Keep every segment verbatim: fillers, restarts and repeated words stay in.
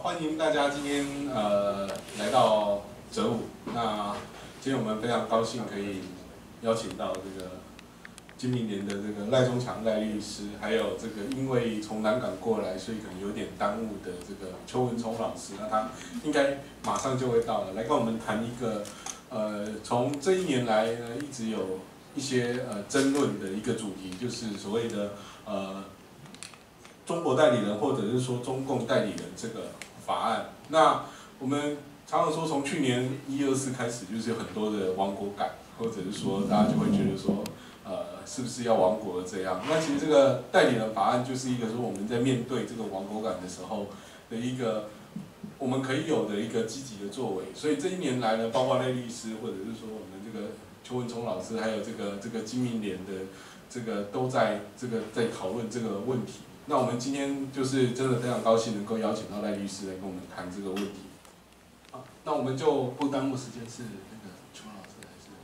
欢迎大家今天呃来到哲武。那今天我们非常高兴可以邀请到这个金明联的这个赖中强赖律师，还有这个因为从南港过来，所以可能有点耽误的这个邱文聪老师。那他应该马上就会到了，来跟我们谈一个呃从这一年来呢一直有一些呃争论的一个主题，就是所谓的呃中国代理人或者是说中共代理人这个法案。那我们常常说，从去年一二四开始，就是有很多的亡国感，或者是说大家就会觉得说，呃，是不是要亡国这样？那其实这个代理人法案就是一个说我们在面对这个亡国感的时候的一个我们可以有的一个积极的作为。所以这一年来呢，包括赖律师，或者是说我们这个邱文聪老师，还有这个这个金明联的这个都在这个在讨论这个问题。那我们今天就是真的非常高兴能够邀请到赖律师来跟我们谈这个问题。好，那我们就不耽误时间，是那个邱老师还是？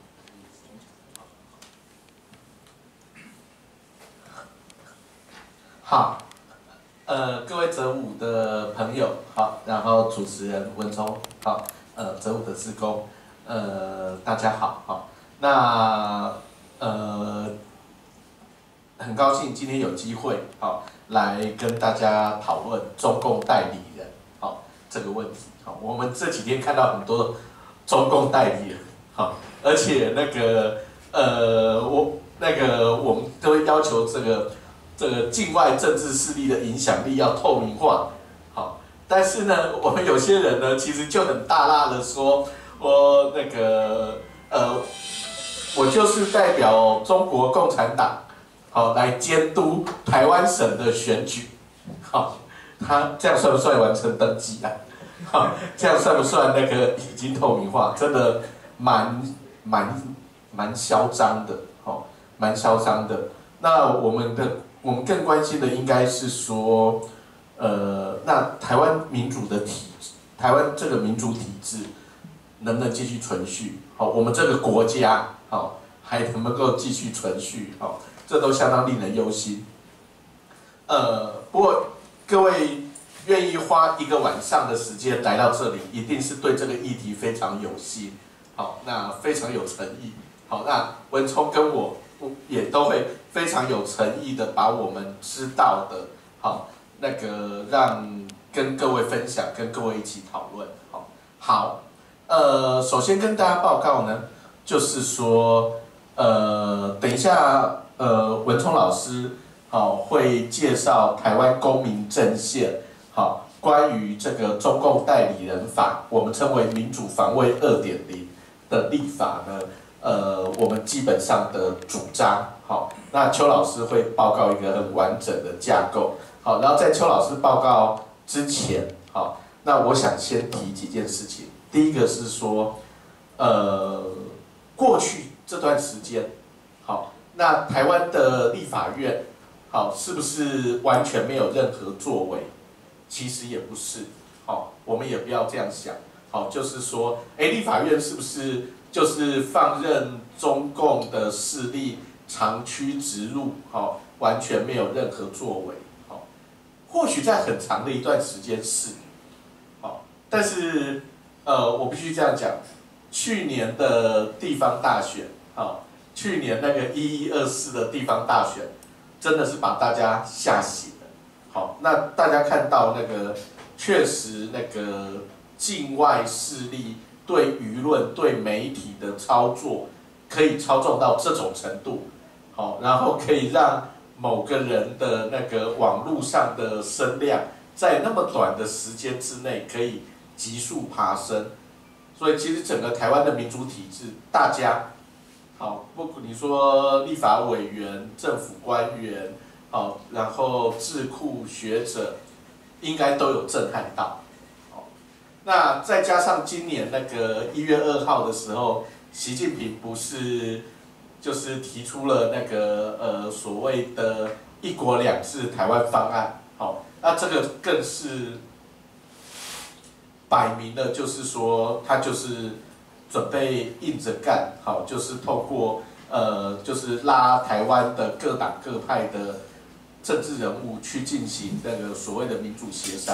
好，呃，各位哲武的朋友，好，然后主持人文聪，好，呃，哲武的志工，呃，大家好，好，那呃，很高兴今天有机会，好。来跟大家讨论中共代理人，好这个问题，好，我们这几天看到很多中共代理人，好，而且那个呃，我那个我们都会要求这个这个境外政治势力的影响力要透明化，好，但是呢，我们有些人呢，其实就很大辣的说，我那个呃，我就是代表中国共产党。好，来监督台湾省的选举，好，他这样算不算完成登记啊？好，这样算不算那个已经透明化？真的蛮蛮蛮嚣张的，好，蛮嚣张的。那我们的我们更关心的应该是说，呃，那台湾民主的体制，台湾这个民主体制能不能继续存续？好，我们这个国家好还能不能够继续存续？好。这都相当令人忧心。呃，不过各位愿意花一个晚上的时间来到这里，一定是对这个议题非常有心，好，那非常有诚意。好，那文聪跟我也都会非常有诚意的把我们知道的，好，那个让跟各位分享，跟各位一起讨论。好，好，呃，首先跟大家报告呢，就是说，呃，等一下。呃，文聪老师好会介绍台湾公民阵线好关于这个中共代理人法，我们称为民主防卫二点零的立法呢，呃，我们基本上的主张好，那邱老师会报告一个很完整的架构好，然后在邱老师报告之前好，那我想先提几件事情，第一个是说，呃，过去这段时间好。那台湾的立法院，好，是不是完全没有任何作为？其实也不是，好，我们也不要这样想，好，就是说，哎，立法院是不是就是放任中共的势力长驱直入，好，完全没有任何作为，好，或许在很长的一段时间是，好，但是呃，我必须这样讲，去年的地方大选，好。去年那个一一二四的地方大选，真的是把大家吓醒了。好，那大家看到那个，确实那个境外势力对舆论、对媒体的操作，可以操纵到这种程度。好，然后可以让某个人的那个网络上的声量，在那么短的时间之内可以急速爬升。所以其实整个台湾的民主体制，大家。好，不管你说立法委员、政府官员，好，然后智库学者，应该都有震撼到。好，那再加上今年那个一月二号的时候，习近平不是就是提出了那个呃所谓的“一国两制”台湾方案，好，那这个更是摆明了，就是说他就是。准备硬着干，好，就是透过呃，就是拉台湾的各党各派的政治人物去进行那个所谓的民主协商，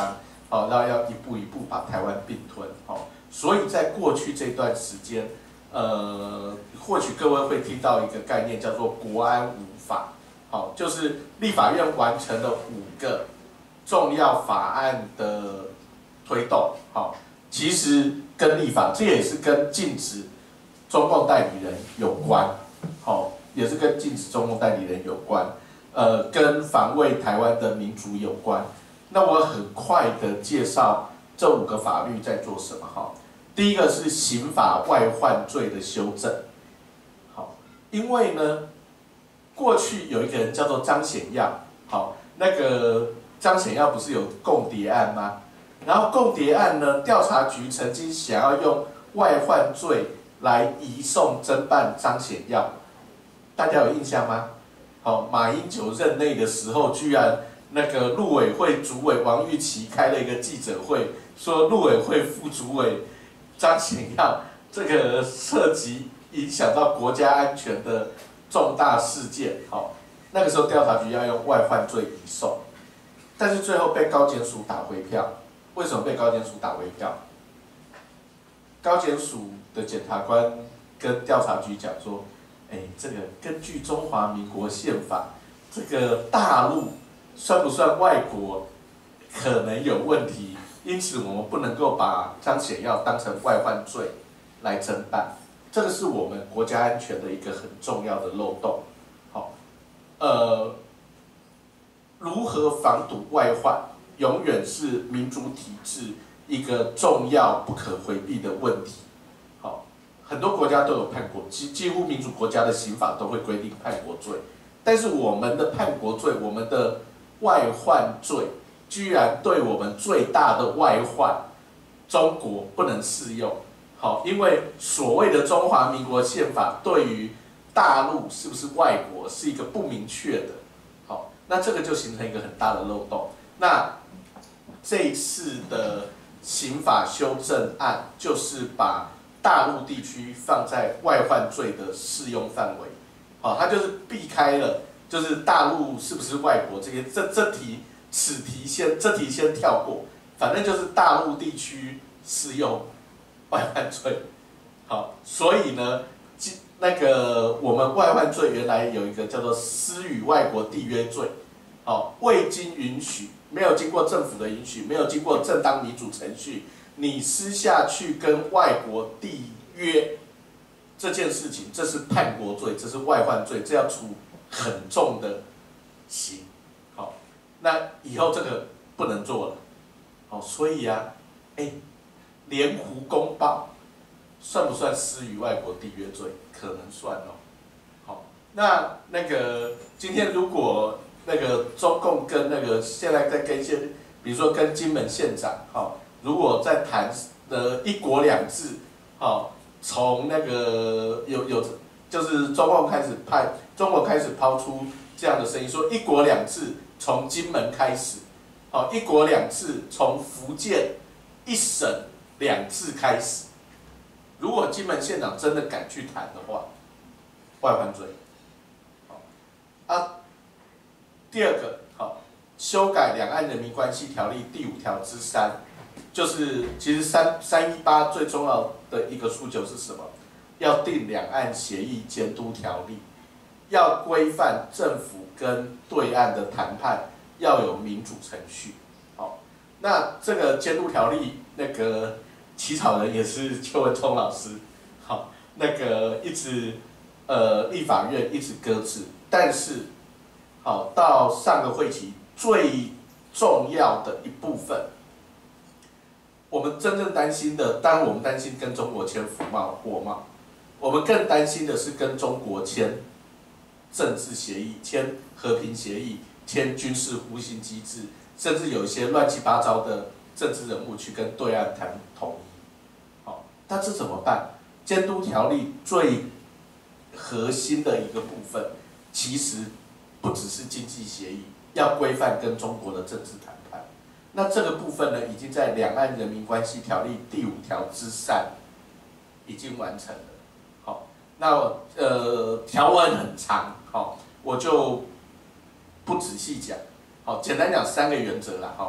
好，然后要一步一步把台湾并吞，好，所以在过去这段时间，呃，或许各位会听到一个概念叫做国安五法，好，就是立法院完成了五个重要法案的推动，好，其实跟立法，这也是跟禁止中共代理人有关，好，也是跟禁止中共代理人有关，呃，跟防卫台湾的民主有关。那我很快的介绍这五个法律在做什么哈。第一个是刑法外患罪的修正，好，因为呢，过去有一个人叫做张显耀，好，那个张显耀不是有共谍案吗？然后共谍案呢，调查局曾经想要用外患罪来移送侦办张显耀，大家有印象吗？好，马英九任内的时候，居然那个陆委会主委王玉琦开了一个记者会，说陆委会副主委张显耀这个涉及影响到国家安全的重大事件，好，那个时候调查局要用外患罪移送，但是最后被高检署打回票。为什么被高检署打回票？高检署的检察官跟调查局讲说，哎，这个根据中华民国宪法，这个大陆算不算外国，可能有问题，因此我们不能够把张显耀当成外患罪来侦办，这个是我们国家安全的一个很重要的漏洞。好，呃，如何防堵外患，永远是民主体制一个重要不可回避的问题。好，很多国家都有叛国，几几乎民主国家的刑法都会规定叛国罪，但是我们的叛国罪，我们的外患罪，居然对我们最大的外患中国不能适用。好，因为所谓的中华民国宪法对于大陆是不是外国是一个不明确的。好，那这个就形成一个很大的漏洞。那这一次的刑法修正案就是把大陆地区放在外患罪的适用范围。好，它就是避开了。就是大陆是不是外国这些，这这题此题先这题先跳过，反正就是大陆地区适用外患罪。好，所以呢，那个我们外患罪原来有一个叫做私与外国缔约罪，好，未经允许，没有经过政府的允许，没有经过正当民主程序，你私下去跟外国缔约这件事情，这是叛国罪，这是外患罪，这要处很重的刑。好，那以后这个不能做了。好，所以啊，哎，莲湖公报算不算私与外国缔约罪？可能算哦。好，那那个今天如果那个中共跟那个现在在跟一些，比如说跟金门县长，好，如果在谈的一国两制，好，从那个有有就是中共开始派。中国开始抛出这样的声音，说一国两制从金门开始，好，一国两制从福建一省两制开始。如果金门县长真的敢去谈的话，外患罪。好，啊，第二个，好，修改《两岸人民关系条例》第五条之三，就是其实三三一八最重要的一个诉求是什么？要定两岸协议监督条例。要规范政府跟对岸的谈判要有民主程序。好，那这个监督条例，那个起草人也是邱文聪老师。好，那个一直呃立法院一直搁置，但是好到上个会期最重要的一部分，我们真正担心的，当然我们担心跟中国签服贸货贸，我们更担心的是跟中国签政治协议、签和平协议、签军事互信机制，甚至有一些乱七八糟的政治人物去跟对岸谈统一。好，那这怎么办？监督条例最核心的一个部分，其实不只是经济协议，要规范跟中国的政治谈判。那这个部分呢，已经在《两岸人民关系条例》第五条之三已经完成了。好，那呃条文很长，好，我就不仔细讲。好，简单讲三个原则啦。好，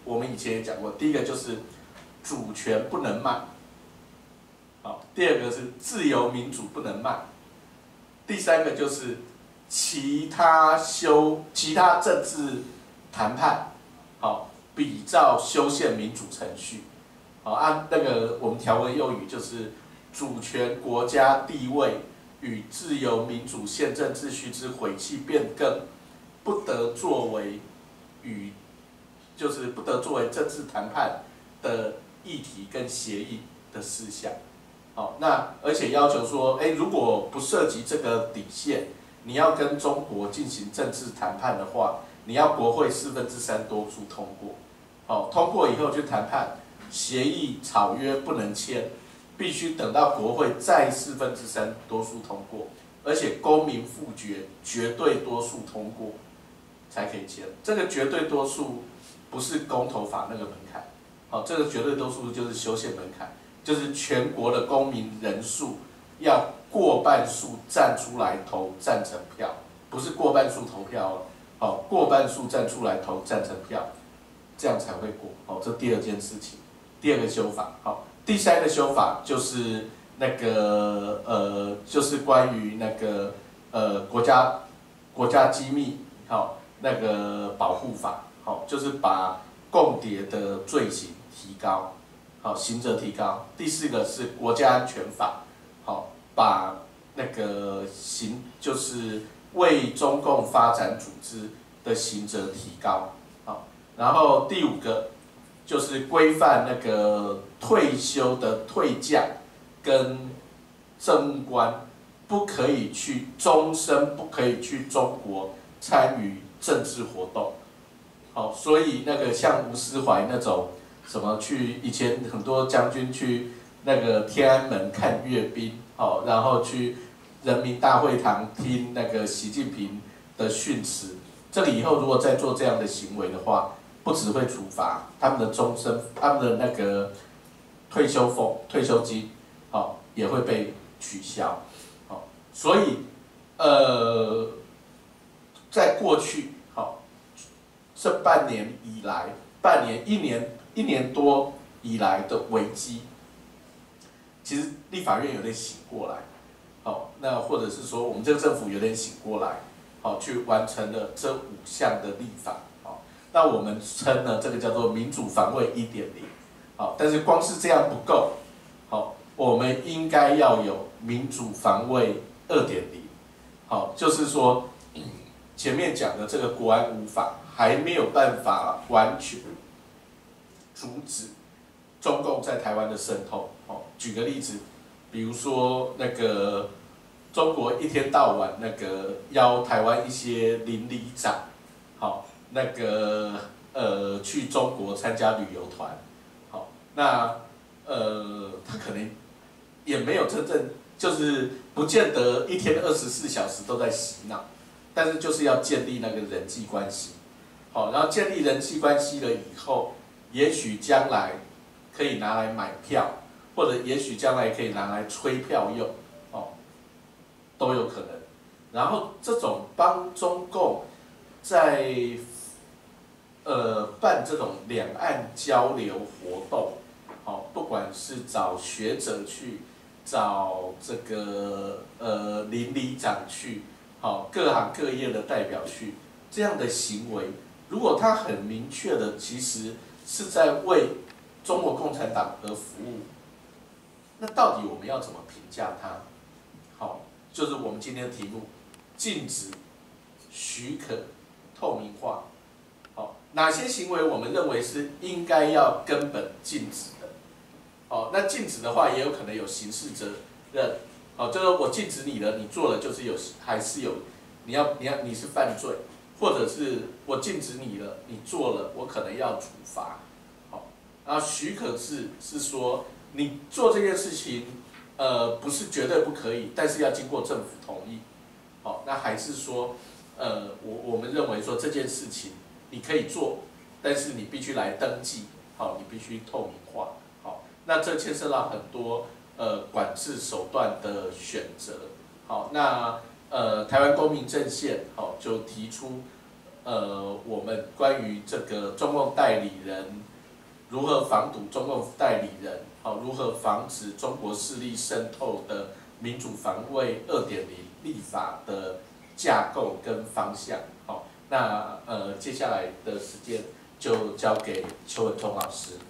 我们以前也讲过，第一个就是主权不能卖，好，第二个是自由民主不能卖，第三个就是其他修其他政治谈判，好，比照修宪民主程序，好，按那个我们条文用语就是主权国家地位与自由民主宪政秩序之毁弃变更，不得作为与就是不得作为政治谈判的议题跟协议的事项。好，那而且要求说，哎，如果不涉及这个底线，你要跟中国进行政治谈判的话，你要国会四分之三多数通过。好，通过以后去谈判，协议草约不能签，必须等到国会再四分之三多数通过，而且公民复决绝对多数通过才可以签。这个绝对多数不是公投法那个门槛，好，这个绝对多数就是修宪门槛，就是全国的公民人数要过半数站出来投赞成票，不是过半数投票哦，好，过半数站出来投赞成票，这样才会过。好，这第二件事情，第二个修法。好，第三个修法就是那个呃，就是关于那个呃国家国家机密好那个保护法。好，就是把共谍的罪行提高，好，刑责提高。第四个是国家安全法，好，把那个刑就是为中共发展组织的刑责提高，好，然后第五个就是规范那个退休的退将跟政务官不可以去终身不可以去中国参与政治活动。好，所以那个像吴思怀那种什么去以前很多将军去那个天安门看阅兵，好，然后去人民大会堂听那个习近平的训词，这里以后如果再做这样的行为的话，不只会处罚他们的终身，他们的那个退休俸、退休金，好，也会被取消，好，所以呃，在过去。这半年以来，半年、一年、一年多以来的危机，其实立法院有点醒过来，好，那或者是说我们这个政府有点醒过来，好，去完成了这五项的立法，好，那我们称呢这个叫做民主防卫 一点零，好，但是光是这样不够，好，我们应该要有民主防卫 二点零，好，就是说前面讲的这个国安五法。还没有办法完全阻止中共在台湾的渗透。哦，举个例子，比如说那个中国一天到晚那个邀台湾一些邻里长，好，那个呃去中国参加旅游团，好，那呃他可能也没有真正就是不见得一天二十四小时都在洗脑，但是就是要建立那个人际关系。好，然后建立人际关系了以后，也许将来可以拿来买票，或者也许将来可以拿来催票用，哦，都有可能。然后这种帮中共在呃办这种两岸交流活动，好，不管是找学者去，找这个呃邻里长去，好，各行各业的代表去，这样的行为。如果他很明确的，其实是在为中国共产党而服务，那到底我们要怎么评价他？好，就是我们今天的题目：禁止、许可、透明化。好，哪些行为我们认为是应该要根本禁止的？好，那禁止的话，也有可能有刑事责任。好，就是我禁止你了，你做了就是有，还是有，你要你要你是犯罪。或者是我禁止你了，你做了，我可能要处罚，好，然后许可制是说你做这件事情，呃，不是绝对不可以，但是要经过政府同意，好，那还是说，呃，我我们认为说这件事情你可以做，但是你必须来登记，好，你必须透明化，好，那这牵涉到很多呃管制手段的选择，好，那。呃，台湾公民阵线好、哦、就提出，呃呃我们关于这个中共代理人如何防堵中共代理人，好、如何防止中国势力渗透的民主防卫二点零立法的架构跟方向。好、那呃接下来的时间就交给邱文忠老师。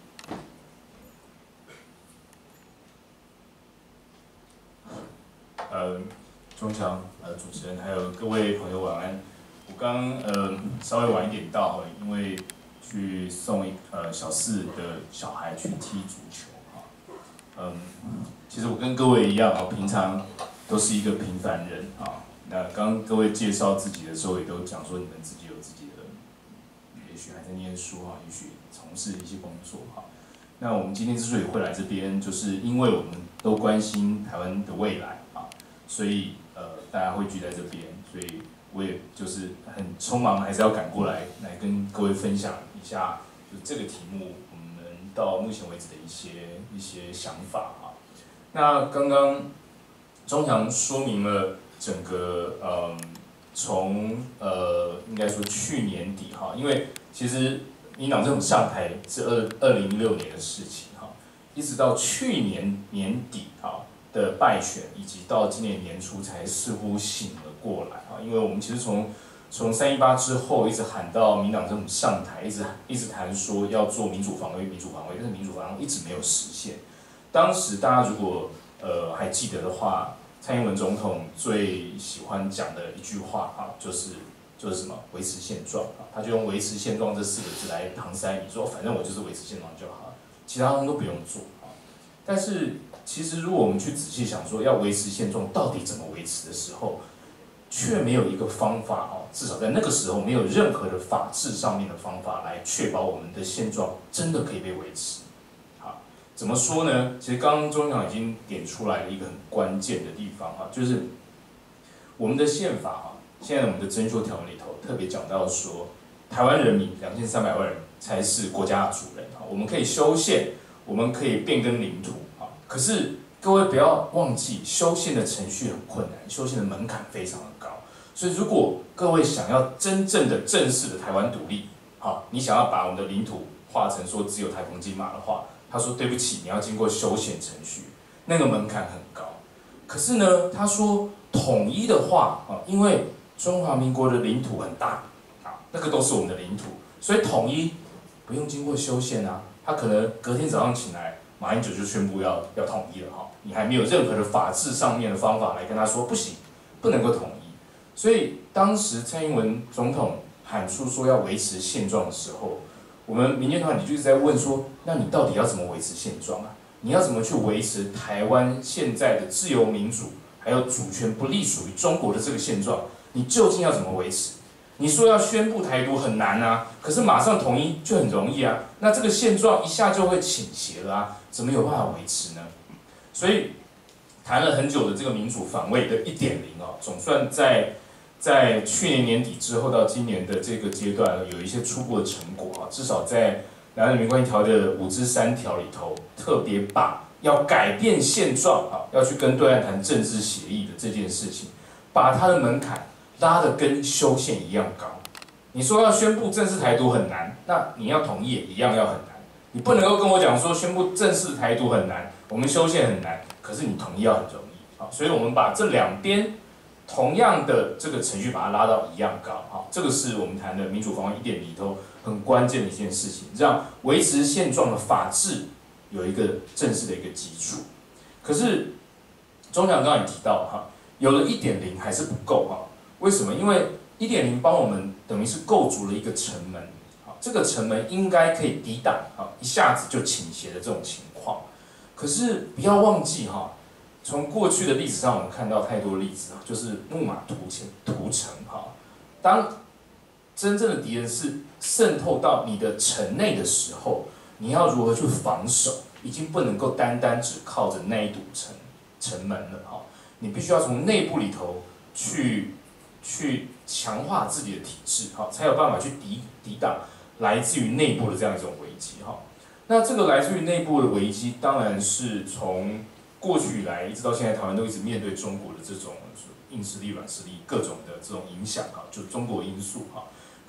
呃，钟强，呃，主持人还有各位朋友晚安。我刚呃稍微晚一点到，因为去送一呃小四的小孩去踢足球哈。嗯，其实我跟各位一样啊，平常都是一个平凡人啊。那刚各位介绍自己的时候，也都讲说你们自己有自己的，也许还在念书啊，也许从事一些工作哈。那我们今天之所以会来这边，就是因为我们都关心台湾的未来啊，所以呃大家会聚在这边，所以我也就是很匆忙，还是要赶过来来跟各位分享一下，就这个题目我们到目前为止的一些一些想法啊。那刚刚钟强说明了整个呃从呃应该说去年底哈，因为其实民党政府上台是二二零一六年的事情哈，一直到去年年底哈的败选，以及到今年年初才似乎醒了过来啊。因为我们其实从从三一八之后一直喊到民党政府上台，一直一直谈说要做民主防卫，民主防卫，但是民主防卫一直没有实现。当时大家如果呃还记得的话，蔡英文总统最喜欢讲的一句话啊，就是就是什么维持现状啊，他就用维持现状这四个字来搪塞你说，反正我就是维持现状就好了，其他东西都不用做啊。但是其实如果我们去仔细想说要维持现状到底怎么维持的时候，却没有一个方法哦，至少在那个时候没有任何的法治上面的方法来确保我们的现状真的可以被维持。好，怎么说呢？其实刚刚钟长已经点出来了一个很关键的地方啊，就是我们的宪法啊，现在我们的增修条文里头特别讲到说，台湾人民两千三百万人才是国家的主人啊，我们可以修宪，我们可以变更领土啊，可是各位不要忘记，修宪的程序很困难，修宪的门槛非常的高。所以，如果各位想要真正的正式的台湾独立，好，你想要把我们的领土划成说只有台澎金马的话，他说对不起，你要经过修宪程序，那个门槛很高。可是呢，他说统一的话啊，因为中华民国的领土很大啊，那个都是我们的领土，所以统一不用经过修宪啊，他可能隔天早上醒来。马英九就宣布要要统一了哈，你还没有任何的法治上面的方法来跟他说不行，不能够统一。所以当时蔡英文总统喊出说要维持现状的时候，我们民间团体就一直在问说，那你到底要怎么维持现状啊？你要怎么去维持台湾现在的自由民主，还有主权不隶属于中国的这个现状？你究竟要怎么维持？你说要宣布台独很难啊，可是马上统一就很容易啊。那这个现状一下就会倾斜了啊，怎么有办法维持呢？所以谈了很久的这个民主防卫的一点零哦，总算在在去年年底之后到今年的这个阶段有一些初步的成果啊，至少在两岸人民关系条例的五之三条里头，特别把要改变现状啊，要去跟对岸谈政治协议的这件事情，把它的门槛拉得跟修宪一样高。你说要宣布正式台独很难，那你要统一也一样要很难。你不能够跟我讲说宣布正式台独很难，我们修宪很难，可是你统一要很容易。好，所以我们把这两边同样的这个程序把它拉到一样高。好，这个是我们谈的民主防卫一点里头很关键的一件事情，让维持现状的法治有一个正式的一个基础。可是钟长刚刚也提到哈，有了一点零还是不够哈。为什么？因为一点零帮我们等于是构筑了一个城门，好，这个城门应该可以抵挡啊一下子就倾斜的这种情况。可是不要忘记哈，从过去的历史上我们看到太多例子啊，就是木马屠城屠城哈。当真正的敌人是渗透到你的城内的时候，你要如何去防守，已经不能够单单只靠着那一堵城城门了哈。你必须要从内部里头去。去强化自己的体制，好，才有办法去抵抵挡来自于内部的这样一种危机，哈。那这个来自于内部的危机，当然是从过去以来一直到现在，台湾都一直面对中国的这种硬实力、软实力各种的这种影响，哈，就中国因素，哈。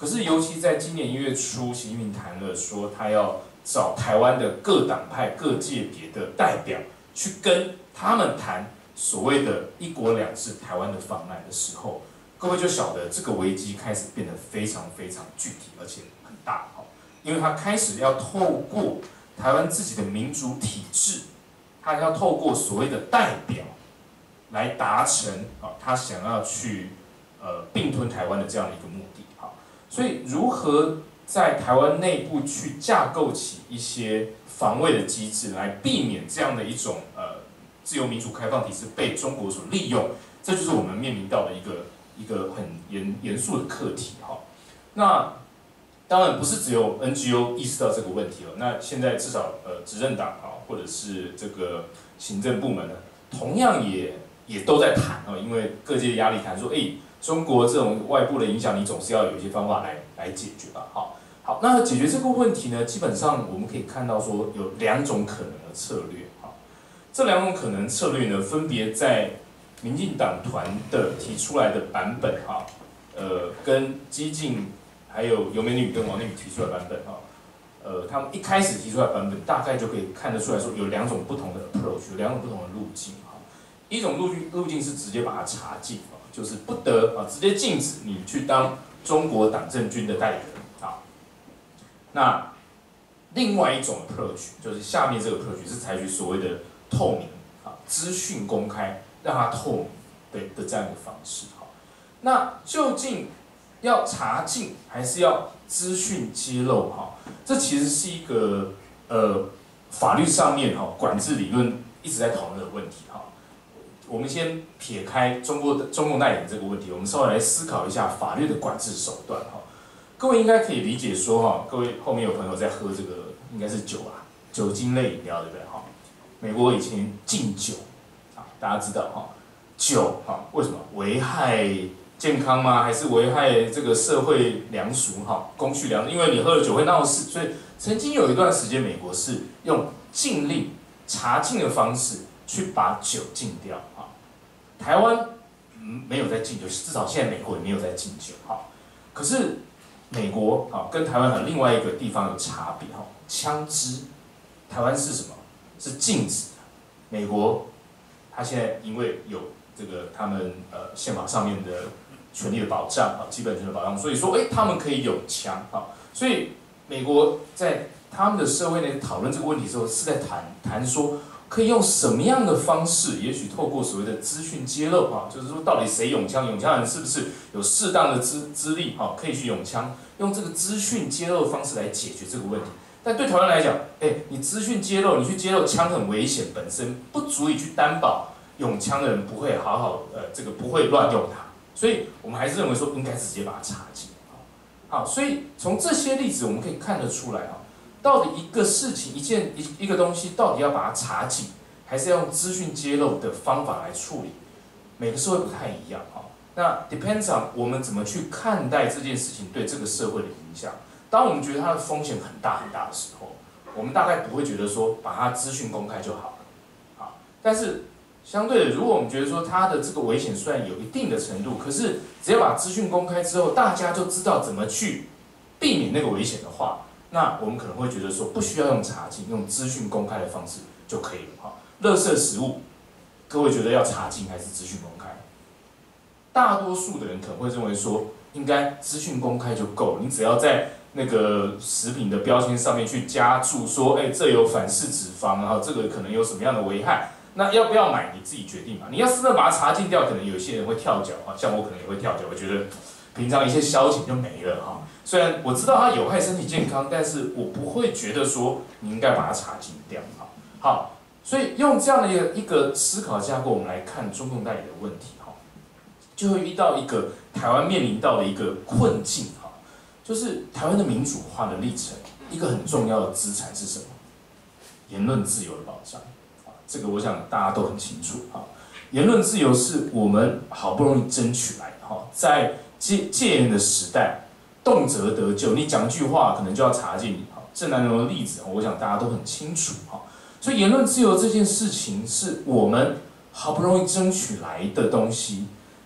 可是尤其在今年一月初，习近平谈了说他要找台湾的各党派、各界别的代表去跟他们谈所谓的一国两制台湾的方案的时候，各位就晓得这个危机开始变得非常非常具体，而且很大。因为他开始要透过台湾自己的民主体制，他要透过所谓的代表来达成啊，他想要去呃并吞台湾的这样的一个目的。好，所以如何在台湾内部去架构起一些防卫的机制，来避免这样的一种呃自由民主开放体制被中国所利用，这就是我们面临到的一个一个很严严肃的课题。哈，那。当然不是只有 N G O 意识到这个问题了。那现在至少呃执政党啊，或者是这个行政部门呢，同样也也都在谈哦，因为各界压力谈说，哎，中国这种外部的影响，你总是要有一些方法来来解决吧。好，好，那解决这个问题呢，基本上我们可以看到说有两种可能的策略。好，这两种可能策略呢，分别在民进党团的提出来的版本哈，呃，跟激进。还有尤美女跟王立宇提出的版本哈，呃，他们一开始提出来的版本，大概就可以看得出来说有两种不同的 approach， 有两种不同的路径哈。一种路径路径是直接把它查禁啊，就是不得啊，直接禁止你去当中国党政军的代理人啊。那另外一种 approach 就是下面这个 approach 是采取所谓的透明啊，资讯公开，让它透明的的这样一个方式哈。那究竟要查禁还是要资讯揭露？哈，这其实是一个呃法律上面哈管制理论一直在讨论的问题哈。我们先撇开中国的中共代理人这个问题，我们稍微来思考一下法律的管制手段哈。各位应该可以理解说哈，各位后面有朋友在喝这个应该是酒啊，酒精类饮料对不对哈？美国以前禁酒啊，大家知道哈，酒哈为什么危害健康吗？还是危害这个社会良俗？哈，公序良俗，因为你喝了酒会闹事，所以曾经有一段时间，美国是用禁令、查禁的方式去把酒禁掉。哈，台湾嗯没有在禁酒，至少现在美国也没有在禁酒。哈，可是美国啊跟台湾还有另外一个地方有差别。哈，枪支，台湾是什么？是禁止的。美国，它现在因为有这个他们呃宪法上面的权利的保障啊，基本权的保障，所以说，哎，他们可以有枪啊，所以美国在他们的社会内讨论这个问题的时候，是在谈谈说，可以用什么样的方式，也许透过所谓的资讯揭露啊，就是说到底谁拥枪，拥枪人是不是有适当的资资历啊，可以去拥枪，用这个资讯揭露的方式来解决这个问题。但对台湾来讲，哎，你资讯揭露，你去揭露枪很危险，本身不足以去担保拥枪的人不会好好呃这个不会乱用它。所以我们还是认为说应该直接把它查禁。好，所以从这些例子我们可以看得出来啊，到底一个事情、一件一一个东西，到底要把它查禁，还是要用资讯揭露的方法来处理，每个社会不太一样啊。那 depends on 我们怎么去看待这件事情对这个社会的影响。当我们觉得它的风险很大很大的时候，我们大概不会觉得说把它资讯公开就好了。好，但是相对的，如果我们觉得说它的这个危险虽然有一定的程度，可是只要把资讯公开之后，大家就知道怎么去避免那个危险的话，那我们可能会觉得说不需要用查禁，用资讯公开的方式就可以了。哈，垃圾食物，各位觉得要查禁还是资讯公开？大多数的人可能会认为说，应该资讯公开就够了，你只要在那个食品的标签上面去加注说，哎，这有反式脂肪，然后这个可能有什么样的危害。那要不要买你自己决定嘛？你要是真的把它查禁掉，可能有些人会跳脚啊，像我可能也会跳脚。我觉得平常一些消遣就没了哈。虽然我知道它有害身体健康，但是我不会觉得说你应该把它查禁掉。哈，好，所以用这样的一个一个思考架构，我们来看中共代理的问题哈，就会遇到一个台湾面临到的一个困境哈，就是台湾的民主化的历程，一个很重要的资产是什么？言论自由的保障。这个我想大家都很清楚哈，言论自由是我们好不容易争取来的哈，在戒戒严的时代，动辄得咎，你讲句话可能就要查禁你。哈，郑南榕的例子，我想大家都很清楚哈。所以言论自由这件事情是我们好不容易争取来的东西，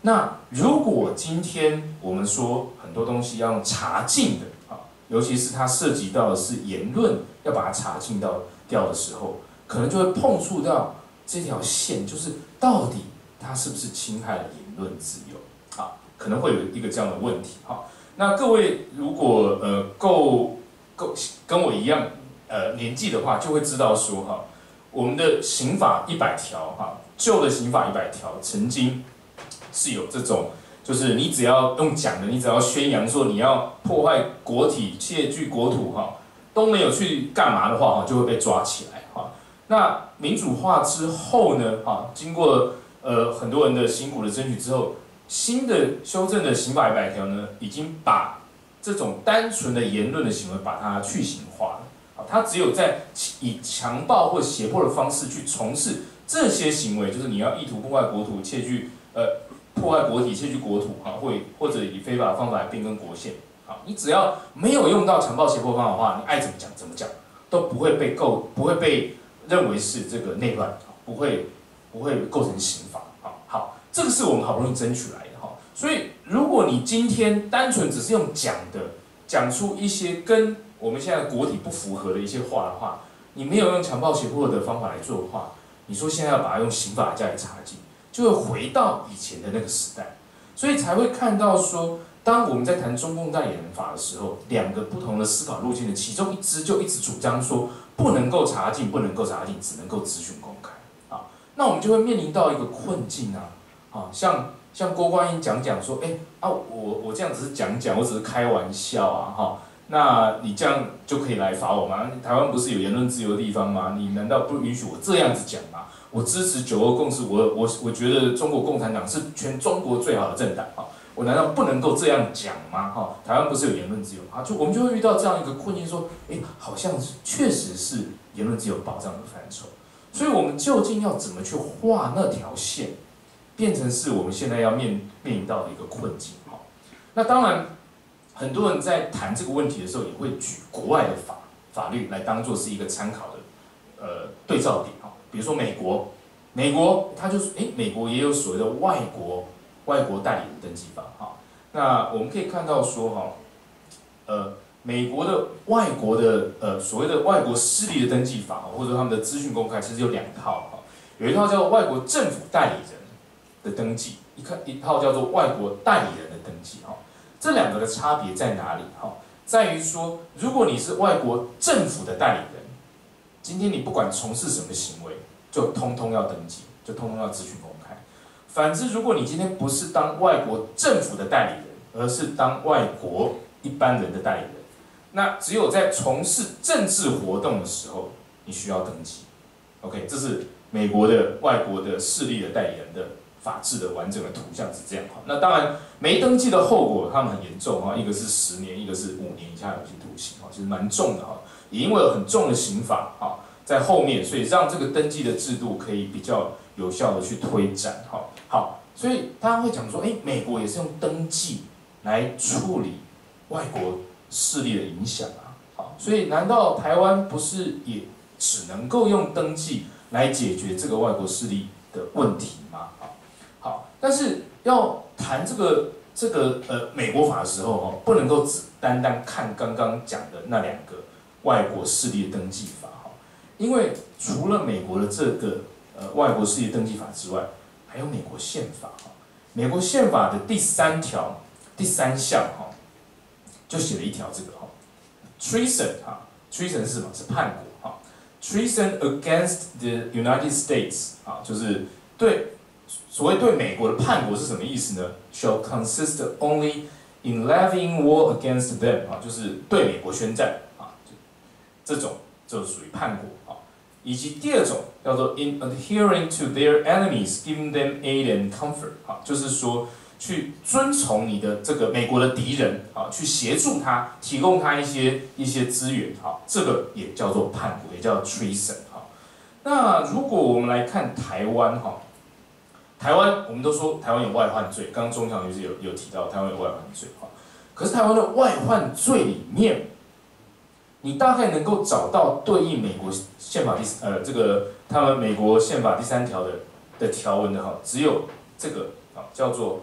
那如果今天我们说很多东西要用查禁的啊，尤其是它涉及到的是言论，要把它查禁到掉的时候，可能就会碰触到这条线，就是到底它是不是侵害了言论自由啊？可能会有一个这样的问题哈。那各位如果呃够够跟我一样呃年纪的话，就会知道说哈，我们的刑法一百条哈，旧的刑法一百条曾经是有这种，就是你只要用讲的，你只要宣扬说你要破坏国体、窃据国土哈，都没有去干嘛的话哈，就会被抓起来哈。那民主化之后呢哈，经过呃很多人的辛苦的争取之后，新的修正的刑法一百条呢，已经把这种单纯的言论的行为把它去刑化了。好，它只有在以强暴或胁迫的方式去从事这些行为，就是你要意图破坏国土、窃据呃。破坏国体、窃据国土啊，或或者以非法的方法来变更国宪啊，你只要没有用到强暴胁迫方法的话，你爱怎么讲怎么讲，都不会被构，不会被认为是这个内乱，不会不会构成刑法啊。好，这个是我们好不容易争取来的哈。所以，如果你今天单纯只是用讲的，讲出一些跟我们现在国体不符合的一些话的话，你没有用强暴胁迫的方法来做的话，你说现在要把它用刑法加以查禁，就会回到以前的那个时代，所以才会看到说，当我们在谈中共代理人法的时候，两个不同的思考路径的其中一支就一直主张说，不能够查禁，不能够查禁，只能够资讯公开啊。那我们就会面临到一个困境啊，啊，像像郭观音讲讲说，哎啊，我我这样只是讲讲，我只是开玩笑啊，哈。那你这样就可以来罚我吗？台湾不是有言论自由的地方吗？你难道不允许我这样子讲吗？我支持九二共识，我我我觉得中国共产党是全中国最好的政党啊！我难道不能够这样讲吗？哈，台湾不是有言论自由啊？就我们就会遇到这样一个困境，说，哎，好像是确实是言论自由保障的范畴，所以我们究竟要怎么去画那条线，变成是我们现在要面面临到的一个困境哈。那当然。很多人在谈这个问题的时候，也会举国外的法法律来当做是一个参考的呃对照点哈。比如说美国，美国它就是哎，美国也有所谓的外国外国代理人登记法哈。那我们可以看到说哈，呃，美国的外国的呃所谓的外国势力的登记法或者他们的资讯公开，其实有两套哈。有一套叫做外国政府代理人的登记，一看一套叫做外国代理人的登记哈。这两个的差别在哪里？哈，在于说，如果你是外国政府的代理人，今天你不管从事什么行为，就通通要登记，就通通要资讯公开。反之，如果你今天不是当外国政府的代理人，而是当外国一般人的代理人，那只有在从事政治活动的时候，你需要登记。OK， 这是美国的外国的势力的代理人的法制的完整的图像是这样哈。那当然没登记的后果，他们很严重哈，一个是十年，一个是五年以下有期徒刑哈，其实蛮重的哈。也因为有很重的刑法哈在后面，所以让这个登记的制度可以比较有效的去推展哈。好，所以大家会讲说，哎，美国也是用登记来处理外国势力的影响啊。好，所以难道台湾不是也只能够用登记来解决这个外国势力的问题吗？好，但是要谈这个这个呃美国法的时候哦，不能够只单单看刚刚讲的那两个外国势力的登记法哈，因为除了美国的这个呃外国势力登记法之外，还有美国宪法哈。美国宪法的第三条第三项哈，就写了一条这个哈 ，treason 哈 ，treason 是什么？是叛国哈 ，treason against the United States 啊，就是对。所谓对美国的叛国是什么意思呢 ？Shall consist only in levying war against them 啊，就是对美国宣战啊，这种就属于叛国啊。以及第二种叫做 in adhering to their enemies, giving them aid and comfort 啊，就是说去遵从你的这个美国的敌人啊，去协助他，提供他一些一些资源啊，这个也叫做叛国，也叫 treason 啊。那如果我们来看台湾哈。台湾，我们都说台湾有外患罪，刚刚钟强律师有有提到台湾有外患罪哈。可是台湾的外患罪里面，你大概能够找到对应美国宪法第呃这个他们美国宪法第三条的的条文的哈，只有这个啊叫做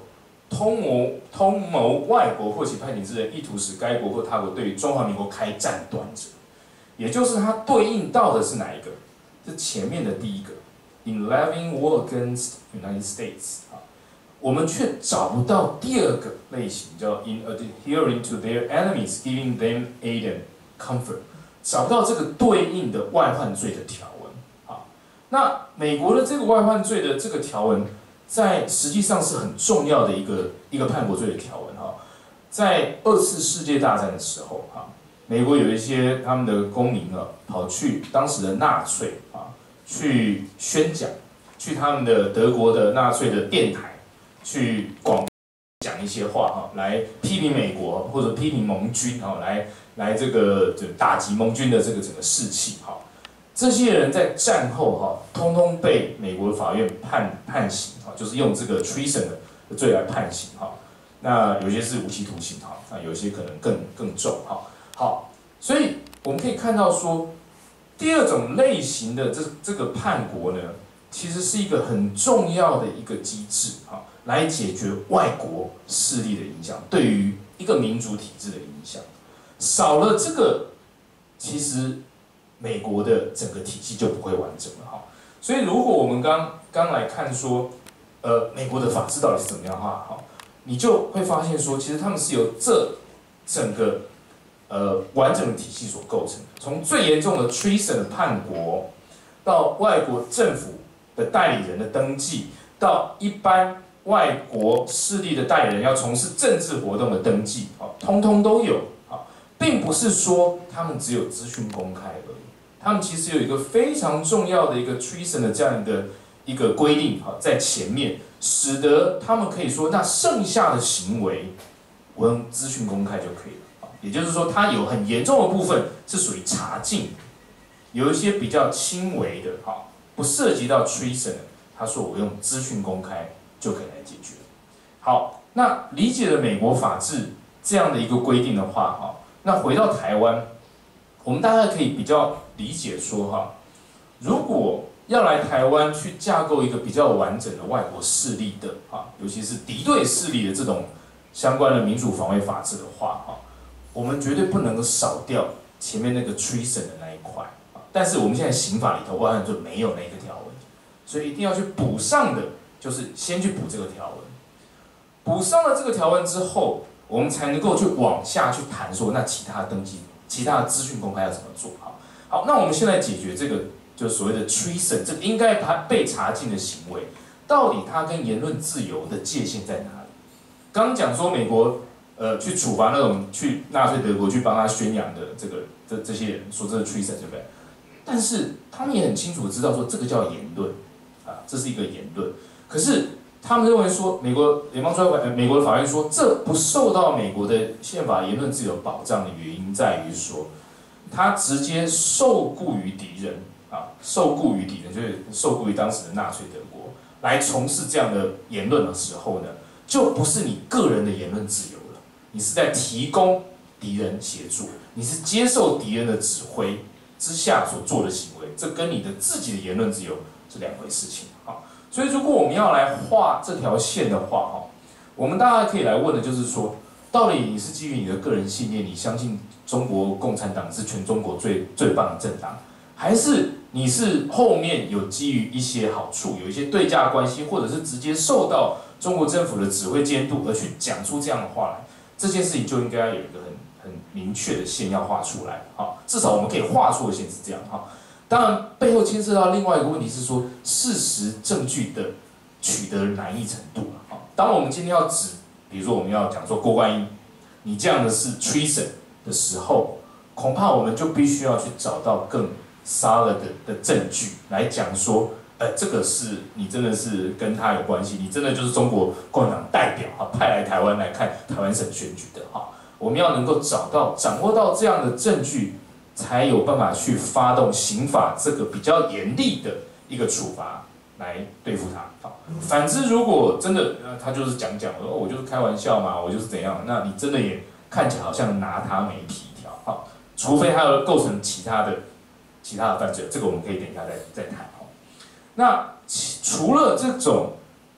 通谋通谋外国或其派遣之人，意图使该国或他国对于中华民国开战端者，也就是它对应到的是哪一个？是前面的第一个 ，in levying war against United States 啊，我们却找不到第二个类型，叫 in adhering to their enemies, giving them aid and comfort， 找不到这个对应的外患罪的条文。好，那美国的这个外患罪的这个条文，在实际上是很重要的一个一个叛国罪的条文哈。在二次世界大战的时候哈，美国有一些他们的公民啊，跑去当时的纳粹啊，去宣讲，去他们的德国的纳粹的电台去广讲一些话哈，来批评美国或者批评盟军哈，来来这个打击盟军的这个整个士气哈。这些人在战后哈，通通被美国法院判判刑哈，就是用这个 treason 的罪来判刑哈。那有些是无期徒刑哈，那有些可能更更重哈。好，所以我们可以看到说，第二种类型的这这个叛国呢，其实是一个很重要的一个机制哈，来解决外国势力的影响，对于一个民主体制的影响。少了这个，其实美国的整个体系就不会完整了哈。所以如果我们刚刚来看说，呃，美国的法治到底是怎么样的话，哈，你就会发现说，其实他们是由这整个呃完整的体系所构成的。从最严重的 treason 的叛国，到外国政府的代理人的登记，到一般外国势力的代理人要从事政治活动的登记，啊，通通都有啊，并不是说他们只有资讯公开而已，他们其实有一个非常重要的一个 treason 的这样一个一个规定啊，在前面，使得他们可以说，那剩下的行为，我用资讯公开就可以了。也就是说，它有很严重的部分是属于查禁，有一些比较轻微的，哈，不涉及到 treason 的，他说我用资讯公开就可以来解决。好，那理解了美国法治这样的一个规定的话，哈，那回到台湾，我们大概可以比较理解说，哈，如果要来台湾去架构一个比较完整的外国势力的，哈，尤其是敌对势力的这种相关的民主防卫法治的话，哈。我们绝对不能够少掉前面那个 treason 的那一块，但是我们现在刑法里头外汉罪没有那个条文，所以一定要去补上的，就是先去补这个条文。补上了这个条文之后，我们才能够去往下去谈说，那其他的登记、其他的资讯公开要怎么做？好，好，那我们现在解决这个，就是所谓的 treason， 这个应该被查禁的行为，到底它跟言论自由的界限在哪里？刚刚讲说美国。呃，去处罚那种去纳粹德国去帮他宣扬的这个这这些人，说这是 treason， 对不对？但是他们也很清楚知道说这个叫言论，啊，这是一个言论。可是他们认为说，美国联邦最高法美国的法院说，这不受到美国的宪法言论自由保障的原因在于说，他直接受雇于敌人啊，受雇于敌人就是受雇于当时的纳粹德国来从事这样的言论的时候呢，就不是你个人的言论自由。你是在提供敌人协助，你是接受敌人的指挥之下所做的行为，这跟你的自己的言论自由是两回事情啊。所以，如果我们要来画这条线的话，哈，我们大家可以来问的就是说，到底你是基于你的个人信念，你相信中国共产党是全中国最最棒的政党，还是你是后面有基于一些好处，有一些对价关系，或者是直接受到中国政府的指挥监督而去讲出这样的话来？这件事情就应该有一个很很明确的线要画出来，好，至少我们可以画出的线是这样，哈。当然，背后牵涉到另外一个问题是说，事实证据的取得难易程度了，哈。当我们今天要指，比如说我们要讲说郭冠英，你这样的是 treason 的时候，恐怕我们就必须要去找到更 solid 的证据来讲说。呃，这个是你真的是跟他有关系，你真的就是中国共产党代表哈，派来台湾来看台湾省选举的哈。我们要能够找到、掌握到这样的证据，才有办法去发动刑法这个比较严厉的一个处罚来对付他。好，反之，如果真的呃他就是讲讲，哦，我就是开玩笑嘛，我就是怎样，那你真的也看起来好像拿他没皮条。好，除非他有构成其他的其他的犯罪，这个我们可以等一下再再谈。那除了这种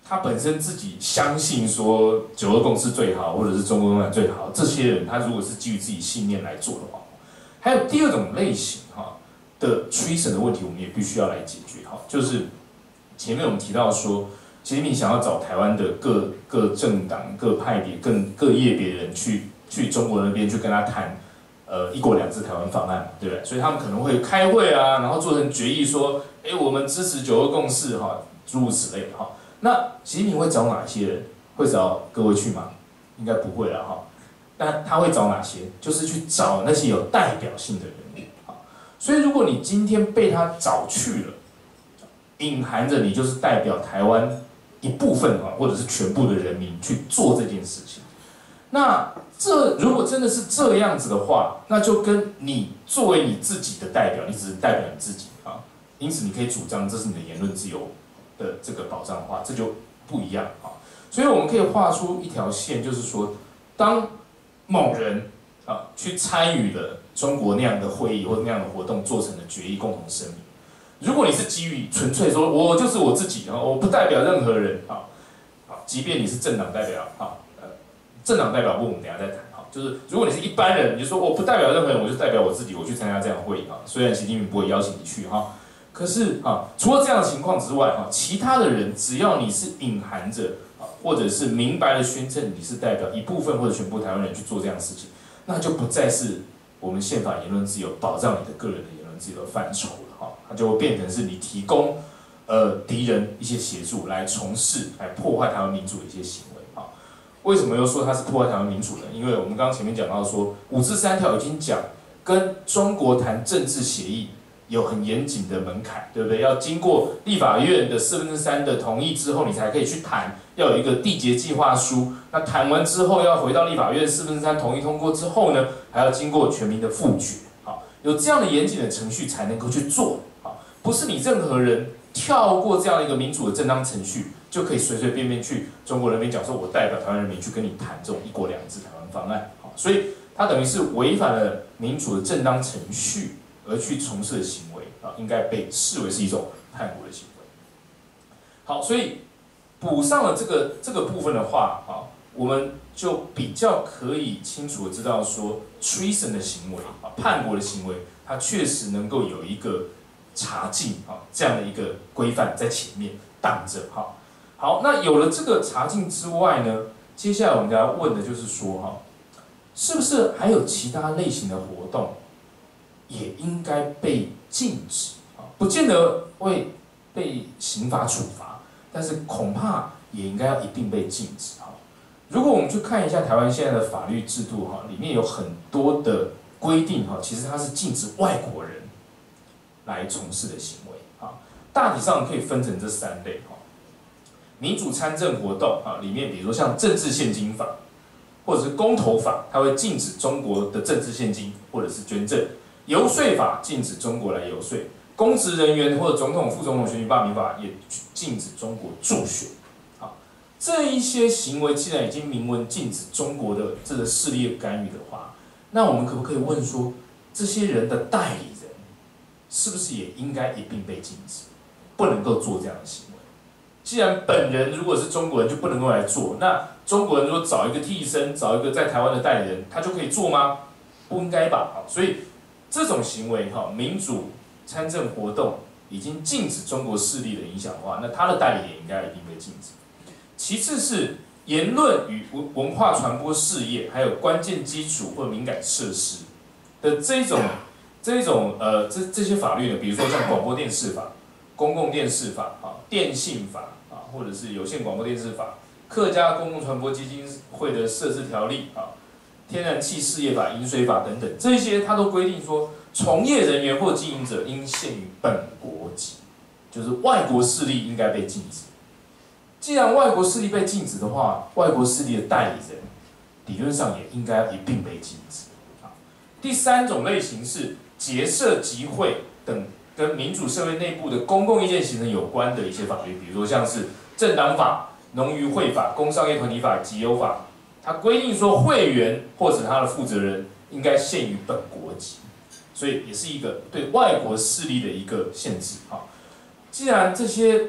他本身自己相信说九二共识最好，或者是中国共产最好，这些人他如果是基于自己信念来做的话，还有第二种类型哈的treason的问题，我们也必须要来解决哈，就是前面我们提到说，习近平想要找台湾的各各政党、各派别、各各业别人去去中国那边去跟他谈。呃，一国两制台湾方案，对不对？所以他们可能会开会啊，然后做成决议说，哎，我们支持九二共识哈，诸如此类的哈。那习近平会找哪些人？会找各位去吗？应该不会了哈。那他会找哪些？就是去找那些有代表性的人物啊。所以如果你今天被他找去了，隐含着你就是代表台湾一部分啊，或者是全部的人民去做这件事情。那这如果真的是这样子的话，那就跟你作为你自己的代表，你只是代表你自己啊，因此你可以主张这是你的言论自由的这个保障的话，这就不一样啊。所以我们可以画出一条线，就是说，当某人啊去参与了中国那样的会议或那样的活动做成的决议共同声明，如果你是基于纯粹说我就是我自己啊，我不代表任何人啊，啊，即便你是政党代表啊。政党代表部我们等一下再谈哈，就是如果你是一般人，你就说我不代表任何人，我就代表我自己，我去参加这样的会议哈。虽然习近平不会邀请你去哈，可是啊，除了这样的情况之外哈，其他的人只要你是隐含着啊，或者是明白的宣称你是代表一部分或者全部台湾人去做这样的事情，那就不再是我们宪法言论自由保障你的个人的言论自由的范畴了哈，它就会变成是你提供呃敌人一些协助来从事来破坏台湾民主的一些行为。为什么又说它是破坏台湾民主呢？因为我们刚刚前面讲到说，五至三条已经讲跟中国谈政治协议有很严谨的门槛，对不对？要经过立法院的四分之三的同意之后，你才可以去谈，要有一个缔结计划书。那谈完之后，要回到立法院四分之三同意通过之后呢，还要经过全民的复决。好，有这样的严谨的程序才能够去做。好，不是你任何人跳过这样一个民主的正当程序。就可以随随便便去中国人民讲说，我代表台湾人民去跟你谈这种一国两制台湾方案，好，所以它等于是违反了民主的正当程序而去从事的行为啊，应该被视为是一种叛国的行为。好，所以补上了这个这个部分的话啊，我们就比较可以清楚的知道说 ，treason 的行为啊，叛国的行为，它确实能够有一个查禁啊这样的一个规范在前面挡着哈。好，那有了这个查禁之外呢，接下来我们要问的就是说，哈，是不是还有其他类型的活动也应该被禁止啊？不见得会被刑法处罚，但是恐怕也应该要一并被禁止哈。如果我们去看一下台湾现在的法律制度哈，里面有很多的规定哈，其实它是禁止外国人来从事的行为啊，大体上可以分成这三类哈。民主参政活动啊，里面比如说像政治献金法，或者是公投法，它会禁止中国的政治献金或者是捐赠；游说法禁止中国来游说；公职人员或者总统、副总统选举罢免法也禁止中国助选。啊，这一些行为既然已经明文禁止中国的这个势力干预的话，那我们可不可以问说，这些人的代理人是不是也应该一并被禁止，不能够做这样的行为？既然本人如果是中国人就不能够来做，那中国人如果找一个替身，找一个在台湾的代理人，他就可以做吗？不应该吧。所以这种行为哈，民主参政活动已经禁止中国势力的影响的话，那他的代理也应该一定被禁止。其次是言论与文化传播事业，还有关键基础或敏感设施的这种这种呃这这些法律呢，比如说像广播电视法、公共电视法啊、电信法。或者是有线广播电视法、客家公共传播基金会的设置条例啊、天然气事业法、饮水法等等，这些它都规定说，从业人员或经营者应限于本国籍，就是外国势力应该被禁止。既然外国势力被禁止的话，外国势力的代理人理论上也应该一并被禁止。啊，第三种类型是结社集会等跟民主社会内部的公共意见形成有关的一些法律，比如说像是政党法、农渔会法、工商业团体法、集邮法，它规定说会员或者他的负责人应该限于本国籍，所以也是一个对外国势力的一个限制。哈，既然这些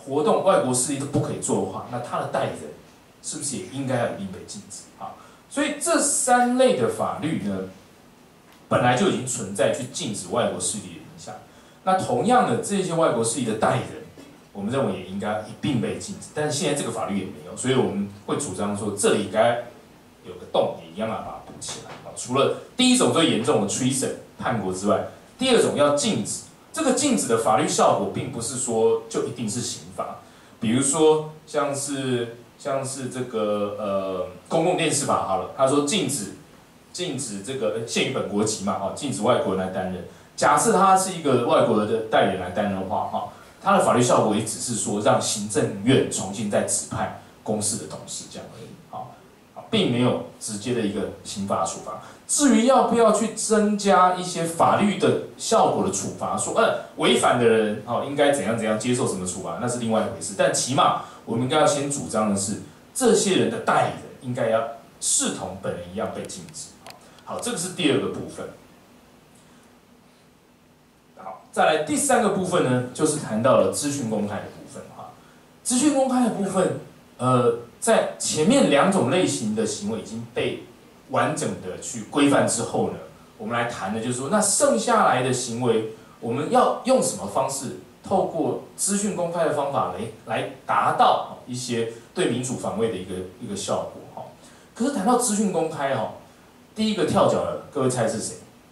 活动外国势力都不可以做的话，那他的代理人是不是也应该要一定被禁止啊？所以这三类的法律呢，本来就已经存在去禁止外国势力的影响。那同样的，这些外国势力的代理人，我们认为也应该一并被禁止。但是现在这个法律也没有，所以我们会主张说，这里该有个洞，也一样要把它补起来。除了第一种最严重的 treason 叛国之外，第二种要禁止。这个禁止的法律效果，并不是说就一定是刑罚。比如说，像是像是这个呃公共电视法好了，他说禁止禁止这个限于本国籍嘛，哈，禁止外国人来担任。假设他是一个外国的代理人来担任的话，哈，他的法律效果也只是说让行政院重新再指派公司的董事这样而已，好，并没有直接的一个刑罚处罚。至于要不要去增加一些法律的效果的处罚，说，嗯，违反的人，哦，应该怎样怎样接受什么处罚，那是另外一回事。但起码我们应该要先主张的是，这些人的代理人应该要视同本人一样被禁止。好，这个是第二个部分。好，再来第三个部分呢，就是谈到了资讯公开的部分哈。资讯公开的部分，呃，在前面两种类型的行为已经被完整的去规范之后呢，我们来谈的就是说，那剩下来的行为，我们要用什么方式，透过资讯公开的方法来来达到一些对民主防卫的一个一个效果哈。可是谈到资讯公开哈，第一个跳脚的，各位猜是谁？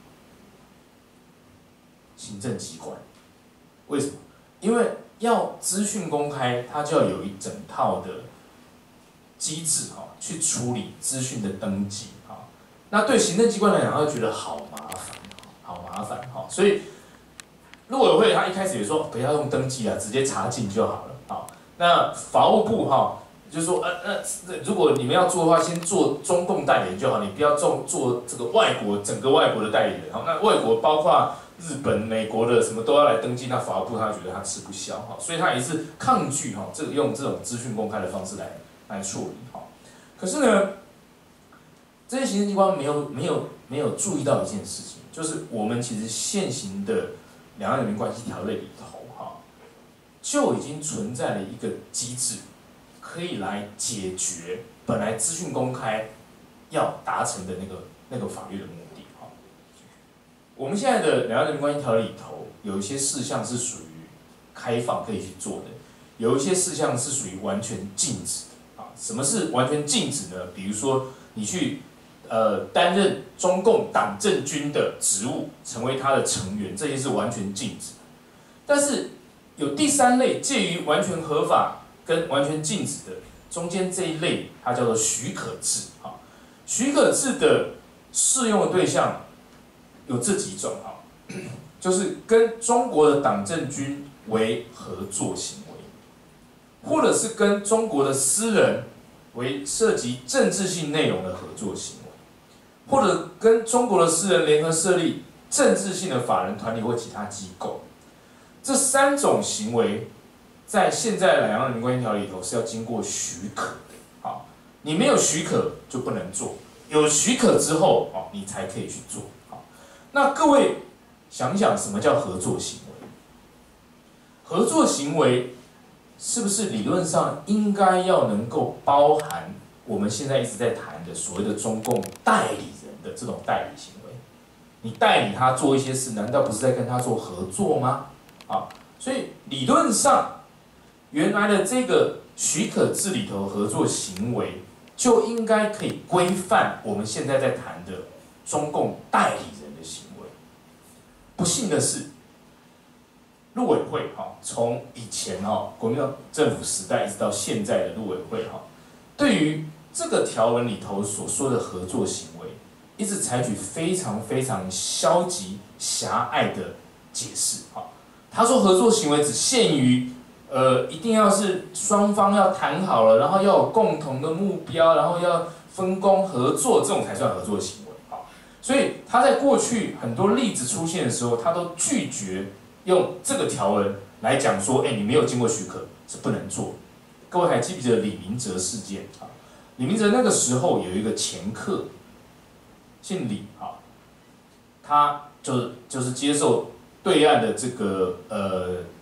行政机关。为什么？因为要资讯公开，它就要有一整套的机制哈，去处理资讯的登记。那对行政机关来讲，他会觉得好麻烦，好麻烦哈。所以陆委会他一开始也说不要用登记啊，直接查禁就好了。好，那法务部哈就说呃呃，如果你们要做的话，先做中共代理人就好，你不要做做这个外国整个外国的代理人。好，那外国包括日本、美国的什么都要来登记，那法务部他觉得他吃不消哈，所以他也是抗拒哈这个用这种资讯公开的方式来来处理哈。可是呢，这些行政机关没有没有没有注意到一件事情，就是我们其实现行的《两岸人民关系条例》里头，哈，就已经存在了一个机制，可以来解决本来资讯公开要达成的那个那个法律的目的，哈。我们现在的《两岸人民关系条例》里头有一些事项是属于开放可以去做的，有一些事项是属于完全禁止的，啊，什么是完全禁止呢？比如说你去呃，担任中共党政军的职务，成为他的成员，这些是完全禁止的。但是有第三类，介于完全合法跟完全禁止的中间这一类，它叫做许可制。哈，许可制的适用的对象有这几种哈，就是跟中国的党政军为合作行为，或者是跟中国的私人为涉及政治性内容的合作行为。或者跟中国的私人联合设立政治性的法人团体或其他机构，这三种行为，在现在的两岸人民关系条例里头是要经过许可的。好，你没有许可就不能做，有许可之后，哦，你才可以去做。好，那各位想想，什么叫合作行为？合作行为是不是理论上应该要能够包含我们现在一直在谈的所谓的中共代理人的这种代理行为？你代理他做一些事，难道不是在跟他做合作吗？啊，所以理论上，原来的这个许可制里头合作行为，就应该可以规范我们现在在谈的中共代理人的行为。不幸的是，陆委会哈，从以前哈国民党政府时代一直到现在的陆委会哈，对于这个条文里头所说的合作行为，一直采取非常非常消极狭隘的解释。哈，他说合作行为只限于，呃，一定要是双方要谈好了，然后要有共同的目标，然后要分工合作，这种才算合作行为。好，所以他在过去很多例子出现的时候，他都拒绝用这个条文来讲说，哎，你没有经过许可是不能做。各位还记不记得李明哲事件？啊，李明哲那个时候有一个掮客，姓李啊，他就就是接受对岸的这个呃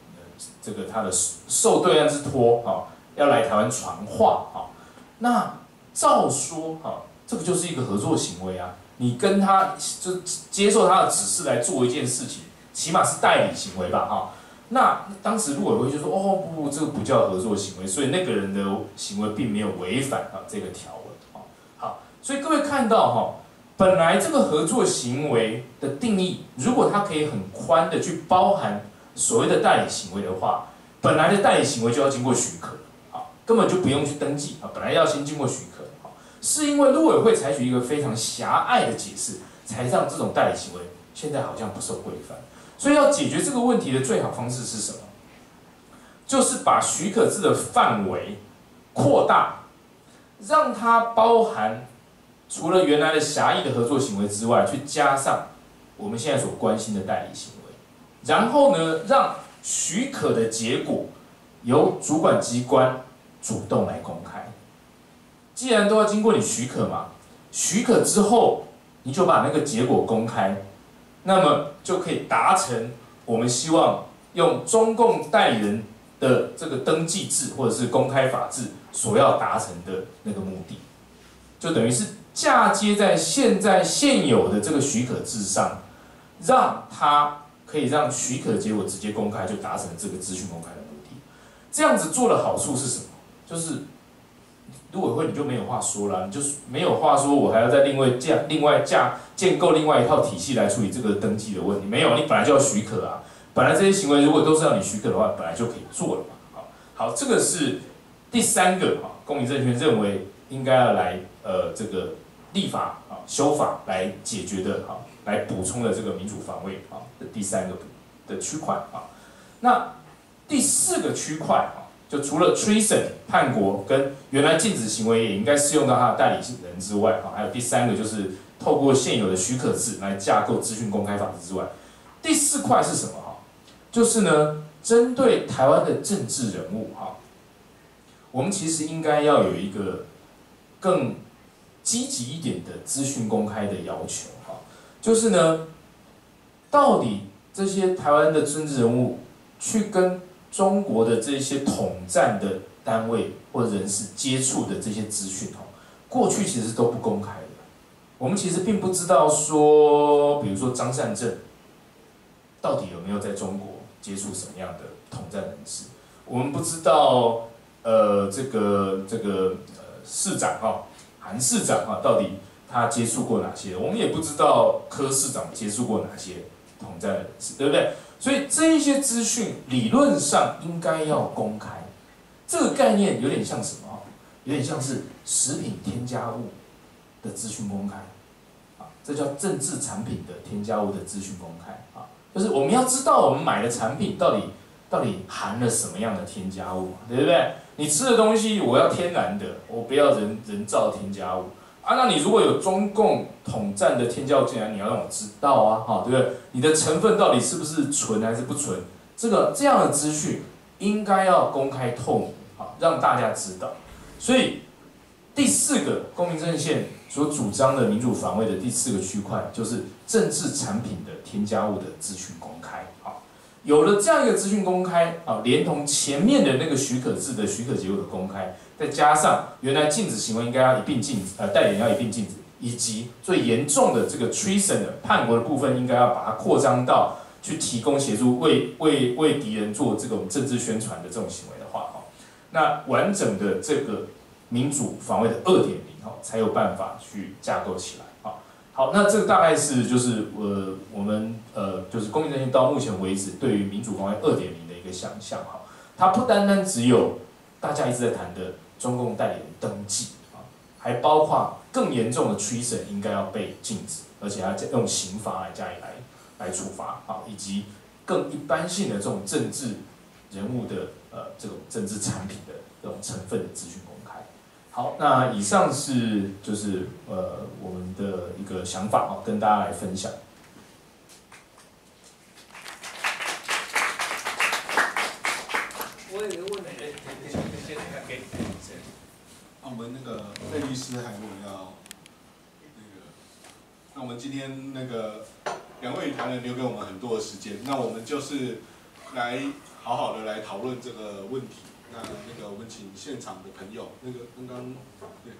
这个他的受对岸之托啊，要来台湾传话啊。那照说啊，这个就是一个合作行为啊，你跟他就接受他的指示来做一件事情，起码是代理行为吧哈。那当时陆委会就说，哦不，这个不叫合作行为，所以那个人的行为并没有违反啊这个条文啊。好，所以各位看到哈，本来这个合作行为的定义，如果它可以很宽的去包含所谓的代理行为的话，本来的代理行为就要经过许可啊，根本就不用去登记啊，本来要先经过许可啊，是因为陆委会采取一个非常狭隘的解释，才让这种代理行为现在好像不受规范。所以要解决这个问题的最好方式是什么？就是把许可制的范围扩大，让它包含除了原来的狭义的合作行为之外，去加上我们现在所关心的代理行为，然后呢，让许可的结果由主管机关主动来公开。既然都要经过你许可嘛，许可之后你就把那个结果公开。那么就可以达成我们希望用中共代理人的这个登记制或者是公开法制所要达成的那个目的，就等于是嫁接在现在现有的这个许可制上，让它可以让许可结果直接公开，就达成这个资讯公开的目的。这样子做的好处是什么？就是陆委会你就没有话说了，你就没有话说，我还要再另外架、另外架建构另外一套体系来处理这个登记的问题。没有，你本来就要许可啊，本来这些行为如果都是让你许可的话，本来就可以做了嘛。好，好，这个是第三个哈，公民政权认为应该要来呃这个立法啊修法来解决的哈，来补充的这个民主防卫啊的第三个的区块啊。那第四个区块啊。就除了 treason 叛国跟原来禁止行为也应该适用到他的代理人之外，啊，还有第三个就是透过现有的许可制来架构资讯公开法制之外，第四块是什么哈？就是呢，针对台湾的政治人物哈，我们其实应该要有一个更积极一点的资讯公开的要求哈，就是呢，到底这些台湾的政治人物去跟中国的这些统战的单位或人士接触的这些资讯，过去其实都不公开的。我们其实并不知道说，比如说张善政到底有没有在中国接触什么样的统战人士，我们不知道，呃，这个这个呃市长哈，韩市长哈，到底他接触过哪些？我们也不知道柯市长接触过哪些统战人士，对不对？所以这一些资讯理论上应该要公开，这个概念有点像什么？有点像是食品添加物的资讯公开，啊，这叫政治产品的添加物的资讯公开啊，就是我们要知道我们买的产品到底到底含了什么样的添加物，对不对？你吃的东西我要天然的，我不要人人造添加物。啊，那你如果有中共统战的添加物进来，你要让我知道啊，哈，对不对？你的成分到底是不是纯还是不纯？这个这样的资讯应该要公开透明，啊，让大家知道。所以第四个公民阵线所主张的民主防卫的第四个区块，就是政治产品的添加物的资讯公开。好，有了这样一个资讯公开，啊，连同前面的那个许可制的许可结果的公开。再加上原来禁止行为应该要一并禁止，呃，代理人要一并禁止，以及最严重的这个 treason 的叛国的部分，应该要把它扩张到去提供协助为为为敌人做这种政治宣传的这种行为的话，哈，那完整的这个民主防卫的二点零，哈，才有办法去架构起来，哈。好，那这个大概是就是呃我们呃就是公民阵线到目前为止对于民主防卫二点零的一个想象，哈，它不单单只有大家一直在谈的中共代理人登记啊，还包括更严重的 treason 应该要被禁止，而且要用刑罚来加以来来处罚啊，以及更一般性的这种政治人物的呃这种政治产品的这种成分的资讯公开。好，那以上是就是呃我们的一个想法啊，跟大家来分享。 我有一个问题，先先给谁？ 那我们那个费律师还如果要那个，那我们今天那个两位谈人留给我们很多的时间，那我们就是来好好的来讨论这个问题。那那个我们请现场的朋友，那个刚刚对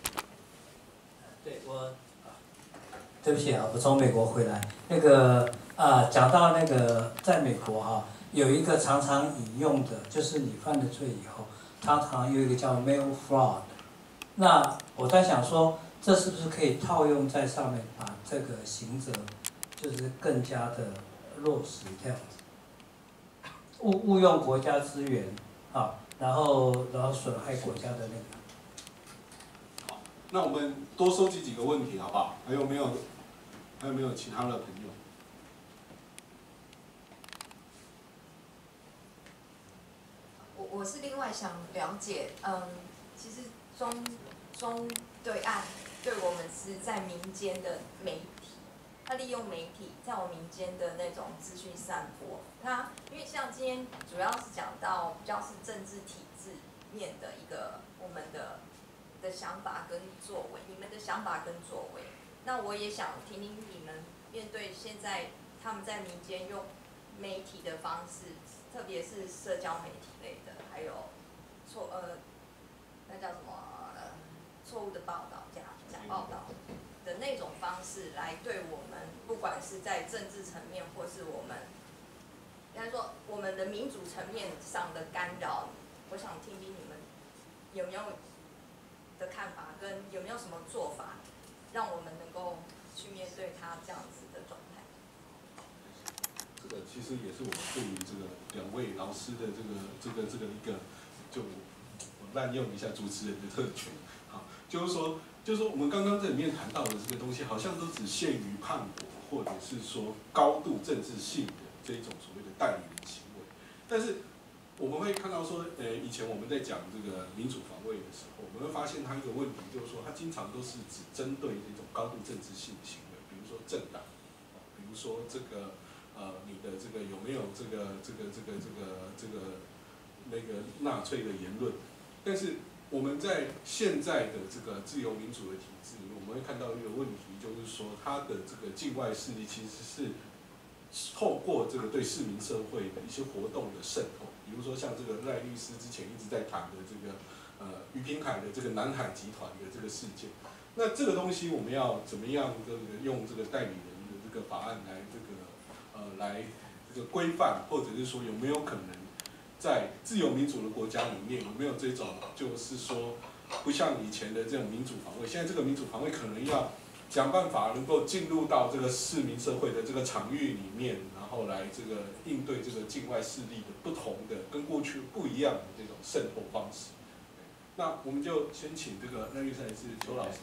对我，对不起啊，我从美国回来。那个啊，讲到那个在美国哈、啊，有一个常常引用的，就是你犯了罪以后，常常有一个叫 mail fraud。那我在想说，这是不是可以套用在上面，把这个刑责就是更加的落实这样子？误误用国家资源啊，然后然后损害国家的那个。 好，那我们多收集几个问题好不好？还有没有还有没有其他的朋友？ 我我是另外想了解，嗯，其实中中对岸对我们是在民间的媒体，他利用媒体在我民间的那种资讯散播，他因为像今天主要是讲到比较是政治体制面的一个我们的的想法跟作为，你们的想法跟作为，那我也想听听你们面对现在他们在民间用媒体的方式，特别是社交媒体类的，还有错呃那叫什么呃错误的报道假假报道的那种方式来对我们，不管是在政治层面，或是我们应该说我们的民主层面上的干扰，我想听听你们有没有的看法，跟有没有什么做法，让我们能够去面对他这样子的状态。 这个其实也是我们对于这个两位老师的这个这个这个一个，就我滥用一下主持人的特权，好，就是说，就是说我们刚刚在里面谈到的这个东西，好像都只限于叛国，或者是说高度政治性的这一种所谓的代理人行为。但是我们会看到说，呃，以前我们在讲这个民主防卫的时候，我们会发现它一个问题，就是说它经常都是只针对这种高度政治性的行为，比如说政党，比如说这个。呃，你的这个有没有这个这个这个这个这个那个纳粹的言论？但是我们在现在的这个自由民主的体制，我们会看到一个问题，就是说它的这个境外势力其实是透过这个对市民社会的一些活动的渗透，比如说像这个赖律师之前一直在谈的这个呃于平凯的这个南海集团的这个事件，那这个东西我们要怎么样这个用这个代理人的这个法案来这个。呃，来这个规范，或者是说有没有可能在自由民主的国家里面，有没有这种就是说不像以前的这种民主防卫，现在这个民主防卫可能要想办法能够进入到这个市民社会的这个场域里面，然后来这个应对这个境外势力的不同的跟过去不一样的这种渗透方式。那我们就先请这个赖律师还是邱老师。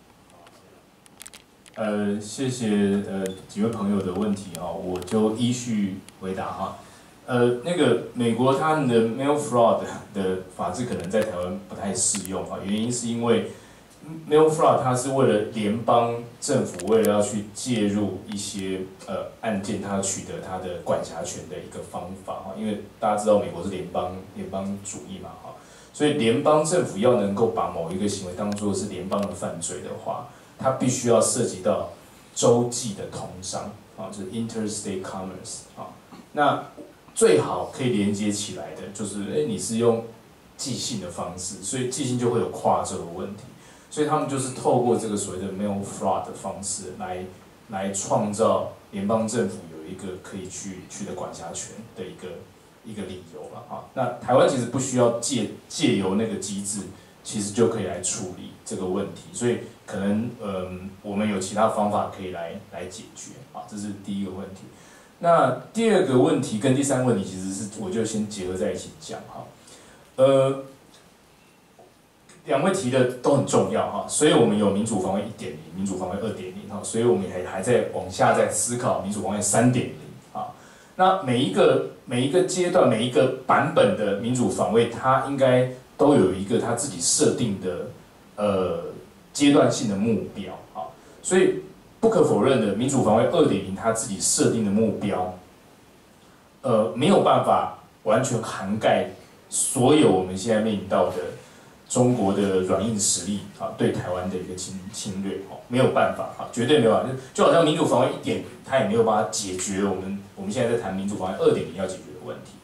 呃，谢谢呃几位朋友的问题哈，我就依序回答哈。呃，那个美国他们的 mail fraud 的法制可能在台湾不太适用啊，原因是因为 mail fraud 它是为了联邦政府为了要去介入一些呃案件，它取得它的管辖权的一个方法哈，因为大家知道美国是联邦联邦主义嘛哈，所以联邦政府要能够把某一个行为当作是联邦的犯罪的话。它必须要涉及到洲际的通商啊，就是 interstate commerce 啊。那最好可以连接起来的，就是哎，你是用寄信的方式，所以寄信就会有跨州的问题。所以他们就是透过这个所谓的 mail fraud 的方式来来创造联邦政府有一个可以去取得管辖权的一个一个理由了啊。那台湾其实不需要借借由那个机制，其实就可以来处理这个问题，所以。可能嗯，我们有其他方法可以来来解决啊，这是第一个问题。那第二个问题跟第三个问题其实是我就先结合在一起讲哈。呃，两位提的都很重要哈，所以我们有民主防卫一点零、民主防卫二点零哈，所以我们还还在往下在思考民主防卫三点零啊。那每一个每一个阶段、每一个版本的民主防卫，它应该都有一个它自己设定的呃。阶段性的目标啊，所以不可否认的，民主防卫二点零它自己设定的目标，呃，没有办法完全涵盖所有我们现在面临到的中国的软硬实力啊对台湾的一个侵侵略哦，没有办法啊，绝对没有办法，就好像民主防卫一点零，它也没有办法解决我们我们现在在谈民主防卫二点零要解决的问题。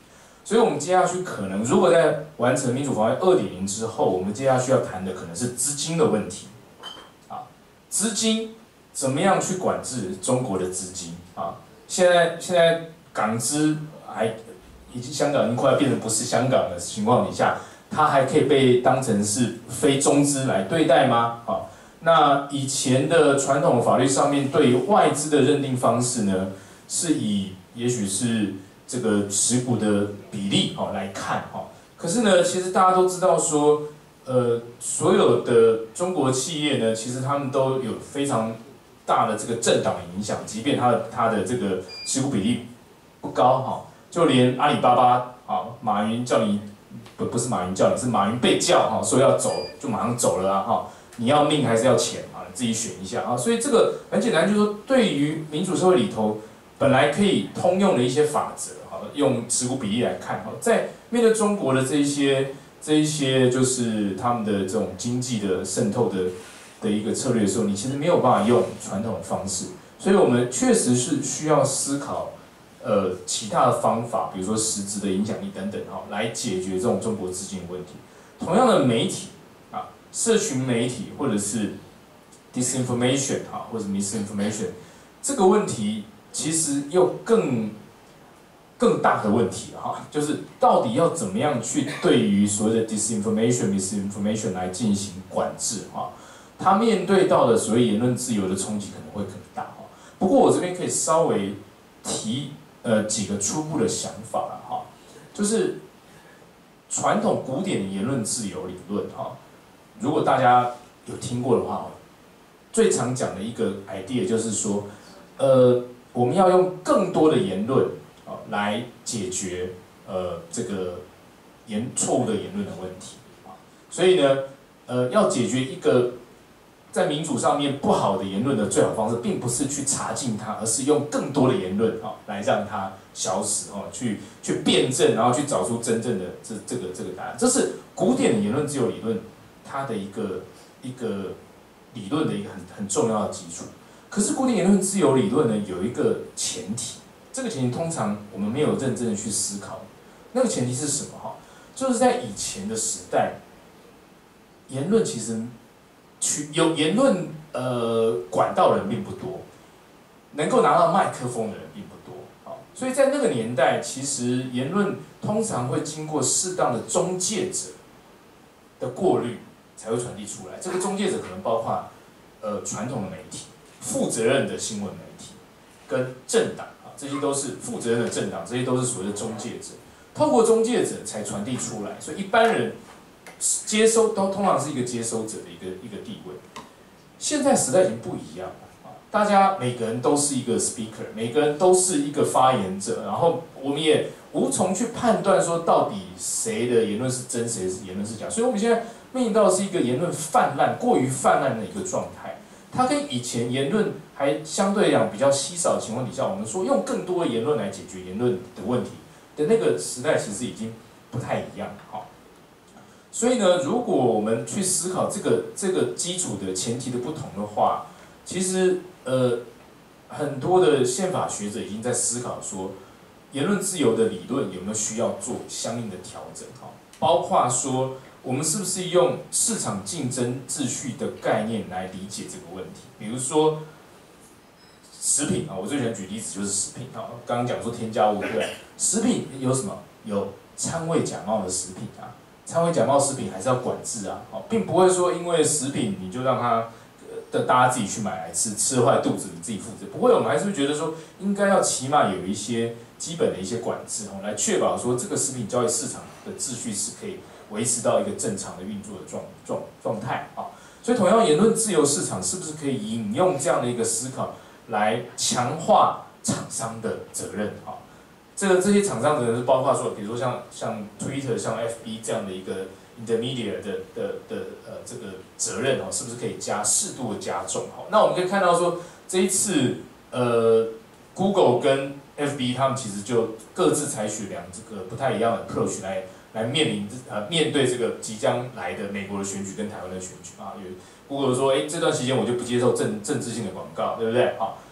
所以我们接下去可能如果在完成民主法案二点零之后，我们接下去要谈的可能是资金的问题，啊，资金怎么样去管制中国的资金啊？现在现在港资还已经香港已经快要变成不是香港的情况底下，它还可以被当成是非中资来对待吗？啊，那以前的传统法律上面对于外资的认定方式呢，是以也许是这个持股的比例哦来看哦。可是呢，其实大家都知道说，呃，所有的中国企业呢，其实他们都有非常大的这个政党影响，即便它的它的这个持股比例不高哈，就连阿里巴巴啊，马云叫你不不是马云叫你，是马云被叫哈，说要走就马上走了啊哈，你要命还是要钱啊？你自己选一下啊。所以这个很简单，就是说对于民主社会里头本来可以通用的一些法则哈，用持股比例来看哈，在面对中国的这一些这一些就是他们的这种经济的渗透的的一个策略的时候，你其实没有办法用传统的方式，所以我们确实是需要思考。呃，其他的方法，比如说实质的影响力等等，哈，来解决这种中国资金的问题。同样的媒体啊，社群媒体或者是 disinformation 哈，或者 misinformation 这个问题，其实又更更大的问题了哈，就是到底要怎么样去对于所谓的 disinformation、misinformation 来进行管制哈？它面对到的所谓言论自由的冲击可能会更大哈。不过我这边可以稍微提。呃，几个初步的想法了哈，就是传统古典的言论自由理论哈，如果大家有听过的话，最常讲的一个 idea 就是说，呃，我们要用更多的言论啊来解决呃这个言错误的言论的问题啊，所以呢，呃，要解决一个。在民主上面不好的言论的最好方式，并不是去查禁它，而是用更多的言论啊来让它消失哦，去去辩证，然后去找出真正的这这个这个答案。这是古典的言论自由理论它的一个一个理论的一个很很重要的基础。可是古典言论自由理论呢，有一个前提，这个前提通常我们没有认真的去思考。那个前提是什么哈？就是在以前的时代，言论其实。有言论呃管道的人并不多，能够拿到麦克风的人并不多，好，所以在那个年代，其实言论通常会经过适当的中介者的过滤，才会传递出来。这个中介者可能包括呃传统的媒体、负责任的新闻媒体跟政党啊，这些都是负责任的政党，这些都是所谓的中介者。透过中介者才传递出来，所以一般人。接收都通常是一个接收者的一个一个地位，现在时代已经不一样了啊！大家每个人都是一个 speaker， 每个人都是一个发言者，然后我们也无从去判断说到底谁的言论是真，谁的言论是假，所以我们现在面临到的是一个言论泛滥、过于泛滥的一个状态。它跟以前言论还相对来讲比较稀少的情况底下，我们说用更多的言论来解决言论的问题的那个时代，其实已经不太一样哈。所以呢，如果我们去思考这个这个基础的前提的不同的话，其实呃很多的宪法学者已经在思考说，言论自由的理论有没有需要做相应的调整哈，包括说我们是不是用市场竞争秩序的概念来理解这个问题，比如说食品啊，我最喜欢举例子就是食品啊，刚刚讲说添加物对不对？食品有什么？有掺味假冒的食品啊。掺味假冒食品还是要管制啊，并不会说因为食品你就让它的大家自己去买来吃，吃坏肚子你自己负责。不会，我们还是会觉得说应该要起码有一些基本的一些管制哦，来确保说这个食品交易市场的秩序是可以维持到一个正常的运作的状状状态啊。所以，同样言论自由市场是不是可以引用这样的一个思考来强化厂商的责任啊？这个这些厂商可能是包括说，比如说像像 Twitter、像 F B 这样的一个 intermediate 的的的呃这个责任哦，是不是可以加适度的加重？哈，那我们可以看到说，这一次呃 Google 跟 F B 他们其实就各自采取两这个不太一样的 approach 来来面临呃面对这个即将来的美国的选举跟台湾的选举啊。有 Google 说，哎，这段期间我就不接受政政治性的广告，对不对？好。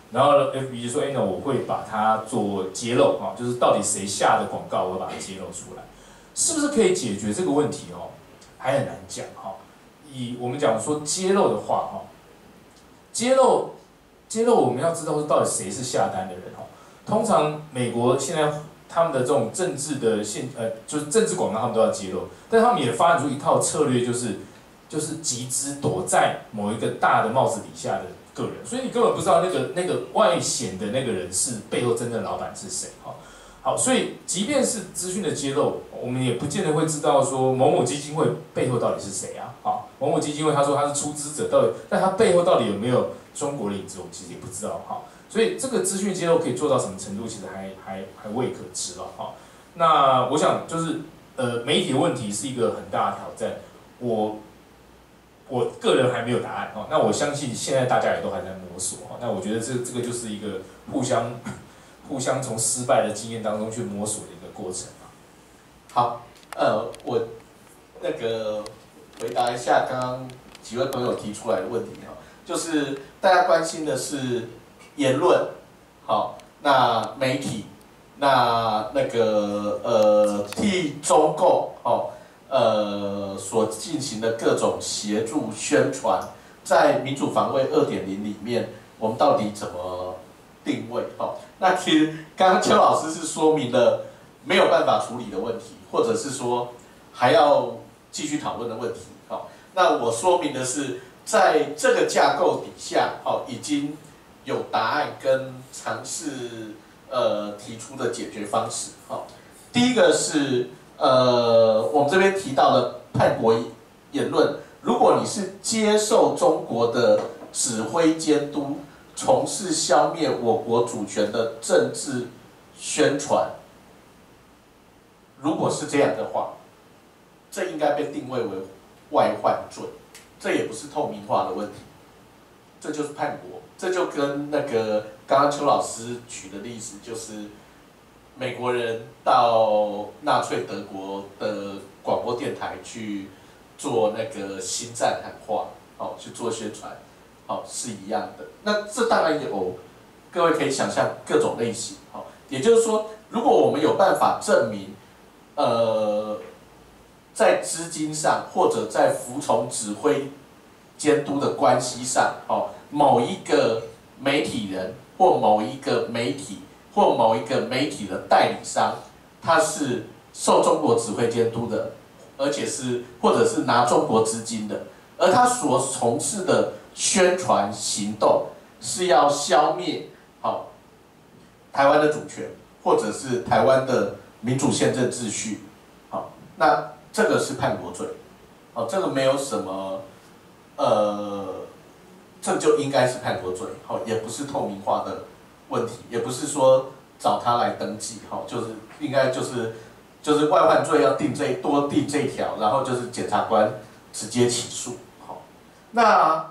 然后 F B 就说，哎，那我会把它做揭露哈，就是到底谁下的广告，我会把它揭露出来，是不是可以解决这个问题哦？还很难讲哈。以我们讲说揭露的话哈，揭露揭露我们要知道说到底谁是下单的人哈。通常美国现在他们的这种政治的现呃，就是政治广告他们都要揭露，但他们也发展出一套策略，就是就是集资躲在某一个大的帽子底下的个人，所以你根本不知道那个那个外显的那个人是背后真正的老板是谁哈。好，所以即便是资讯的揭露，我们也不见得会知道说某某基金会背后到底是谁啊？好，某某基金会他说他是出资者，到底但他背后到底有没有中国的影子，我们其实也不知道哈。所以这个资讯揭露可以做到什么程度，其实还还还未可知了哈。那我想就是呃媒体的问题是一个很大的挑战，我我个人还没有答案哈。那我相信现在大家也都还在摸索哈。那我觉得这这个就是一个互相。互相从失败的经验当中去摸索的一个过程嘛。 好，呃，我那个回答一下刚刚几位朋友提出来的问题哈，就是大家关心的是言论，好，那媒体，那那个呃替中共哦呃所进行的各种协助宣传，在民主防卫 二点零 里面，我们到底怎么定位？哦，那其实刚刚邱老师是说明了没有办法处理的问题，或者是说还要继续讨论的问题。哦，那我说明的是，在这个架构底下，哦，已经有答案跟尝试呃提出的解决方式。哦，第一个是呃我们这边提到的叛国言论，如果你是接受中国的指挥监督，从事消灭我国主权的政治宣传，如果是这样的话，这应该被定位为外患罪，这也不是透明化的问题，这就是叛国。这就跟那个刚刚邱老师举的例子，就是美国人到纳粹德国的广播电台去做那个心战喊话，哦，去做宣传。好，是一样的。那这当然有，各位可以想象各种类型。好，也就是说，如果我们有办法证明，呃，在资金上或者在服从指挥监督的关系上，哦，某一个媒体人或某一个媒体或某一个媒体的代理商，他是受中国指挥监督的，而且是或者是拿中国资金的，而他所从事的宣传行动是要消灭好台湾的主权，或者是台湾的民主宪政秩序，好，那这个是叛国罪，好，这个没有什么，呃，这就应该是叛国罪，好，也不是透明化的问题，也不是说找他来登记，好，就是应该就是就是外患罪要定这多定这一条，然后就是检察官直接起诉，好，那。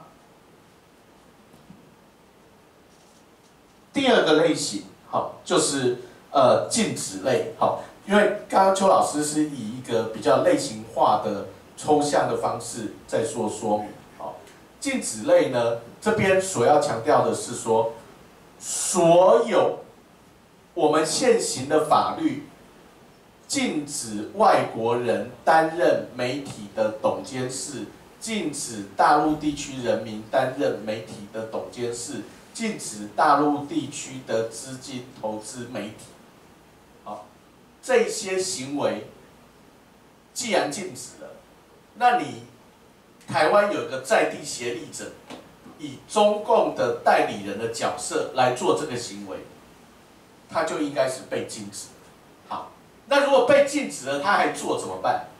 第二个类型，好，就是呃禁止类，好，因为刚刚邱老师是以一个比较类型化的抽象的方式在做说明，好，禁止类呢，这边所要强调的是说，所有我们现行的法律禁止外国人担任媒体的董监事，禁止大陆地区人民担任媒体的董监事。禁止大陆地区的资金投资媒体，好，这些行为既然禁止了，那你台湾有一个在地协力者，以中共的代理人的角色来做这个行为，他就应该是被禁止。好，那如果被禁止了，他还做怎么办？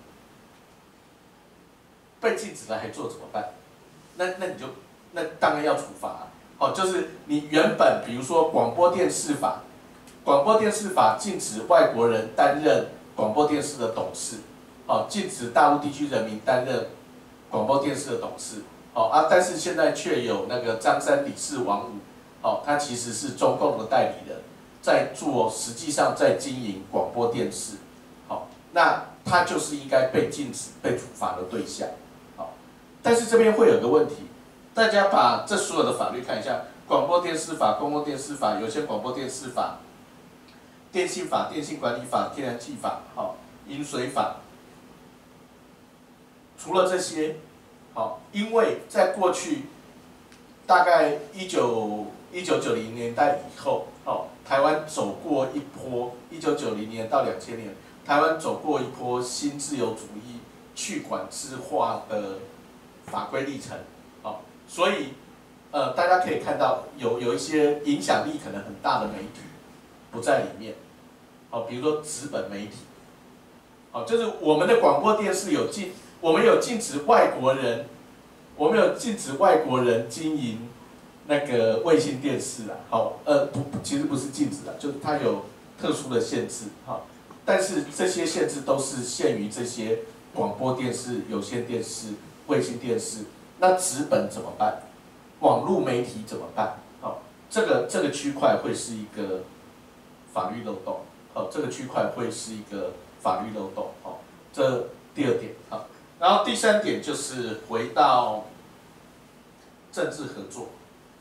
被禁止了还做怎么办？那那你就那当然要处罚啊。哦，就是你原本比如说广播电视法，广播电视法禁止外国人担任广播电视的董事，哦，禁止大陆地区人民担任广播电视的董事，哦啊，但是现在却有那个张三李四王五，哦，他其实是中共的代理人，在做实际上在经营广播电视，好，那他就是应该被禁止、被处罚的对象，好，但是这边会有个问题。大家把这所有的法律看一下， 广播电视法、公共电视法、有线广播电视法、电信法、电信管理法、天然气法、好、饮水法。除了这些，好，因为在过去大概一九一九九零年代以后，哦，台湾走过一波一九九零年到两千年，台湾走过一波新自由主义去管制化的法规历程，好，所以呃，大家可以看到有有一些影响力可能很大的媒体不在里面，好，比如说纸本媒体，好，就是我们的广播电视有禁。我们有禁止外国人，我们有禁止外国人经营那个卫星电视啊，好，呃，不，其实不是禁止啊，就是它有特殊的限制，哈。但是这些限制都是限于这些广播电视、有线电视、卫星电视。那纸本怎么办？网络媒体怎么办？好，这个这个区块会是一个法律漏洞，好，这个区块会是一个法律漏洞，好，这第二点，好。然后第三点就是回到政治合作，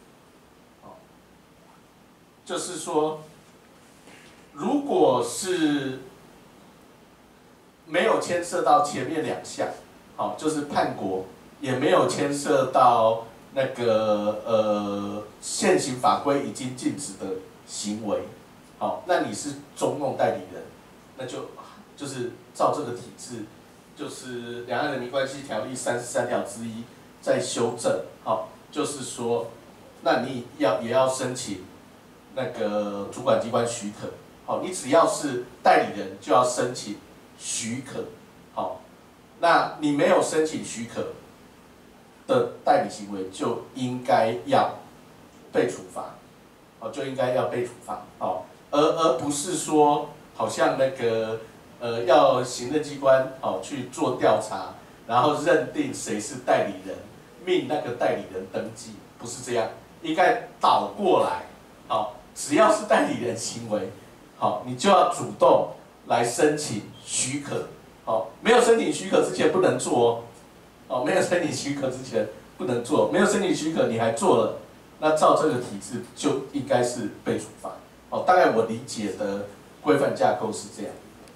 就是说，如果是没有牵涉到前面两项，好，就是叛国，也没有牵涉到那个呃现行法规已经禁止的行为，好，那你是中共代理人，那就就是照这个体制。就是《两岸人民关系条例》三十三条之一在修正，好，就是说，那你要也要申请那个主管机关许可，好，你只要是代理人就要申请许可，好，那你没有申请许可的代理行为就应该要被处罚，好，就应该要被处罚，好，而而不是说好像那个。呃，要行政机关哦去做调查，然后认定谁是代理人，命那个代理人登记，不是这样，应该倒过来，好，只要是代理人行为，好，你就要主动来申请许可，好，没有申请许可之前不能做哦，哦，没有申请许可之前不能做，没有申请许可你还做了，那照这个体制就应该是被处罚，哦，大概我理解的规范架构是这样。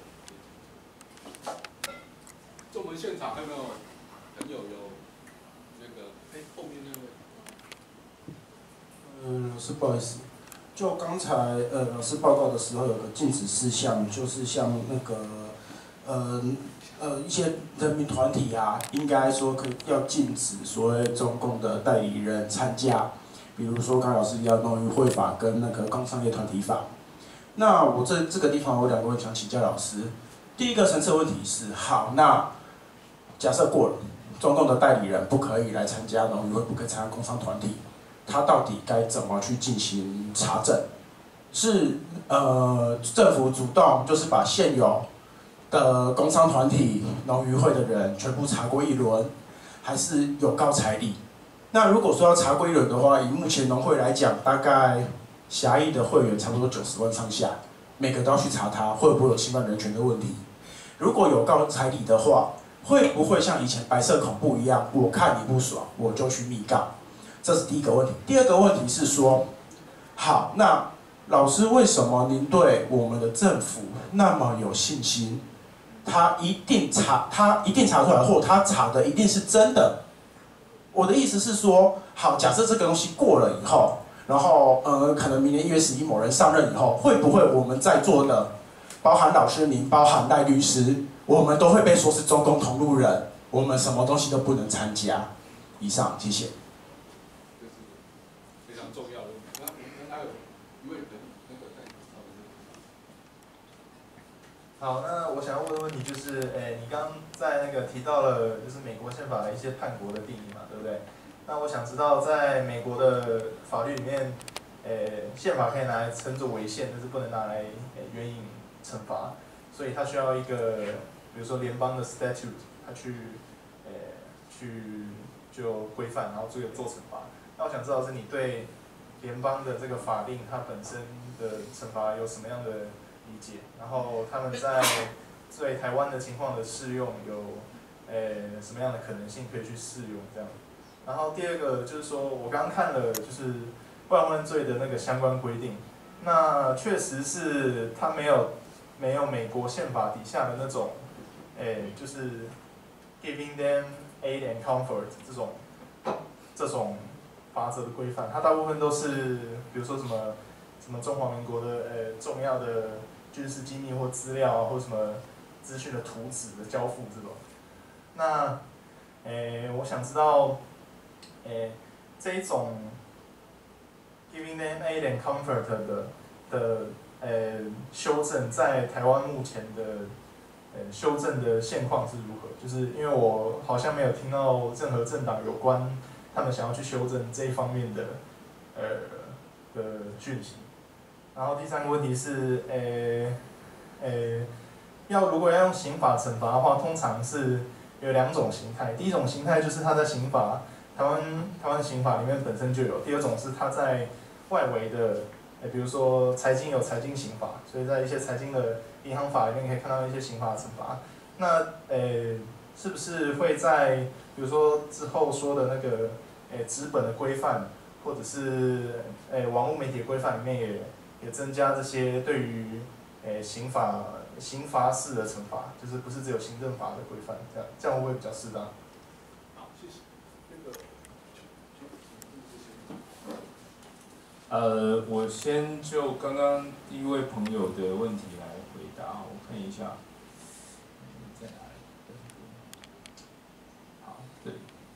就我们现场还有没有朋友有那个？哎，后面那位。 嗯，老师不好意思，就刚才呃老师报告的时候有个禁止事项，就是像那个呃呃一些人民团体啊，应该说可以要禁止所谓中共的代理人参加，比如说刚才老师提到农渔会法跟那个工商业团体法。那我这这个地方我有两个问题想请教老师。第一个层次的问题是，好，那假设过了，中共的代理人不可以来参加农渔会，不可以参加工商团体，他到底该怎么去进行查证？是呃政府主动就是把现有的工商团体、农渔会的人全部查过一轮，还是有高彩礼？那如果说要查过一轮的话，以目前农会来讲，大概狭义的会员差不多九十万上下，每个都要去查他会不会有侵犯人权的问题。如果有高彩礼的话，会不会像以前白色恐怖一样，我看你不爽，我就去密告？这是第一个问题。第二个问题是说，好，那老师为什么您对我们的政府那么有信心？他一定查，他一定查出来，或他查的一定是真的。我的意思是说，好，假设这个东西过了以后，然后呃，可能明年一月十一某人上任以后，会不会我们在座的，包含老师您，包含赖律师，我们都会被说是中共同路人，我们什么东西都不能参加？以上，谢谢。 这是非常重要的问题。那我们还有一位朋友，那个在好，那我想要问的问题就是，诶，你刚刚在那个提到了就是美国宪法的一些叛国的定义嘛，对不对？那我想知道，在美国的法律里面，诶，宪法可以拿来称作违宪，但是不能拿来诶援引惩罚，所以它需要一个，比如说联邦的 statute， 它去，诶，去就规范，然后这个做惩罚。那我想知道是你对联邦的这个法令它本身的惩罚有什么样的理解？然后他们在对台湾的情况的适用有，诶什么样的可能性可以去适用这样？然后第二个就是说，我刚刚看了就是外患罪的那个相关规定。那确实是它没有没有美国宪法底下的那种，诶，就是 giving them aid and comfort 这种这种法则的规范，它大部分都是比如说什么什么中华民国的呃重要的军事机密或资料啊，或什么资讯的图纸的交付这种。那诶，我想知道，诶，这一种 giving them aid and comfort 的的呃修正，在台湾目前的呃修正的现况是如何？就是因为我好像没有听到任何政党有关他们想要去修正这一方面的呃的讯息。然后第三个问题是，诶诶，要如果要用刑法惩罚的话，通常是有两种形态。第一种形态就是它在刑法，台湾台湾刑法里面本身就有；第二种是它在外围的，诶，比如说财经有财经刑法，所以在一些财经的银行法里面可以看到一些刑法的惩罚。那诶，是不是会在比如说之后说的那个诶纸本的规范，或者是诶网络媒体规范里面也也增加这些对于诶刑法刑罚式的惩罚，就是不是只有行政法的规范，这样这样会不会比较适当？ 好，谢谢。那个， 呃，我先就刚刚第一位朋友的问题来回答，我看一下，在哪里？好，对，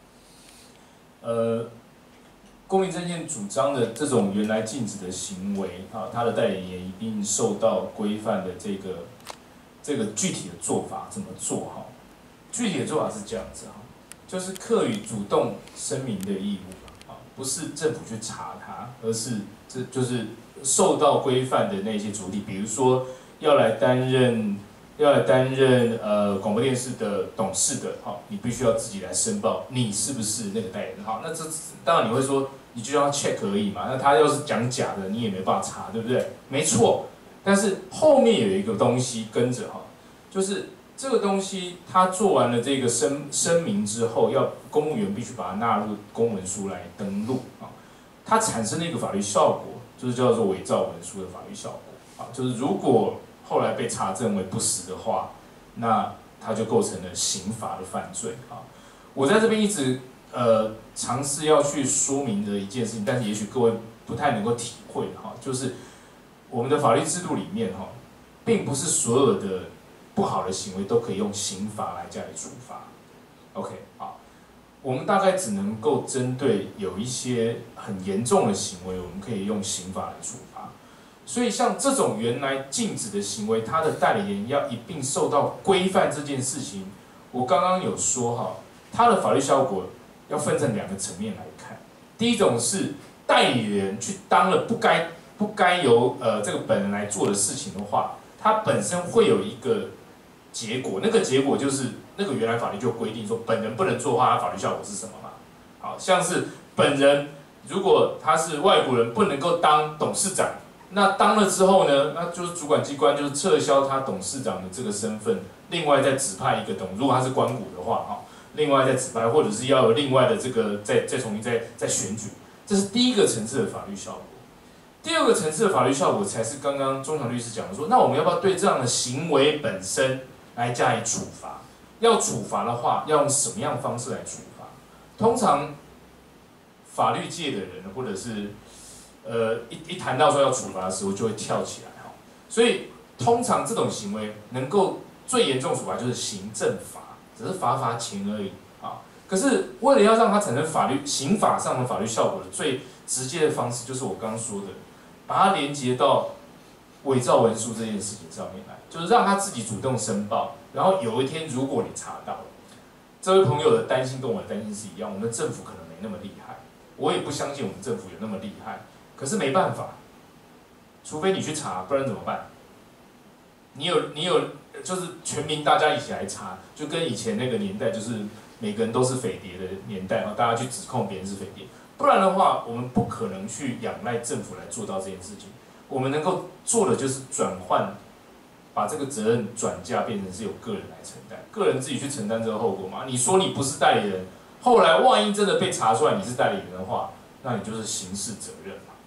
呃。公民证件主张的这种原来禁止的行为啊，它的代理人一定受到规范的这个这个具体的做法怎么做哈？具体的做法是这样子哈，就是课予主动声明的义务啊，不是政府去查它，而是这就是受到规范的那些主体，比如说要来担任要来担任呃广播电视的董事的，哈，你必须要自己来申报你是不是那个代理人，好，那这当然你会说。你就让他 check 而已嘛，那他要是讲假的，你也没办法查，对不对？没错，但是后面有一个东西跟着哈，就是这个东西他做完了这个声声明之后，要公务员必须把它纳入公文书来登录啊，它产生的一个法律效果，就是叫做伪造文书的法律效果啊，就是如果后来被查证为不实的话，那它就构成了刑罚的犯罪啊。我在这边一直。呃，尝试要去说明的一件事情，但是也许各位不太能够体会哈，就是我们的法律制度里面哈，并不是所有的不好的行为都可以用刑法来加以处罚。OK， 好，我们大概只能够针对有一些很严重的行为，我们可以用刑法来处罚。所以像这种原来禁止的行为，它的代理人要一并受到规范这件事情，我刚刚有说哈，它的法律效果。要分成两个层面来看，第一种是代理人去当了不该不该由呃这个本人来做的事情的话，它本身会有一个结果，那个结果就是那个原来法律就规定说本人不能做的话，它法律效果是什么嘛？好像是本人如果他是外国人，不能够当董事长，那当了之后呢，那就是主管机关就是撤销他董事长的这个身份，另外再指派一个董，如果他是官股的话，哈。另外再指派，或者是要有另外的这个再再重新再再选举，这是第一个层次的法律效果。第二个层次的法律效果才是刚刚钟祥律师讲的说，那我们要不要对这样的行为本身来加以处罚？要处罚的话，要用什么样的方式来处罚？通常法律界的人或者是呃一一谈到说要处罚的时候，就会跳起来哈。所以通常这种行为能够最严重处罚就是行政罚。只是罚罚钱而已啊！可是为了要让它产生法律刑法上的法律效果的最直接的方式，就是我刚刚说的，把它连接到伪造文书这件事情上面来，就是让他自己主动申报。然后有一天如果你查到了，这位朋友的担心跟我的担心是一样，我们政府可能没那么厉害，我也不相信我们政府有那么厉害。可是没办法，除非你去查，不然怎么办？你有你有。就是全民大家一起来查，就跟以前那个年代，就是每个人都是匪谍的年代啊，大家去指控别人是匪谍。不然的话，我们不可能去仰赖政府来做到这件事情。我们能够做的就是转换，把这个责任转嫁变成是由个人来承担，个人自己去承担这个后果嘛。你说你不是代理人，后来万一真的被查出来你是代理人的话，那你就是刑事责任嘛。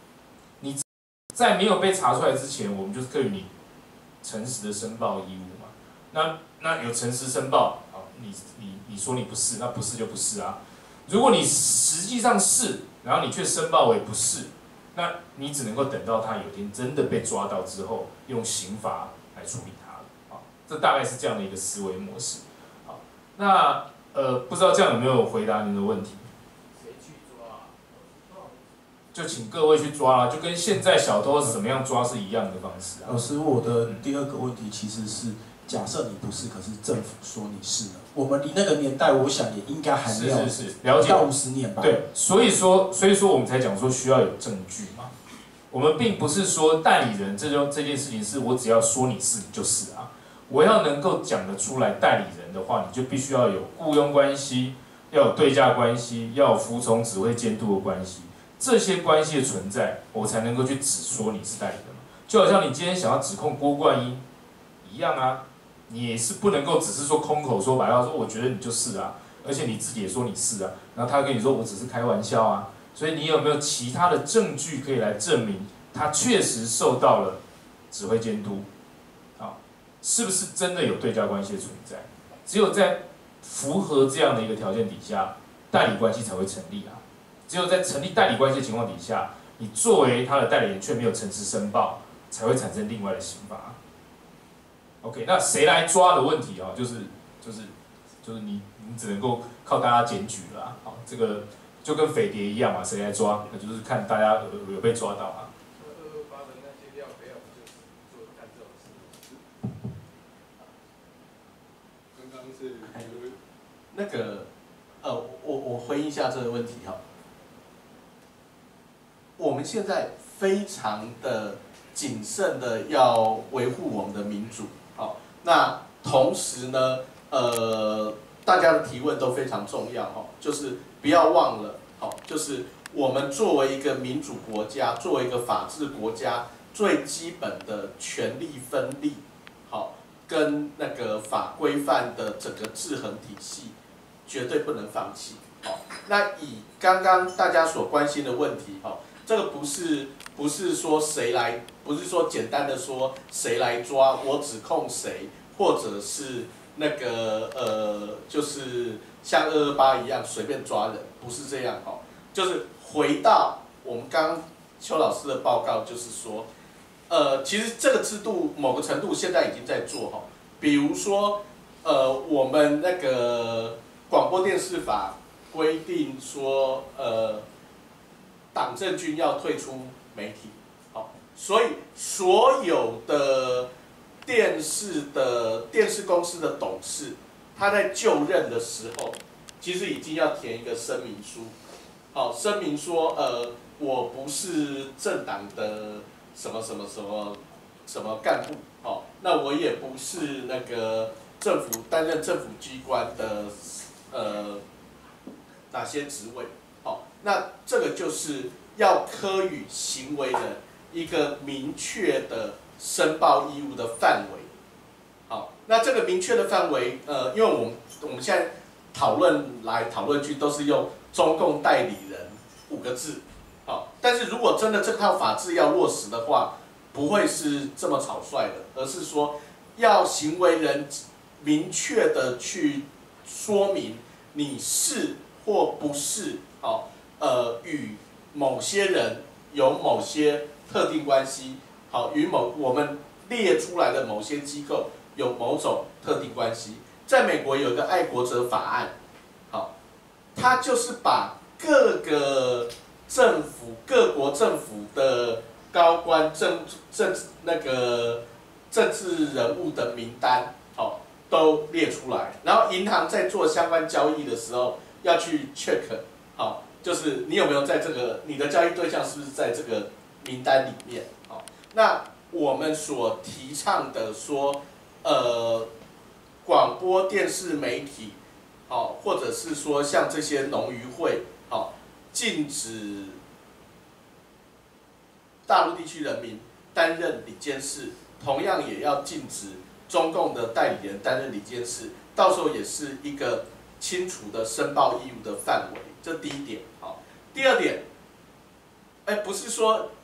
在没有被查出来之前，我们就是给予你诚实的申报义务嘛。那那有诚实申报，好，你你你说你不是，那不是就不是啊。如果你实际上是，然后你却申报为不是，那你只能够等到他有一天真的被抓到之后，用刑罚来处理他了。好，这大概是这样的一个思维模式。好，那呃，不知道这样有没有回答您的问题？ 谁去抓啊？ 就请各位去抓啦，就跟现在小偷是怎么样抓是一样的方式啊。 老师，我的第二个问题其实是，假设你不是，可是政府说你是呢？我们离那个年代，我想也应该还没有是是是，了解到五十年吧？ 对，所以说所以说我们才讲说需要有证据嘛。我们并不是说代理人这种这件事情是我只要说你是你就是啊，我要能够讲得出来代理人的话，你就必须要有雇佣关系，要有对价关系，要有服从指挥监督的关系。这些关系的存在，我才能够去指说你是代理人嘛。就好像你今天想要指控郭冠英一样啊，你也是不能够只是说空口说白话说我觉得你就是啊，而且你自己也说你是啊，然后他跟你说我只是开玩笑啊，所以你有没有其他的证据可以来证明他确实受到了指挥监督？啊，是不是真的有对价关系的存在？只有在符合这样的一个条件底下，代理关系才会成立啊。只有在成立代理关系的情况底下，你作为他的代理人却没有诚实申报，才会产生另外的刑罚。OK， 那谁来抓的问题啊，就是就是就是你你只能够靠大家检举了啊。好，这个就跟匪谍一样嘛，谁来抓？那就是看大家有有被抓到啊。 二二八的那些料不要就是做干这种事。刚刚是那个呃，我我回应一下这个问题哈。我们现在非常的谨慎的要维护我们的民主，好，那同时呢，呃，大家的提问都非常重要哈，就是不要忘了，好，就是我们作为一个民主国家，作为一个法治国家，最基本的权力分立，好，跟那个法规范的整个制衡体系，绝对不能放弃，好，那以刚刚大家所关心的问题，哈。这个不是不是说谁来，不是说简单的说谁来抓，我指控谁，或者是那个呃，就是像二二八一样随便抓人，不是这样哈。就是回到我们刚刚邱老师的报告，就是说，呃，其实这个制度某个程度现在已经在做哈，比如说呃，我们那个广播电视法规定说呃。党政军要退出媒体，好，所以所有的电视的电视公司的董事，他在就任的时候，其实已经要填一个声明书，好，声明说，呃，我不是政党的什么什么什么什么干部，好，那我也不是那个政府担任政府机关的呃哪些职位。好，那这个就是要科予行为人一个明确的申报义务的范围。好，那这个明确的范围，呃，因为我们我们现在讨论来讨论去都是用中共代理人五个字，好，但是如果真的这套法制要落实的话，不会是这么草率的，而是说要行为人明确的去说明你是或不是。好，呃，与某些人有某些特定关系，好，与某我们列出来的某些机构有某种特定关系。在美国有一个爱国者法案，好，它就是把各个政府、各国政府的高官、政政那个政治人物的名单，好，都列出来，然后银行在做相关交易的时候要去 check。好，就是你有没有在这个你的交易对象是不是在这个名单里面？好，那我们所提倡的说，呃，广播电视媒体，好，或者是说像这些农渔会，好，禁止大陆地区人民担任理监事，同样也要禁止中共的代理人担任理监事，到时候也是一个清楚的申报义务的范围。这第一点，好。第二点，哎，不是说，其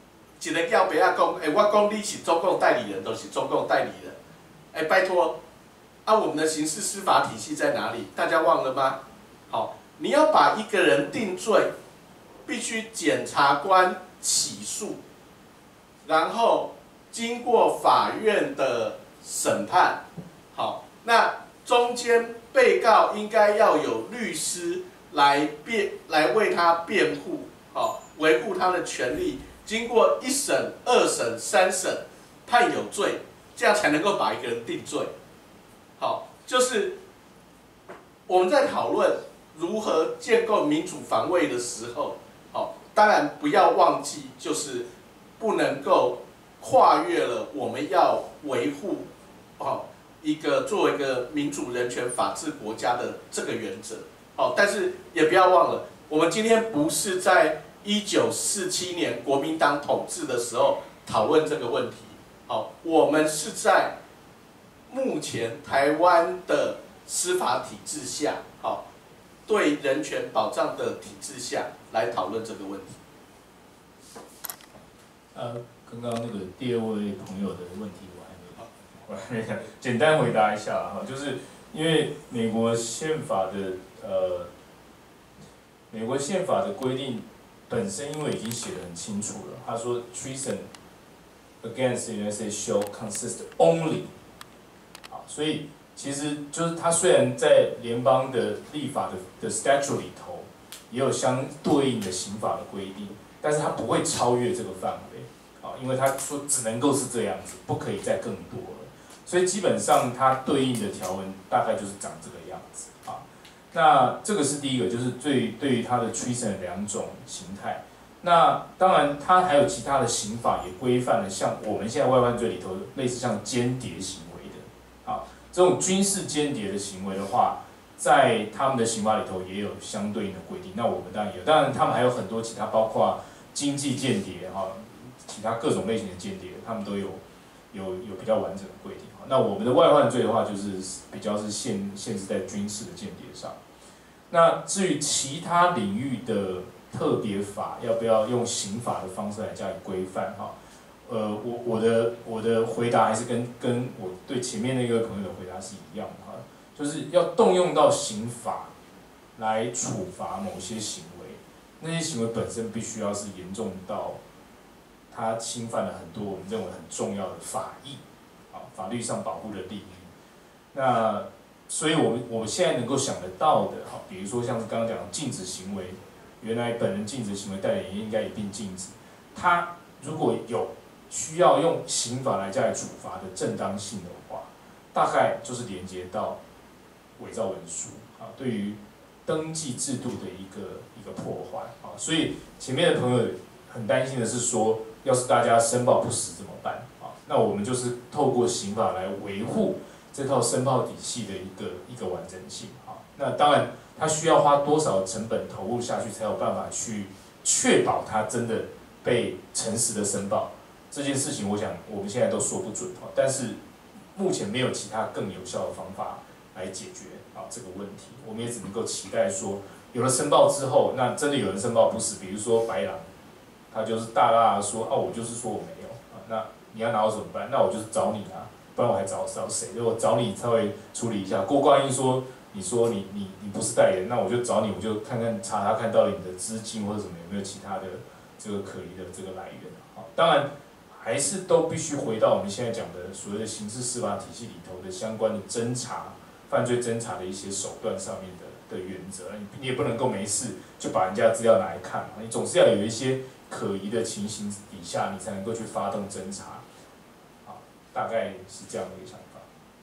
一个叫别啊讲，哎、欸，我讲你是中共代理人，都、就是中共代理人。哎、欸，拜托，啊，我们的刑事司法体系在哪里？大家忘了吗？好，你要把一个人定罪，必须检察官起诉，然后经过法院的审判。好，那中间被告应该要有律师来辩，来为他辩护，好，维护他的权利。经过一审、二审、三审，判有罪，这样才能够把一个人定罪。好，就是我们在讨论如何建构民主防卫的时候，好，当然不要忘记，就是不能够跨越了我们要维护，好，一个作为一个民主、人权、法治国家的这个原则。好，但是也不要忘了，我们今天不是在一九四七年国民党统治的时候讨论这个问题，好，我们是在目前台湾的司法体制下，好，对人权保障的体制下来讨论这个问题。 呃，刚刚那个第二位朋友的问题我还没，我还没讲，简单回答一下哈，就是因为美国宪法的呃，美国宪法的规定。本身因为已经写得很清楚了，他说 treason against the United States shall consist only， 好，所以其实就是他虽然在联邦的立法的的 statute 里头也有相对应的刑法的规定，但是他不会超越这个范围，啊，因为他说只能够是这样子，不可以再更多了，所以基本上它对应的条文大概就是长这个样子啊。那这个是第一个，就是对对于它的 treason 的两种形态。那当然，它还有其他的刑法也规范了，像我们现在外犯罪里头类似像间谍行为的，啊，这种军事间谍的行为的话，在他们的刑法里头也有相对应的规定。那我们当然也有，当然他们还有很多其他，包括经济间谍哈，其他各种类型的间谍，他们都有有有比较完整的规定。那我们的外犯罪的话，就是比较是限限制在军事的间谍上。那至于其他领域的特别法，要不要用刑法的方式来加以规范？哈，呃，我我的我的回答还是跟跟我对前面那个朋友的回答是一样的哈，就是要动用到刑法来处罚某些行为，那些行为本身必须要是严重到它侵犯了很多我们认为很重要的法益，啊，法律上保护的利益。那所以我们我们现在能够想得到的，哈，比如说像是刚刚讲的禁止行为，原来本人禁止行为，代理人应该一并禁止。他如果有需要用刑法来加以处罚的正当性的话，大概就是连接到伪造文书啊，对于登记制度的一个一个破坏啊。所以前面的朋友很担心的是说，要是大家申报不实怎么办啊？那我们就是透过刑法来维护这套申报体系的一个一个完整性啊。那当然，它需要花多少成本投入下去，才有办法去确保它真的被诚实的申报这件事情，我想我们现在都说不准啊。但是目前没有其他更有效的方法来解决啊这个问题，我们也只能够期待说，有了申报之后，那真的有人申报不实，比如说白狼，他就是大大的说，啊，我就是说我没有啊，那你要拿我怎么办？那我就是找你啊。不然我还找找谁？如果找你稍微处理一下。郭冠英说：“你说你你你不是代言，那我就找你，我就看看查查看到底你的资金或者什么有没有其他的这个可疑的这个来源。”好，当然还是都必须回到我们现在讲的所谓的刑事司法体系里头的相关的侦查、犯罪侦查的一些手段上面的的原则。你你也不能够没事就把人家资料拿来看嘛，你总是要有一些可疑的情形底下，你才能够去发动侦查。大概是这样的一个想法。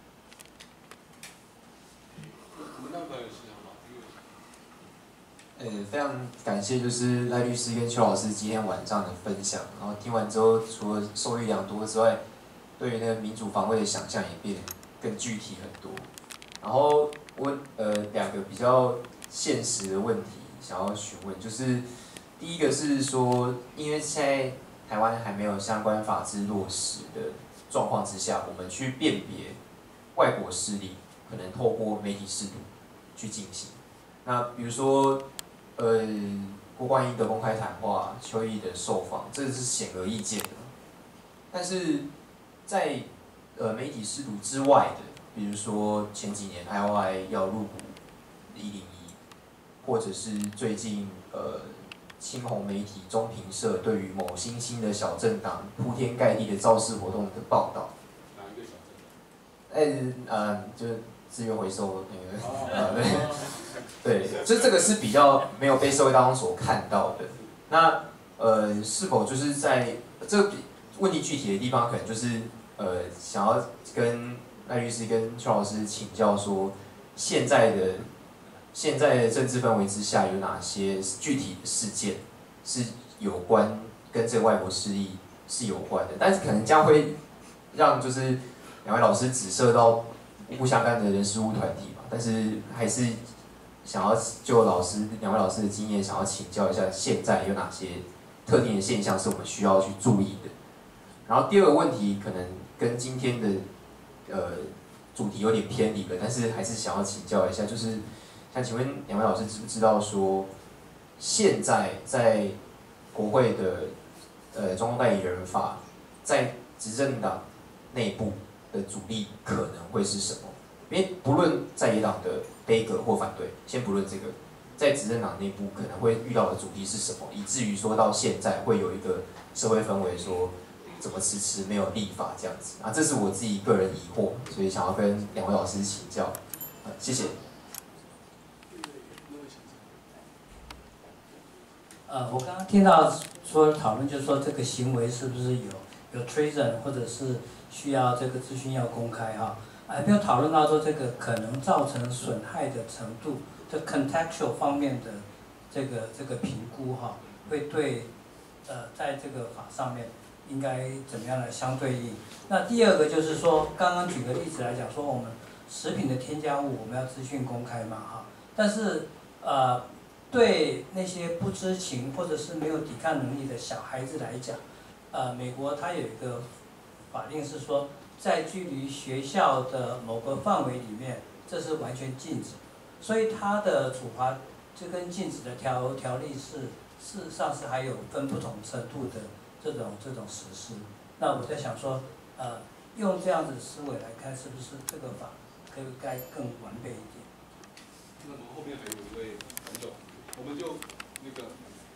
我们那朋友是想法， 呃，非常感谢就是赖律师跟邱老师今天晚上的分享，然后听完之后，除了受益良多之外，对于那个民主防卫的想象也变得更具体很多。然后我呃两个比较现实的问题想要询问，就是第一个是说，因为现在台湾还没有相关法制落实的状况之下，我们去辨别外国势力，可能透过媒体试读去进行。那比如说，呃，郭冠英的公开谈话、邱毅的受访，这是显而易见的。 但是在呃媒体试图之外的，比如说前几年 I O I 要入股一零一，或者是最近呃青红媒体中评社对于某新兴的小政党铺天盖地的造势活动的报道。 哪一个小镇？ 哎呃就是资源回收那个呃对对，就这个是比较没有被社会大众所看到的。那呃是否就是在这个问题具体的地方，可能就是呃想要跟赖律师跟邱老师请教说，现在的现在的政治氛围之下，有哪些具体的事件是有关跟这个外国势力是有关的？但是可能将会让就是两位老师指涉到不相干的人事物团体嘛，但是还是想要就老师两位老师的经验，想要请教一下，现在有哪些特定的现象是我们需要去注意的？然后第二个问题可能跟今天的呃主题有点偏离了，但是还是想要请教一下，就是想请问两位老师知不知道说，现在在国会的呃中共代理人法在执政党内部的阻力可能会是什么？因为不论在野党的杯葛或反对，先不论这个，在执政党内部可能会遇到的阻力是什么，以至于说到现在会有一个社会氛围说，怎么迟迟没有立法这样子啊？这是我自己个人疑惑，所以想要跟两位老师请教，呃、谢谢。 呃，我刚刚听到说讨论，就是说这个行为是不是有有 treason， 或者是需要这个资讯要公开哈？还没有讨论到说这个可能造成损害的程度，这 contextual 方面的这个这个评估哈，会对呃在这个法上面应该怎么样的相对应？那第二个就是说，刚刚举个例子来讲，说我们食品的添加物我们要资讯公开嘛哈，但是呃。对那些不知情或者是没有抵抗能力的小孩子来讲，呃，美国它有一个法令是说，在距离学校的某个范围里面，这是完全禁止，所以它的处罚这跟禁止的条条例是事实上是还有分不同程度的这种这种实施。那我在想说，呃，用这样子的思维来看，是不是这个法可以该更完备一点？ 那么后面还有一位朋友。我们就那个，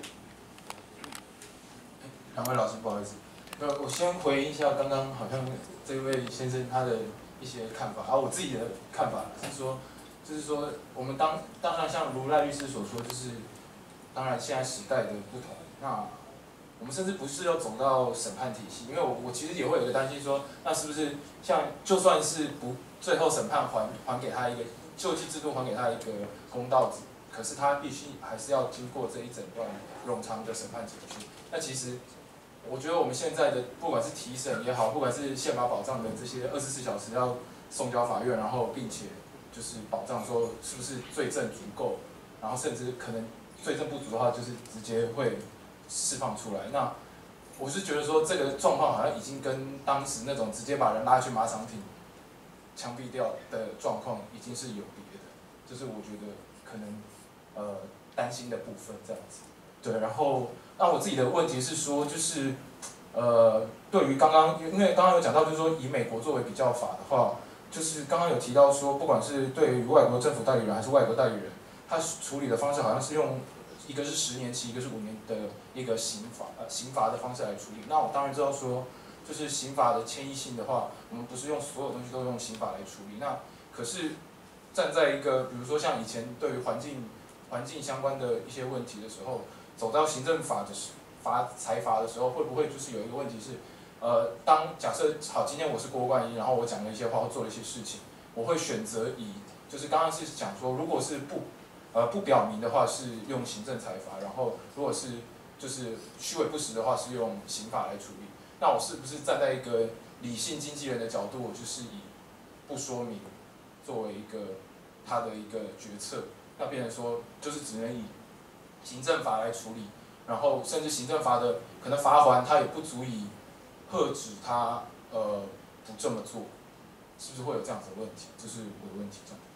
两位老师不好意思，那我先回应一下刚刚好像这位先生他的一些看法，而、啊、我自己的看法是说，就是说我们当当然像如赖律师所说，就是当然现在时代的不同，那我们甚至不是要走到审判体系，因为我我其实也会有一个担心说，那是不是像就算是不最后审判还还给他一个救济制度，还给他一个公道，可是他必须还是要经过这一整段冗长的审判程序。那其实，我觉得我们现在的不管是提审也好，不管是宪法保障的这些二十四小时要送交法院，然后并且就是保障说是不是罪证足够，然后甚至可能罪证不足的话，就是直接会释放出来。那我是觉得说这个状况好像已经跟当时那种直接把人拉去马场町枪毙掉的状况已经是有别的，就是我觉得可能。呃，担心的部分这样子，对，然后那我自己的问题是说，就是呃，对于刚刚，因为刚刚有讲到，就是说以美国作为比较法的话，就是刚刚有提到说，不管是对于外国政府代理人还是外国代理人，他处理的方式好像是用一个是十年期，一个是五年的一个刑罚呃刑罚的方式来处理。那我当然知道说，就是刑法的迁移性的话，我们不是用所有东西都用刑法来处理。那可是站在一个比如说像以前对于环境环境相关的一些问题的时候，走到行政法的罚裁罚的时候，会不会就是有一个问题是，呃，当假设好，今天我是郭冠一，然后我讲了一些话，或做了一些事情，我会选择以就是刚刚是讲说，如果是不呃不表明的话，是用行政裁罚，然后如果是就是虚伪不实的话，是用刑法来处理。那我是不是站在一个理性经纪人的角度，我就是以不说明作为一个他的一个决策？那变成说，就是只能以行政法来处理，然后甚至行政法的可能罚锾，它也不足以遏止他呃不这么做，是不是会有这样子的问题？这是我的问题，这样，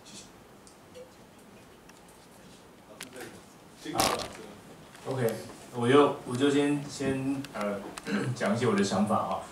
谢谢。 好 ，OK， 我就我就先先呃讲一些我的想法啊，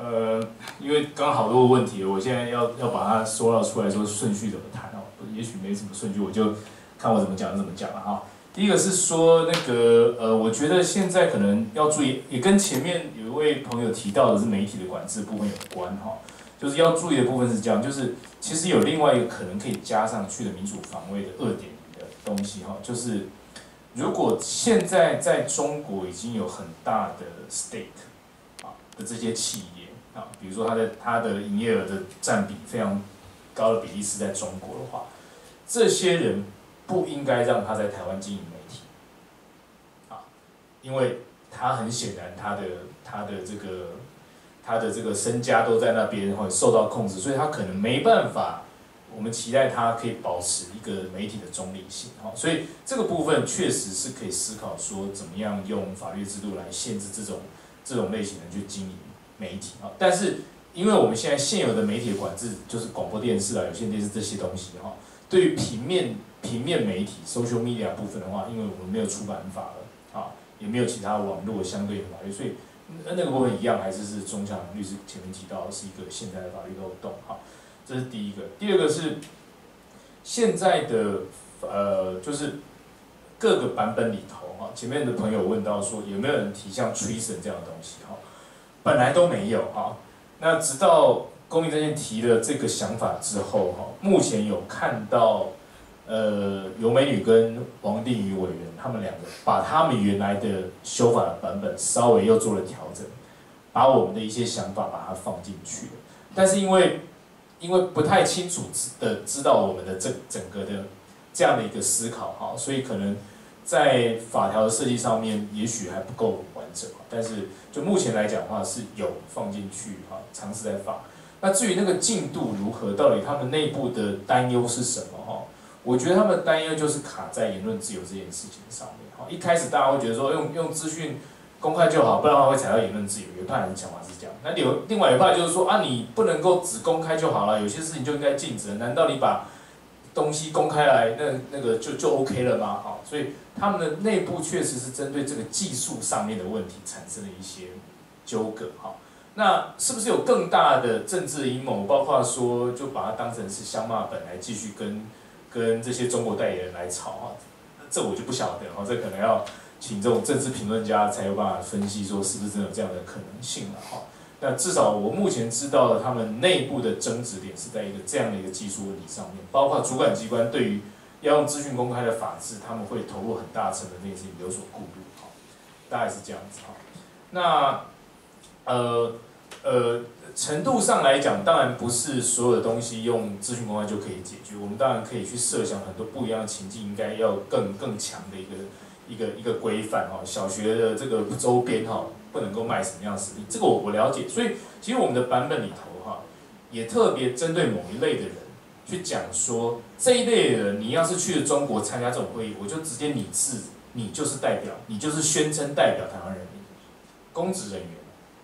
呃，因为刚好多问题，我现在要要把它说到出来，说顺序怎么谈哦，也许没什么顺序，我就看我怎么讲怎么讲了哈。第一个是说那个呃，我觉得现在可能要注意，也跟前面有一位朋友提到的是媒体的管制部分有关哈，就是要注意的部分是这样，就是其实有另外一个可能可以加上去的民主防卫的二点零的东西哈，就是如果现在在中国已经有很大的 stake 啊的这些企业啊，比如说它的它的营业额的占比非常高的比例是在中国的话，这些人不应该让他在台湾经营媒体，啊，因为他很显然他的他的这个他的这个身家都在那边，会受到控制，所以他可能没办法，我们期待他可以保持一个媒体的中立性，哈，所以这个部分确实是可以思考说怎么样用法律制度来限制这种这种类型的去经营媒体，啊，但是因为我们现在现有的媒体的管制就是广播电视啊、有线电视这些东西，哈，对于平面平面媒体 social media 部分的话，因为我们没有出版法了啊，也没有其他网络相对的法律，所以那个部分一样还是是钟强律师前面提到的是一个现在的法律漏洞。好，这是第一个。第二个是现在的呃，就是各个版本里头哈，前面的朋友问到说有没有人提像 treason 这样的东西哈，本来都没有哈，那直到公民阵线提了这个想法之后哈，目前有看到。呃，尤美女跟王定宇委员他们两个把他们原来的修法的版本稍微又做了调整，把我们的一些想法把它放进去了。但是因为因为不太清楚的知道我们的这整个的这样的一个思考哈，所以可能在法条的设计上面也许还不够完整。但是就目前来讲的话是有放进去哈，尝试在放。那至于那个进度如何，到底他们内部的担忧是什么哈？我觉得他们的担忧就是卡在言论自由这件事情上面。哈，一开始大家会觉得说用用资讯公开就好，不然的话会踩到言论自由。有一派人想法是这样，那有另外一派就是说啊，你不能够只公开就好了，有些事情就应该禁止。难道你把东西公开来，那那个就就 OK 了吗？好，所以他们的内部确实是针对这个技术上面的问题产生了一些纠葛。哈，那是不是有更大的政治阴谋？包括说就把它当成是香骂本来继续跟。跟这些中国代言人来吵哈，这我就不晓得哈，这可能要请这种政治评论家才有办法分析说是不是真的有这样的可能性了哈。那至少我目前知道的，他们内部的争执点是在一个这样的一个技术问题上面，包括主管机关对于要用资讯公开的法制，他们会投入很大成本这件事情有所顾虑哈，大概是这样子哈。那呃呃。程度上来讲，当然不是所有的东西用资讯公开就可以解决。我们当然可以去设想很多不一样的情境，应该要更更强的一个一个一个规范哈。小学的这个周边哈，不能够卖什么样的食品，这个我我了解。所以其实我们的版本里头哈，也特别针对某一类的人去讲说，这一类的人，你要是去了中国参加这种会议，我就直接拟制，你就是代表，你就是宣称代表台湾人民，公职人员。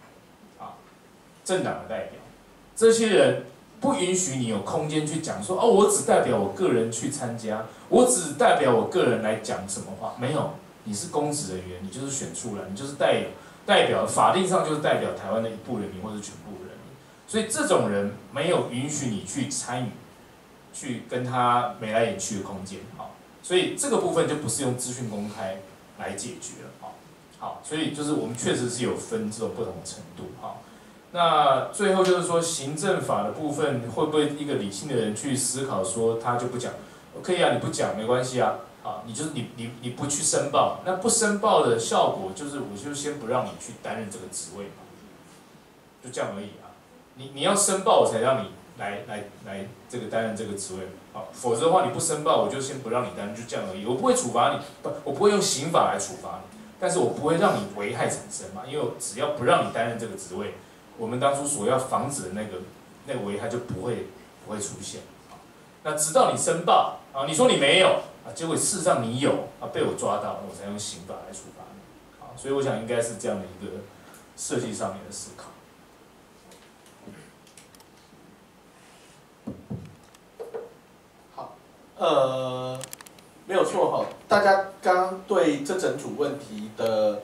政党的代表，这些人不允许你有空间去讲说哦，我只代表我个人去参加，我只代表我个人来讲什么话，没有，你是公职人员，你就是选出来，你就是代代表，法定上就是代表台湾的一部人民或者全部人民，所以这种人没有允许你去参与，去跟他眉来眼去的空间，好，所以这个部分就不是用资讯公开来解决了，好，好，所以就是我们确实是有分这种不同的程度，好。那最后就是说，行政法的部分会不会一个理性的人去思考说，他就不讲，可以啊，你不讲没关系啊，啊，你就是你你你不去申报，那不申报的效果就是，我就先不让你去担任这个职位嘛，就这样而已啊。你你要申报，我才让你来来来这个担任这个职位，好，否则的话你不申报，我就先不让你担任，就这样而已。我不会处罚你，不，我不会用刑法来处罚你，但是我不会让你危害产生嘛，因为我只要不让你担任这个职位。我们当初所要防止的那个那个危害就不会不会出现，那直到你申报啊，你说你没有啊，结果事实上你有啊，被我抓到，我才用刑法来处罚你啊，所以我想应该是这样的一个设计上面的思考。 好，呃，没有错哈，大家刚刚对这整组问题的。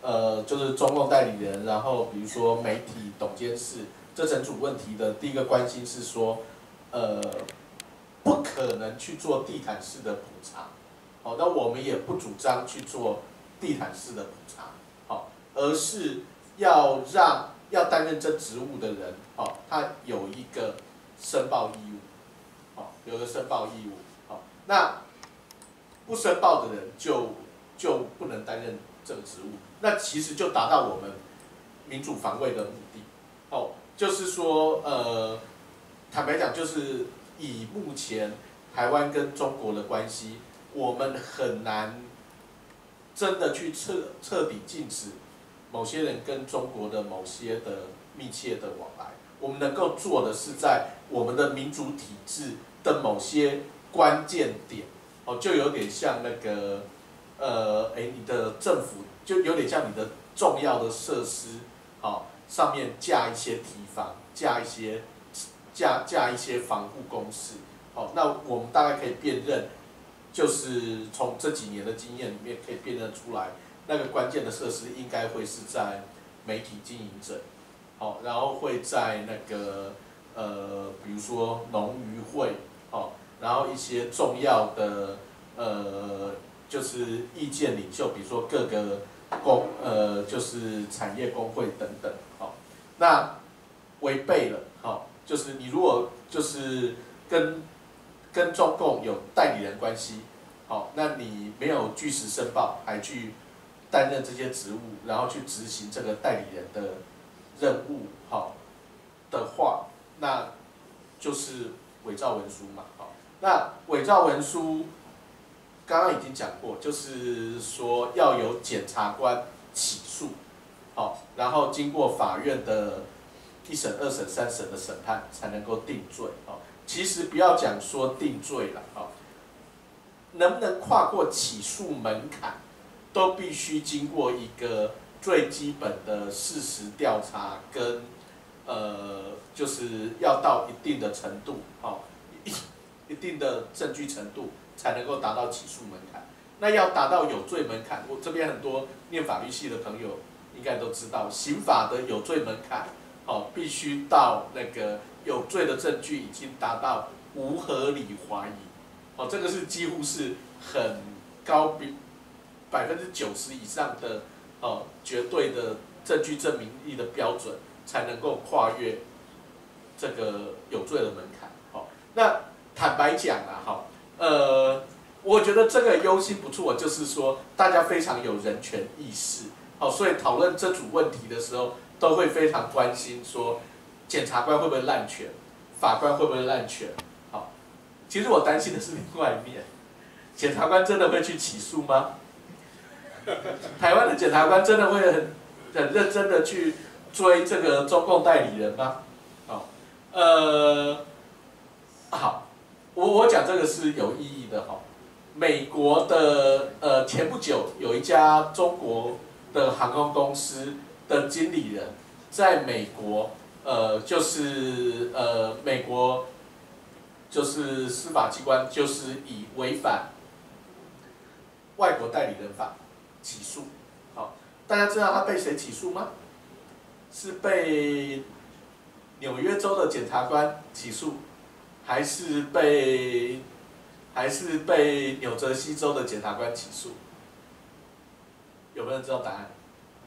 呃，就是中共代理人，然后比如说媒体、董监事这整组问题的第一个关心是说，呃，不可能去做地毯式的补偿，好，那我们也不主张去做地毯式的补偿，好，而是要让要担任这职务的人，好，他有一个申报义务，好，有个申报义务，好，那不申报的人就就不能担任这个职务，那其实就达到我们民主防卫的目的，哦，就是说，呃，坦白讲，就是以目前台湾跟中国的关系，我们很难真的去彻彻底禁止某些人跟中国的某些的密切的往来。我们能够做的是在我们的民主体制的某些关键点，哦，就有点像那个，呃，哎，你的政府就有点像你的重要的设施，哦，上面架一些堤防，架一些架架一些防护工事，哦，那我们大概可以辨认，就是从这几年的经验里面可以辨认出来，那个关键的设施应该会是在媒体经营者，好，然后会在那个呃，比如说农渔会，哦，然后一些重要的呃，就是意见领袖，比如说各个工呃，就是产业工会等等，好，那违背了，好，就是你如果就是跟跟中共有代理人关系，好，那你没有据实申报，还去担任这些职务，然后去执行这个代理人的任务，好的话，那就是伪造文书嘛，好，那伪造文书刚刚已经讲过，就是说要有检察官起诉，好，然后经过法院的一审、二审、三审的审判才能够定罪，好，其实不要讲说定罪了，好，能不能跨过起诉门槛，都必须经过一个最基本的事实调查跟呃，就是要到一定的程度，好，一一定的证据程度才能够达到起诉门槛。那要达到有罪门槛，我这边很多念法律系的朋友应该都知道，刑法的有罪门槛，好，必须到那个有罪的证据已经达到无合理怀疑，哦，这个是几乎是很高比百分之九十以上的哦绝对的证据证明力的标准，才能够跨越这个有罪的门槛。好，那坦白讲啊，哈，呃，我觉得这个忧心不错，就是说大家非常有人权意识，好，所以讨论这组问题的时候，都会非常关心说，检察官会不会滥权，法官会不会滥权？好，其实我担心的是另外一面，检察官真的会去起诉吗？台湾的检察官真的会很很认真的去追这个中共代理人吗？好，呃，好，我我讲这个是有意义的哈。美国的呃前不久有一家中国的航空公司的经理人，在美国呃就是呃美国就是司法机关就是以违反外国代理人法起诉。好，大家知道他被谁起诉吗？是被纽约州的检察官起诉，还是被还是被纽泽西州的检察官起诉？有没有人知道答案？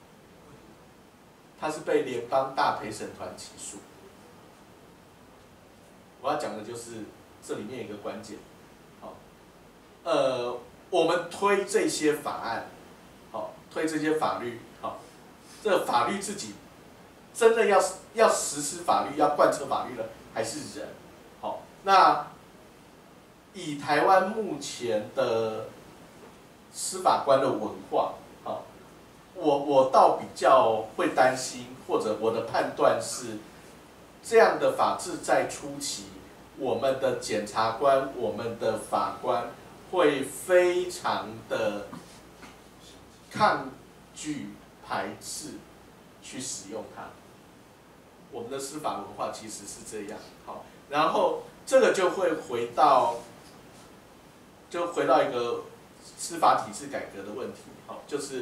他是被联邦大陪审团起诉。我要讲的就是这里面一个关键。好，呃，我们推这些法案，好，推这些法律，好，这个法律自己真的要要实施法律，要贯彻法律的还是人？好，那以台湾目前的司法官的文化，好，我我倒比较会担心，或者我的判断是，这样的法制在初期，我们的检察官、我们的法官会非常的抗拒、排斥去使用它。我们的司法文化其实是这样，好，然后这个就会回到，就回到一个司法体制改革的问题，好，就是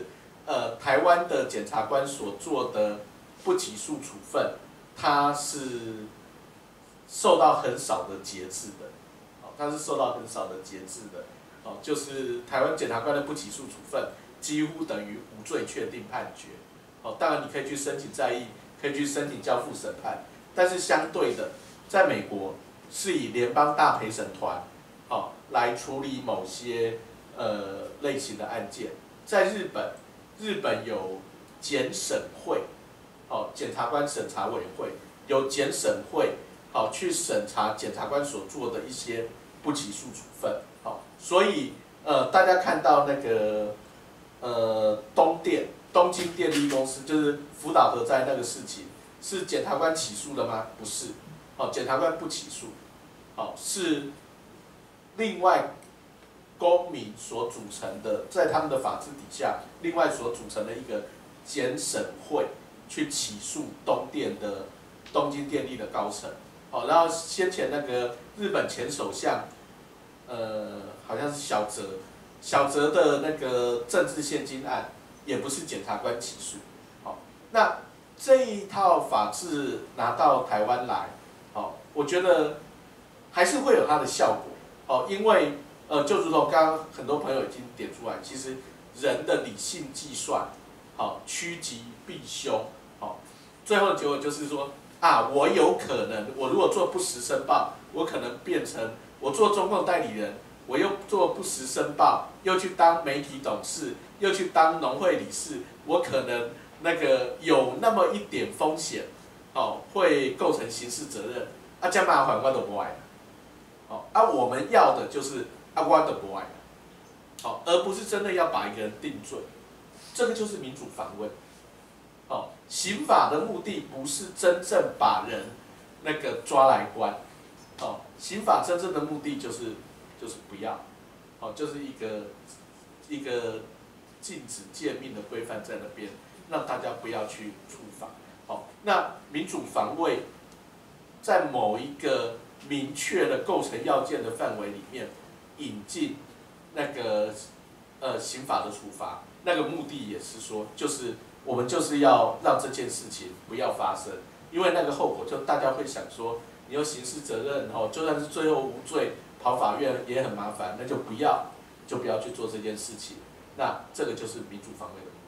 呃台湾的检察官所做的不起诉处分，它是受到很少的节制的，哦，它是受到很少的节制的，哦，就是台湾检察官的不起诉处分几乎等于无罪确定判决，哦，当然你可以去申请再议，可以去申请交付审判，但是相对的，在美国是以联邦大陪审团，哦，来处理某些呃类型的案件，在日本，日本有检审会，哦，检察官审查委员会有检审会。好，去审查检察官所做的一些不起诉处分。好，所以呃，大家看到那个呃东电东京电力公司就是福岛核灾那个事情，是检察官起诉的吗？不是，好，检察官不起诉，好，是另外公民所组成的，在他们的法制底下，另外所组成的一个检审会去起诉东电的东京电力的高层。好，然后先前那个日本前首相，呃，好像是小泽，小泽的那个政治现金案，也不是检察官起诉。好，那这一套法制拿到台湾来，好，我觉得还是会有它的效果。哦，因为呃，就如同刚刚很多朋友已经点出来，其实人的理性计算，好，趋吉避凶，好，最后的结果就是说。啊，我有可能，我如果做不实申报，我可能变成我做中共代理人，我又做不实申报，又去当媒体董事，又去当农会理事，我可能那个有那么一点风险，哦，会构成刑事责任。啊，这样麻烦我都不爱了，哦，啊，我们要的就是啊，我都不爱了，哦，而不是真的要把一个人定罪，这个就是民主访问。哦，刑法的目的不是真正把人那个抓来关，哦，刑法真正的目的就是就是不要，哦，就是一个一个禁止诫命的规范在那边，让大家不要去触法。哦，那民主防卫在某一个明确的构成要件的范围里面引进那个呃刑法的处罚，那个目的也是说就是。我们就是要让这件事情不要发生，因为那个后果就大家会想说，你有刑事责任哦，就算是最后无罪，跑法院也很麻烦，那就不要，就不要去做这件事情。那这个就是民主防卫的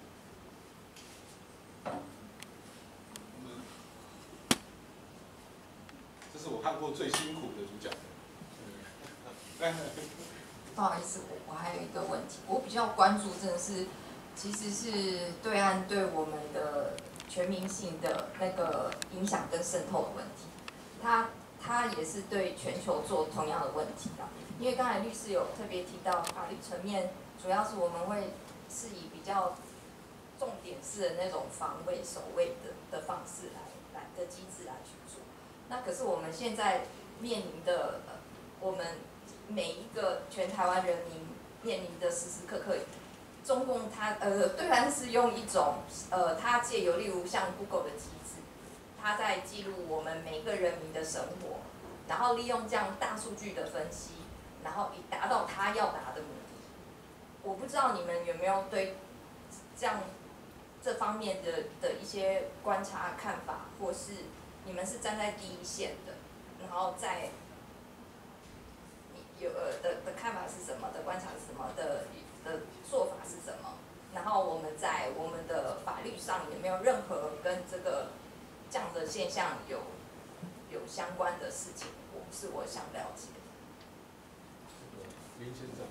目的。这是我看过最辛苦的主角。 不好意思，我我还有一个问题，我比较关注真的是。其实是对岸对我们的全民性的那个影响跟渗透的问题，它它也是对全球做同样的问题的。因为刚才律师有特别提到法律层面，主要是我们会是以比较重点式的那种防卫守卫的的方式来来的机制来去做。那可是我们现在面临的，呃、我们每一个全台湾人民面临的时时刻刻。中共它呃，对岸是用一种呃，它借由例如像 Google 的机制，它在记录我们每个人民的生活，然后利用这样大数据的分析，然后以达到它要达的目的。我不知道你们有没有对这样这方面的的一些观察看法，或是你们是站在第一线的，然后在有呃的的看法是什么，的观察是什么的。的做法是什么？然后我们在我们的法律上有没有任何跟这个这样的现象有有相关的事情？我是我想了解的。 林先生，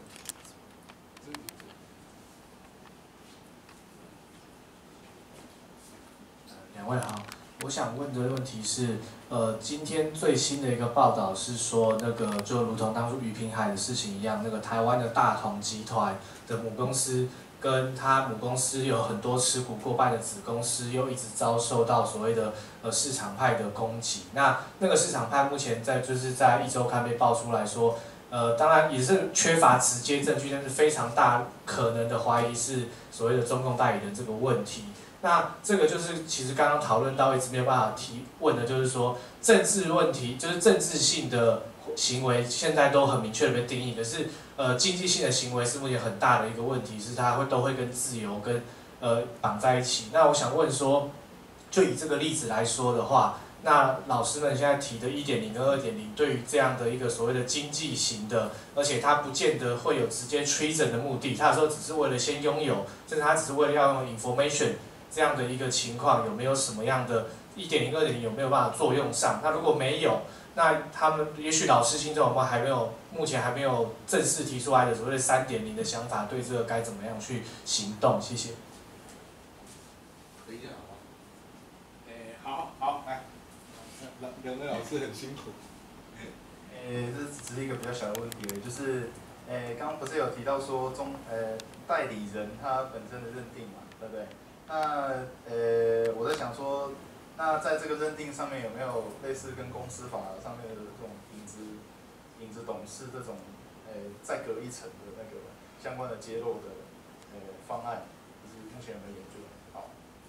两位好，我想问的问题是，呃，今天最新的一个报道是说，那个就如同当初于平海的事情一样，那个台湾的大同集团的母公司跟他母公司有很多持股过半的子公司，又一直遭受到所谓的呃市场派的攻击。那那个市场派目前在就是在一周刊被爆出来说，呃，当然也是缺乏直接证据，但是非常大可能的怀疑是所谓的中共代理人这个问题。那这个就是其实刚刚讨论到一直没有办法提问的，就是说政治问题，就是政治性的行为现在都很明确的被定义，可是呃经济性的行为是目前很大的一个问题，是它会都会跟自由跟呃绑在一起。那我想问说，就以这个例子来说的话，那老师们现在提的一点零跟二点零，对于这样的一个所谓的经济型的，而且它不见得会有直接 treason 的目的，它有时候只是为了先拥有，甚至它只是为了要用 information 这样的一个情况，有没有什么样的一点零、二点零有没有办法作用上？那如果没有，那他们也许老师心中有没有还没有，目前还没有正式提出来的所谓的三点零的想法，对这个该怎么样去行动？谢谢。 等一下，好不好？哎，好好来，两两位老师很辛苦。 诶，这只是一个比较小的问题而已，就是诶，刚刚不是有提到说中呃代理人他本身的认定嘛，对不对？那呃我在想说，那在这个认定上面有没有类似跟公司法上面的这种影子影子董事这种诶再隔一层的那个相关的揭露的呃方案，就是目前有没有研究？好，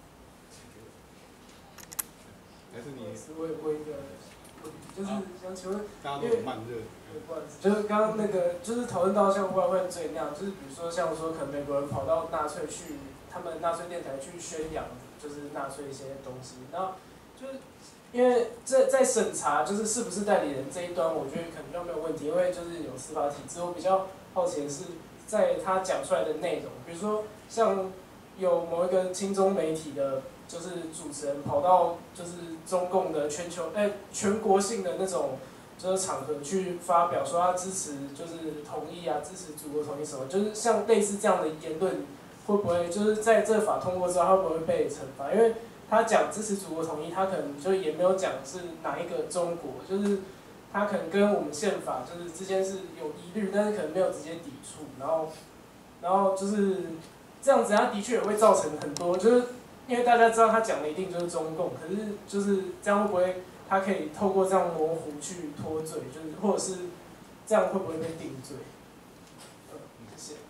还是你？ 是我我一个。就是想请问， 大家都很慢热。 不好意思，就是刚刚那个，就是讨论到像外患罪那样，就是比如说像说，可能美国人跑到纳粹去，他们纳粹电台去宣扬，就是纳粹一些东西，然后就是因为在在审查，就是是不是代理人这一端，我觉得可能就没有问题，因为就是有司法体制。我比较好奇的是，在他讲出来的内容，比如说像有某一个亲中媒体的。就是主持人跑到就是中共的全球哎、欸、全国性的那种就是场合去发表说他支持就是统一啊，支持祖国统一什么，就是像类似这样的言论，会不会就是在这法通过之后，会不会被惩罚？因为他讲支持祖国统一，他可能就也没有讲是哪一个中国，就是他可能跟我们宪法就是之间是有疑虑，但是可能没有直接抵触，然后然后就是这样子，他的确也会造成很多就是。因为大家知道他讲的一定就是中共，可是就是这样会不会他可以透过这样模糊去脱罪，就是或者是这样会不会被定罪？嗯，谢谢。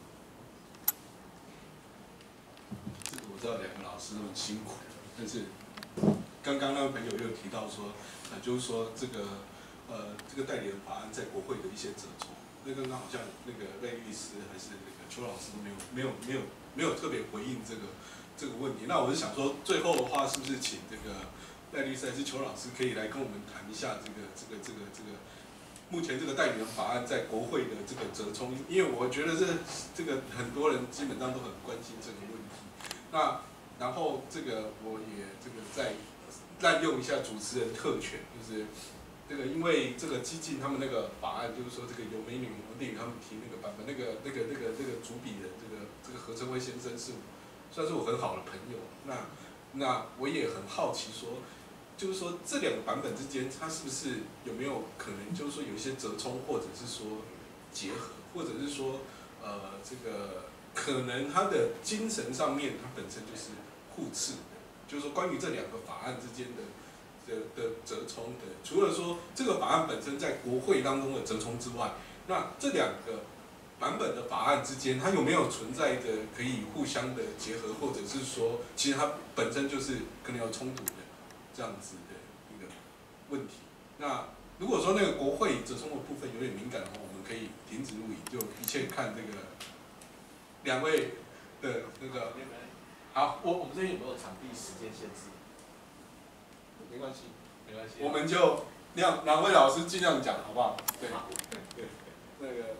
这个我知道两个老师都很辛苦，但是刚刚那位朋友又提到说，呃，就是说这个呃这个代理人法案在国会的一些折冲，那刚刚好像那个赖律师还是那个邱老师都没有没有没有没有特别回应这个。这个问题，那我是想说，最后的话是不是请这个赖律师还是邱老师可以来跟我们谈一下这个这个这个这个目前这个代理人法案在国会的这个折冲？因为我觉得这这个很多人基本上都很关心这个问题。那然后这个我也这个再滥用一下主持人特权，就是这个因为这个激进他们那个法案，就是说这个有美女王定宇他们提那个版本，那个那个那个那个主笔人这个这个何成辉先生是。算是我很好的朋友，那那我也很好奇说，就是说这两个版本之间，它是不是有没有可能，就是说有一些折冲，或者是说结合，或者是说呃这个可能它的精神上面，它本身就是互斥的，就是说关于这两个法案之间的的的折冲的，除了说这个法案本身在国会当中的折冲之外，那这两个。版本的法案之间，它有没有存在的可以互相的结合，或者是说，其实它本身就是可能有冲突的这样子的一个问题？那如果说那个国会折冲的部分有点敏感的话，我们可以停止录影，就一切看这个两位的那个。好， 我我们这边有没有场地时间限制？ 没关系， 没关系。 我们就两两位老师尽量讲，好不好？对，对，那个。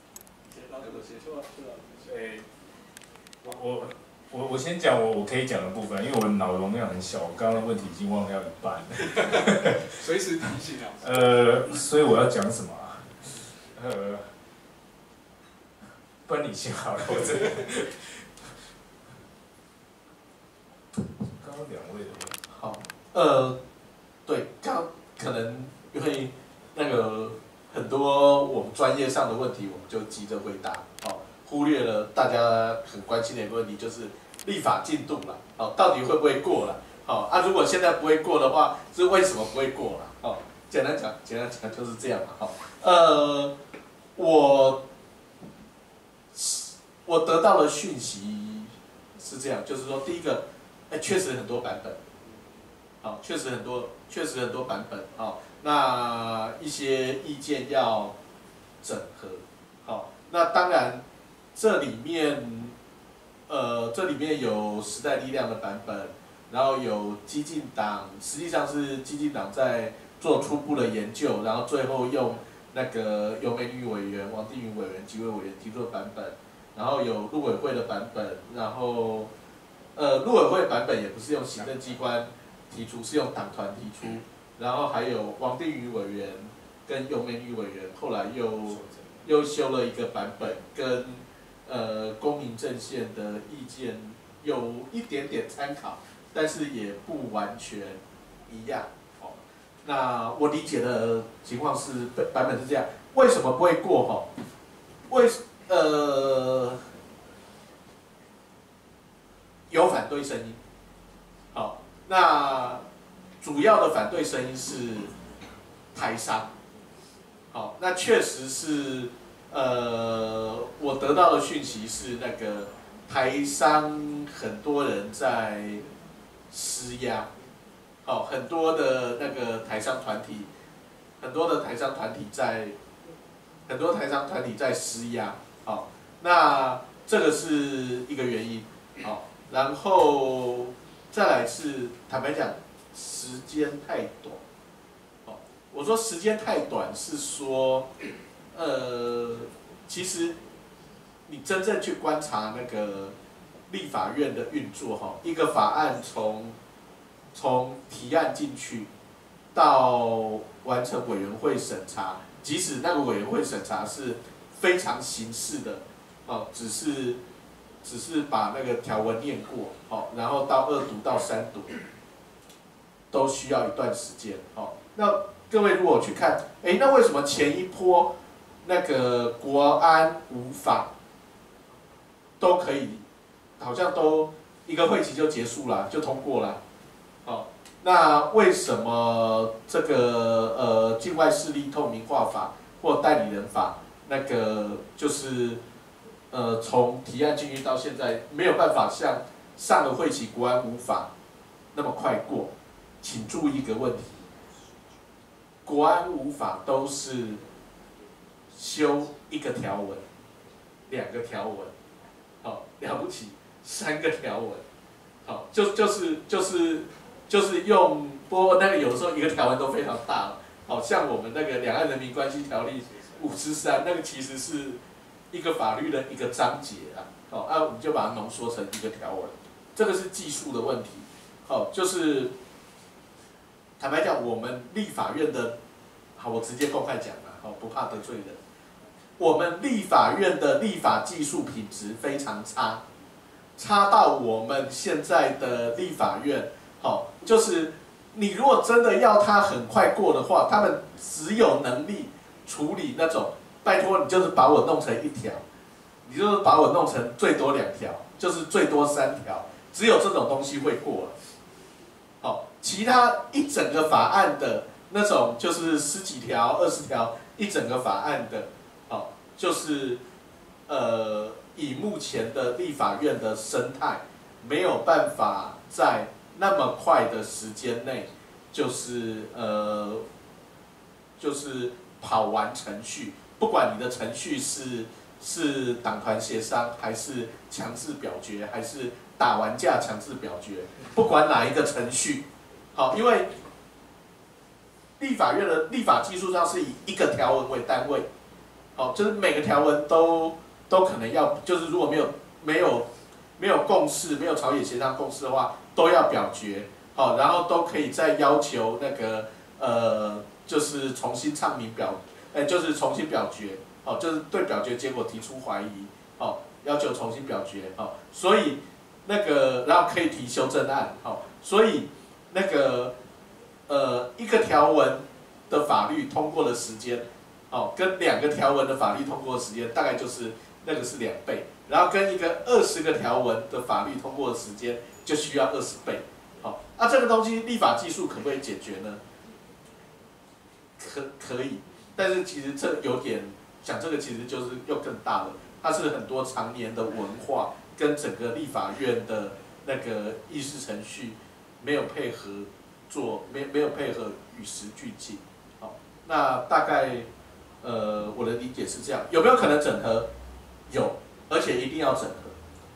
对，我我我我先讲我我可以讲的部分，因为我脑容量很小，我刚刚的问题已经忘掉一半了。 随时提醒啊。 呃，所以我要讲什么啊？呃，不然你先好了，我这个。刚刚两位的问题。 好，呃，对，刚可能因为那个。很多我们专业上的问题，我们就急着回答，哦，忽略了大家很关心的一个问题，就是立法进度了，哦，到底会不会过了？哦，啊，如果现在不会过的话，是为什么不会过了？哦，简单讲，简单讲就是这样嘛，哦，呃，我我得到的讯息是这样，就是说，第一个，哎，确实很多版本，好，确实很多，确实很多版本，好。那一些意见要整合，好，那当然这里面呃，这里面有时代力量的版本，然后有激进党，实际上是激进党在做初步的研究，然后最后用那个尤美女委员、王定宇委员几位委员提出的版本，然后有陆委会的版本，然后呃，陆委会版本也不是用行政机关提出，是用党团提出，然后还有王定宇委员跟尤美女委员后来又又修了一个版本，跟呃公民阵线的意见有一点点参考，但是也不完全一样。哦，那我理解的情况是版本是这样，为什么不会过？哈，为呃有反对声音。好，那主要的反对声音是台商。好，那确实是。呃，我得到的讯息是，那个台商很多人在施压，好、哦，很多的那个台商团体，很多的台商团体在，很多台商团体在施压，好、哦，那这个是一个原因，好、哦，然后再来是坦白讲，时间太短，哦，我说时间太短是说。呃，其实你真正去观察那个立法院的运作哈，一个法案从从提案进去到完成委员会审查，即使那个委员会审查是非常形式的，哦，只是只是把那个条文念过，哦，然后到二读到三读，都需要一段时间，哦，那各位如果去看，哎，那为什么前一波？那个国安无法都可以，好像都一个会期就结束了，就通过了。好，那为什么这个呃境外势力透明化法或代理人法，那个就是呃从提案进去到现在没有办法像上个会期国安无法那么快过？请注意一个问题，国安无法都是。修一个条文，两个条文，好了不起，三个条文，好就就是就是就是用，不过那个有时候一个条文都非常大，好像我们那个《两岸人民关系条例》五十三，那个其实是一个法律的一个章节啊，好啊，我们就把它浓缩成一个条文，这个是技术的问题，好就是坦白讲，我们立法院的，好我直接公开讲了，好不怕得罪人。我们立法院的立法技术品质非常差，差到我们现在的立法院，好，就是你如果真的要它很快过的话，他们只有能力处理那种，拜托你就是把我弄成一条，你就是把我弄成最多两条，就是最多三条，只有这种东西会过了。好，其他一整个法案的那种，就是十几条、二十条，一整个法案的。好，就是呃，以目前的立法院的生态，没有办法在那么快的时间内，就是呃，就是跑完程序。不管你的程序是是党团协商，还是强制表决，还是打完架强制表决，不管哪一个程序，好，因为立法院的立法技术上是以一个条文为单位。好，就是每个条文都都可能要，就是如果没有没有没有共识，没有朝野协商共识的话，都要表决。好，然后都可以再要求那个呃，就是重新唱名表，哎，就是重新表决。好，就是对表决结果提出怀疑。好，要求重新表决。好，所以那个然后可以提修正案。好，所以那个呃一个条文的法律通过的时间。哦，跟两个条文的法律通过的时间大概就是那个是两倍，然后跟一个二十个条文的法律通过的时间就需要二十倍。好，那、啊、这个东西立法技术可不可以解决呢？可可以，但是其实这有点讲这个其实就是又更大了，它是很多常年的文化跟整个立法院的那个议事程序没有配合做，没没有配合与时俱进。好，那大概。呃，我的理解是这样，有没有可能整合？有，而且一定要整合。好，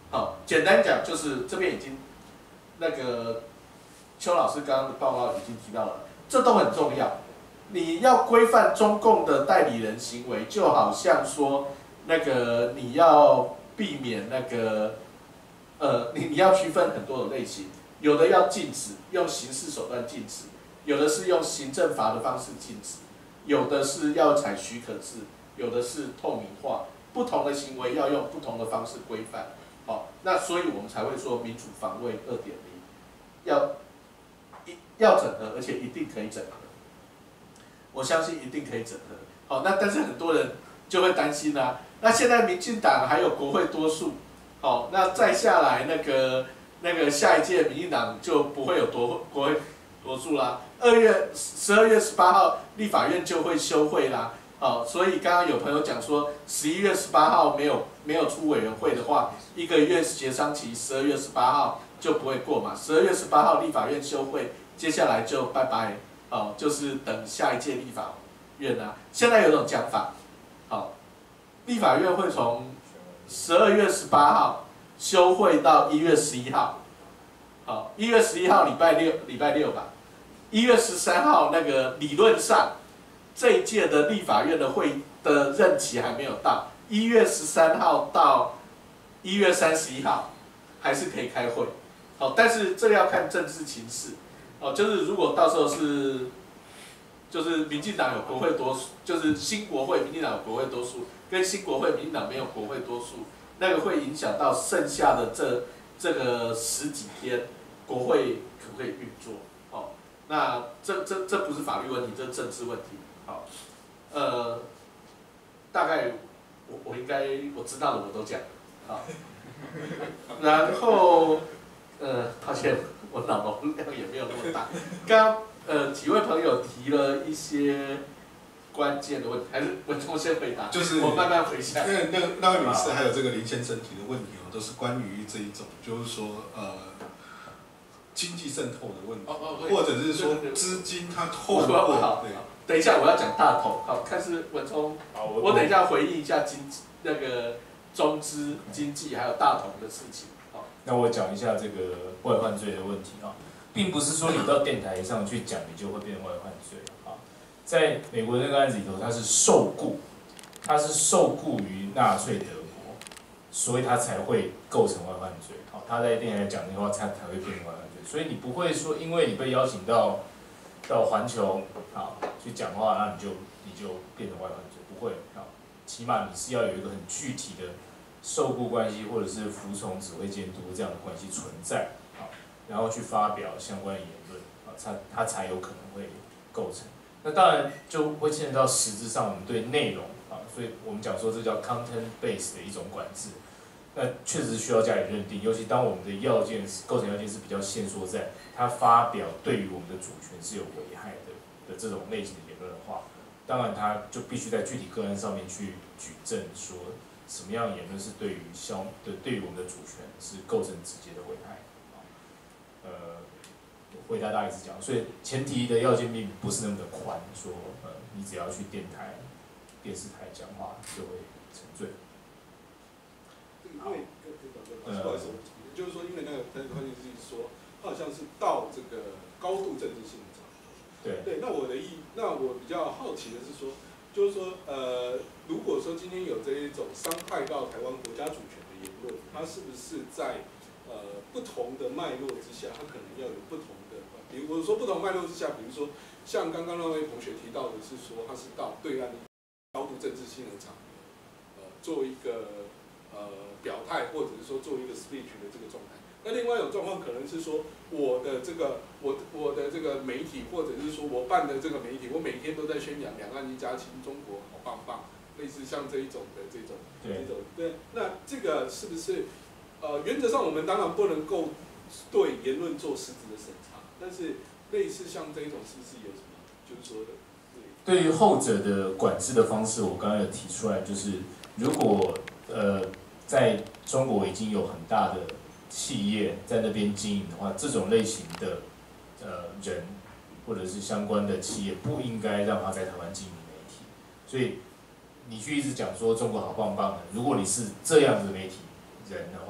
简单讲就是这边已经那个邱老师刚刚的报告已经提到了，这都很重要。你要规范中共的代理人行为，就好像说那个你要避免那个呃，你你要区分很多的类型，有的要禁止用刑事手段禁止，有的是用行政罚的方式禁止，有的是要采许可制，有的是透明化，不同的行为要用不同的方式规范。好、哦，那所以我们才会说民主防卫二点零要一要整合，而且一定可以整合。我相信一定可以整合。好、哦，那但是很多人就会担心啦、啊。那现在民进党还有国会多数，好、哦，那再下来那个那个下一届民进党就不会有多国会多数啦。二月十二月十八号立法院就会休会啦。好、哦，所以刚刚有朋友讲说，十一月十八号没有没有出委员会的话，一个月协商期，十二月十八号就不会过嘛。十二月十八号立法院休会，接下来就拜拜。哦，就是等下一届立法院啊。现在有一种讲法，好、哦，立法院会从十二月十八号休会到一月十一号，好、哦，一月十一号礼拜六，礼拜六吧。一月十三号那个理论上，这一届的立法院的会的任期还没有到，一月十三号到一月三十一号还是可以开会，好、哦，但是这个要看政治情势。哦，就是如果到时候是，就是民进党有国会多数，就是新国会民进党有国会多数，跟新国会民进党没有国会多数，那个会影响到剩下的这这个十几天，国会可不可以运作？哦，那这这这不是法律问题，这是政治问题。好、哦，呃，大概我我应该我知道的我都讲了，好，然后呃，抱歉。我脑容量也没有那么大。刚刚呃几位朋友提了一些关键的问题，还是文聪先回答？ 就是我慢慢回想。 那那那位女士还有这个林先生提的问题哦，都是关于这一种，就是说呃经济渗透的问题， 哦哦或者是说资金它透过。 好， 对。 等一下我要讲大头，好，看是文聪。 我我等一下回应一下经济那个中资经济还有大头的事情。好， 那我讲一下这个外患罪的问题啊，并不是说你到电台上去讲，你就会变成外患罪啊。在美国那个案子里头，他是受雇，他是受雇于纳粹德国，所以他才会构成外患罪。好，他在电台讲的话，他才会变成外患罪。所以你不会说，因为你被邀请到到环球啊去讲话，那你就你就变成外患罪，不会啊。起码你是要有一个很具体的受雇关系，或者是服从指挥监督这样的关系存在，啊，然后去发表相关的言论，啊，它它才有可能会构成。那当然就会牵扯到实质上我们对内容啊，所以我们讲说这叫 content based 的一种管制。那确实需要加以认定，尤其当我们的要件构成要件是比较限缩在它发表对于我们的主权是有危害的的这种类型的言论的话，当然它就必须在具体个案上面去举证说什么样的言论是对于消对对于我们的主权是构成直接的危害。呃，回答大概是这样，所以前提的要件并不是那么的宽，说呃你只要去电台、电视台讲话就会成罪。 因为不好意思，就是说，因为那个那个关键是说，好像是到这个高度政治性的场合。 对。 对，那我的意，那我比较好奇的是说，就是说，呃，如果说今天有这一种伤害到台湾国家主权的言论，它是不是在呃不同的脉络之下，它可能要有不同的，比如我说不同脉络之下，比如说像刚刚那位同学提到的是说，他是到对岸高度政治性的场合，呃，做一个。呃，表态或者是说做一个 speech 的这个状态。那另外一种状况可能是说，我的这个我我的这个媒体，或者是说我办的这个媒体，我每天都在宣扬两岸一家亲，中国好棒棒，类似像这一种的这种这种对。那这个是不是呃原则上我们当然不能够对言论做实质的审查，但是类似像这一种是不是有什么就是说的？ 对于后者的管制的方式，我刚刚有提出来，就是如果呃。在中国已经有很大的企业在那边经营的话，这种类型的呃人或者是相关的企业不应该让他在台湾经营媒体。所以你去一直讲说中国好棒棒的，如果你是这样子的媒体人的话，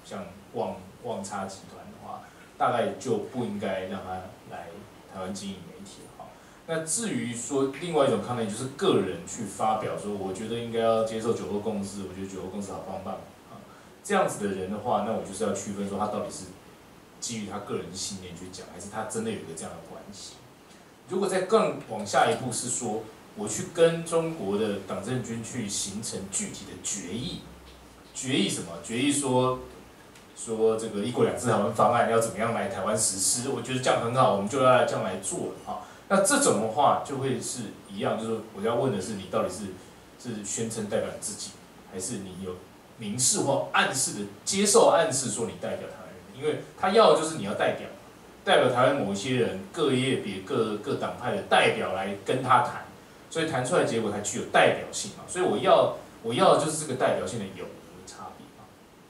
像旺旺差集团的话，大概就不应该让他来台湾经营媒体哈。那至于说另外一种抗议，就是个人去发表说，我觉得应该要接受九二共识，我觉得九二共识好棒棒啊，这样子的人的话，那我就是要区分说他到底是基于他个人的信念去讲，还是他真的有一个这样的关系。如果再更往下一步是说，我去跟中国的党政军去形成具体的决议，决议什么？决议说说这个一国两制台湾方案要怎么样来台湾实施，我觉得这样很好，我们就要这样来做了啊。那这种的话就会是一样，就是我要问的是你到底是是宣称代表你自己，还是你有明示或暗示的接受暗示说你代表台湾人？因为他要的就是你要代表，代表台湾某一些人各业别各各党派的代表来跟他谈，所以谈出来的结果才具有代表性嘛。所以我要我要的就是这个代表性的有无差别嘛，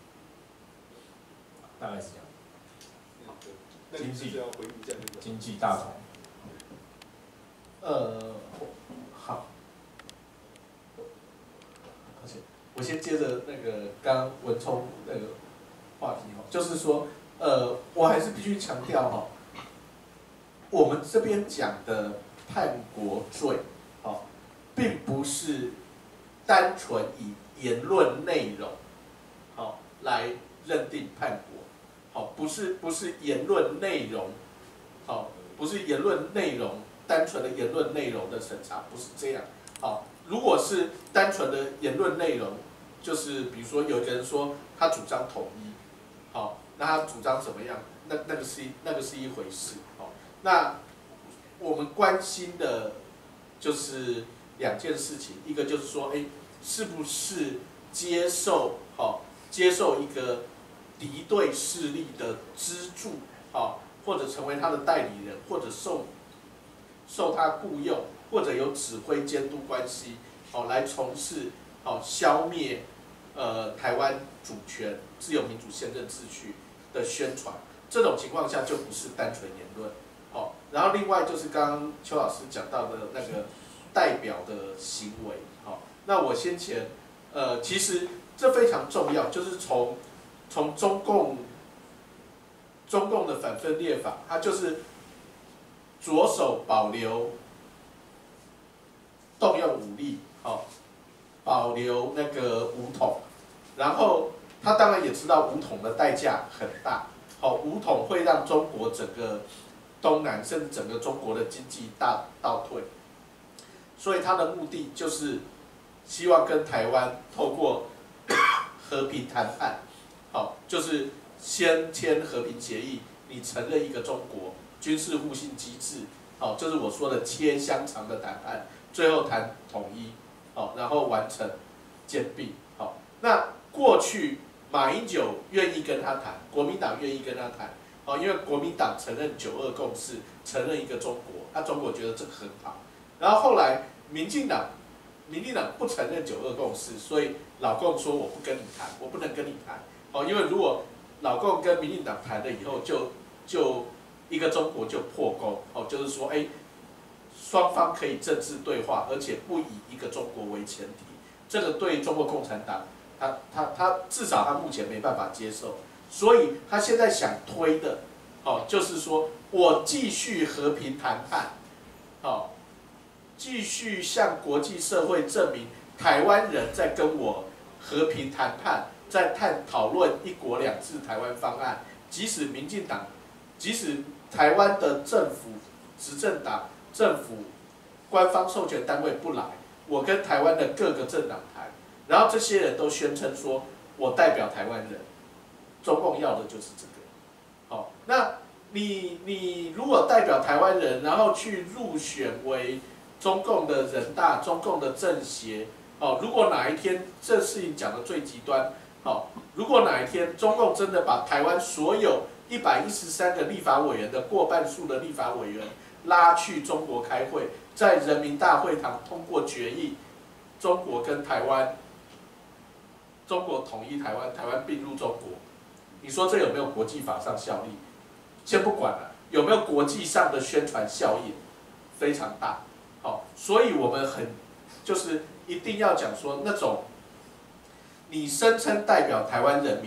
大概是这样。经济经济大同。 呃，好，而且我先接着那个刚刚文聪那个话题哈，就是说，呃，我还是必须强调哈，我们这边讲的叛国罪，哦，并不是单纯以言论内容，好来认定叛国，好，不是不是言论内容，好，不是言论内容。单纯的言论内容的审查不是这样，好，如果是单纯的言论内容，就是比如说有一个人说他主张统一，好，那他主张怎么样？那那个是那个是一回事，好，那我们关心的就是两件事情，一个就是说，哎，是不是接受好接受一个敌对势力的资助，好，或者成为他的代理人，或者受受他雇用，或者有指挥监督关系，好，来从事好消灭呃台湾主权、自由民主宪政秩序的宣传，这种情况下就不是单纯言论，好，然后另外就是刚刚邱老师讲到的那个代表的行为，好，那我先前呃其实这非常重要，就是从从中共中共的反分裂法，它就是着手保留动用武力，好，保留那个武统，然后他当然也知道武统的代价很大，好，武统会让中国整个东南甚至整个中国的经济大倒退，所以他的目的就是希望跟台湾透过和平谈判，好，就是先签和平协议，你承认一个中国。军事互信机制，好，就是我说的切香肠的谈判，最后谈统一，好，然后完成兼并，好。那过去马英九愿意跟他谈，国民党愿意跟他谈，好，因为国民党承认九二共识，承认一个中国，那中国觉得这个很好。然后后来民进党，民进党不承认九二共识，所以老共说我不跟你谈，我不能跟你谈，好，因为如果老共跟民进党谈了以后就，就就一个中国就破功，哦，就是说，哎，双方可以政治对话，而且不以一个中国为前提，这个对中国共产党，他他他至少他目前没办法接受，所以他现在想推的，哦，就是说我继续和平谈判，哦，继续向国际社会证明台湾人在跟我和平谈判，在探讨论一国两制台湾方案，即使民进党，即使台湾的政府、执政党、政府、官方授权单位不来，我跟台湾的各个政党谈，然后这些人都宣称说我代表台湾人，中共要的就是这个。好，那你你如果代表台湾人，然后去入选为中共的人大、中共的政协，哦，如果哪一天这事情讲的最极端，哦，如果哪一天中共真的把台湾所有一百一十三个立法委员的过半数的立法委员拉去中国开会，在人民大会堂通过决议，中国跟台湾，中国统一台湾，台湾并入中国，你说这有没有国际法上效力？先不管了，有没有国际上的宣传效应？非常大。好，所以我们很就是一定要讲说那种，你声称代表台湾人民，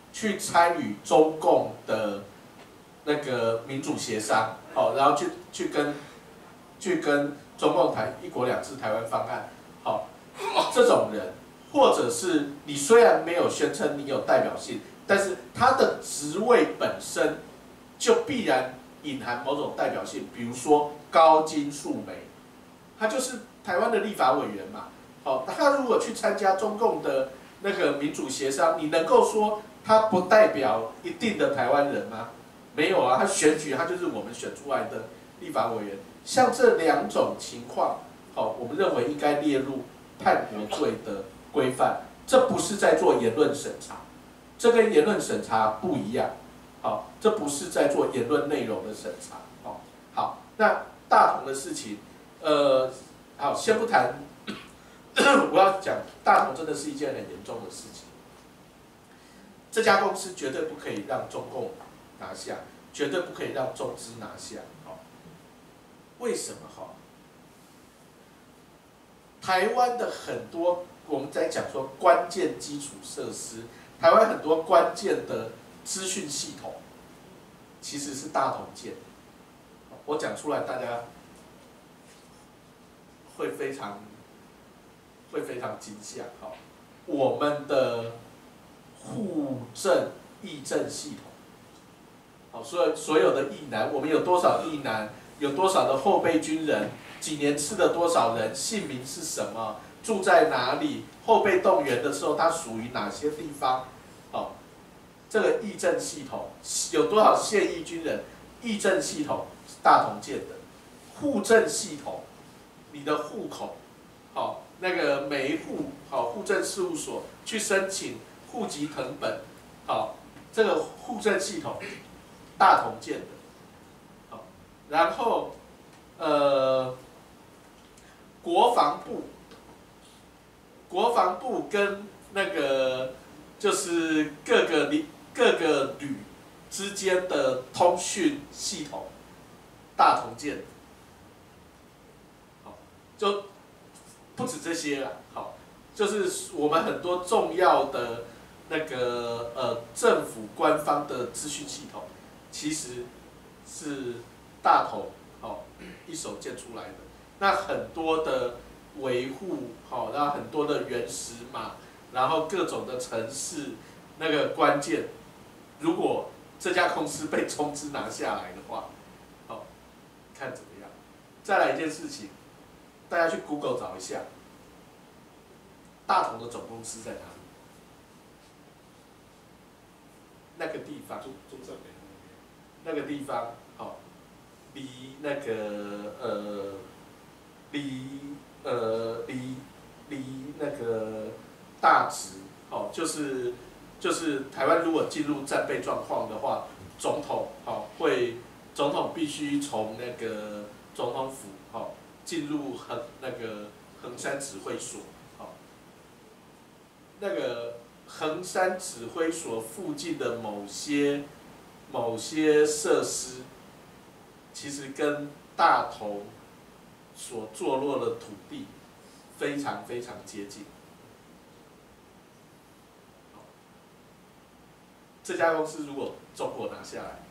去参与中共的那个民主协商，好，然后去去跟去跟中共谈一国两制台湾方案，好，这种人，或者是你虽然没有宣称你有代表性，但是他的职位本身就必然隐含某种代表性，比如说高金素梅，他就是台湾的立法委员嘛，好，他如果去参加中共的那个民主协商，你能够说他不代表一定的台湾人吗？没有啊，他选举他就是我们选出来的立法委员。像这两种情况，好，我们认为应该列入叛国罪的规范。这不是在做言论审查，这跟言论审查不一样。好，这不是在做言论内容的审查。好，好，那大同的事情，呃，好，先不谈。我要讲大同真的是一件很严重的事情。这家公司绝对不可以让中共拿下，绝对不可以让中资拿下。好，为什么？哈，台湾的很多我们在讲说关键基础设施，台湾很多关键的资讯系统，其实是大同建的。我讲出来，大家会非常会非常惊吓。好，我们的户政议政系统，好，所有所有的役男，我们有多少役男，有多少的后备军人，几年吃了多少人，姓名是什么，住在哪里，后备动员的时候他属于哪些地方，好，这个议政系统有多少现役军人，议政系统是大同建的，户政系统，你的户口，好，那个每一户好户政事务所去申请户籍誊本，好，这个户政系统大同建的，好，然后呃，国防部，国防部跟那个就是各个旅各个旅之间的通讯系统大同建的，好，就不止这些了，好，就是我们很多重要的那个呃政府官方的资讯系统，其实是大同好一手建出来的。那很多的维护好，然后很多的原始码，然后各种的程式那个关键，如果这家公司被中资拿下来的话，好，看怎么样。再来一件事情，大家去 Google 找一下，大同的总公司在哪里？那个地方，中中正北那个地方，好，离那个呃，离呃离离那个大直，好，就是就是台湾如果进入战备状况的话，总统好会，总统必须从那个总统府好进入衡那个衡山指挥所，好，那个。衡山指挥所附近的某些某些设施，其实跟大同所坐落的土地非常非常接近。这家公司如果中国拿下来，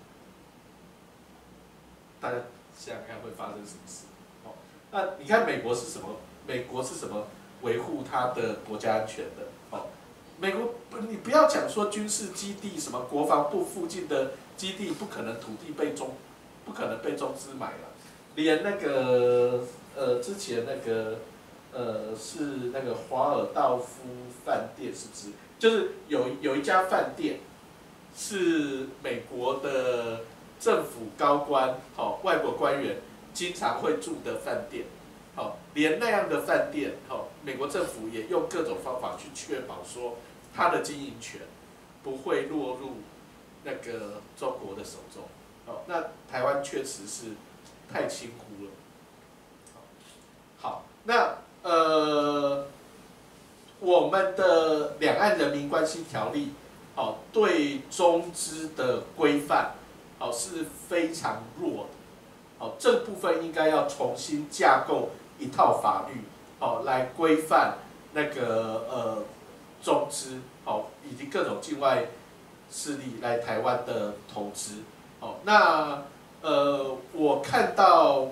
大家想想看会发生什么事？哦，那你看美国是什么？美国是什么维护它的国家安全的？哦。美国，你不要讲说军事基地，什么国防部附近的基地不可能土地被中，不可能被中资买了，连那个呃之前那个呃是那个华尔道夫饭店是不是？就是有有一家饭店是美国的政府高官，好、哦、外国官员经常会住的饭店，好、哦、连那样的饭店，好、哦、美国政府也用各种方法去确保说。它的经营权不会落入那个中国的手中，哦，那台湾确实是太轻忽了。好，那呃，我们的《两岸人民关系条例》哦，对中资的规范哦是非常弱的，哦，这部分应该要重新架构一套法律，哦，来规范那个呃。 中资，好，以及各种境外势力来台湾的投资，好，那呃，我看到，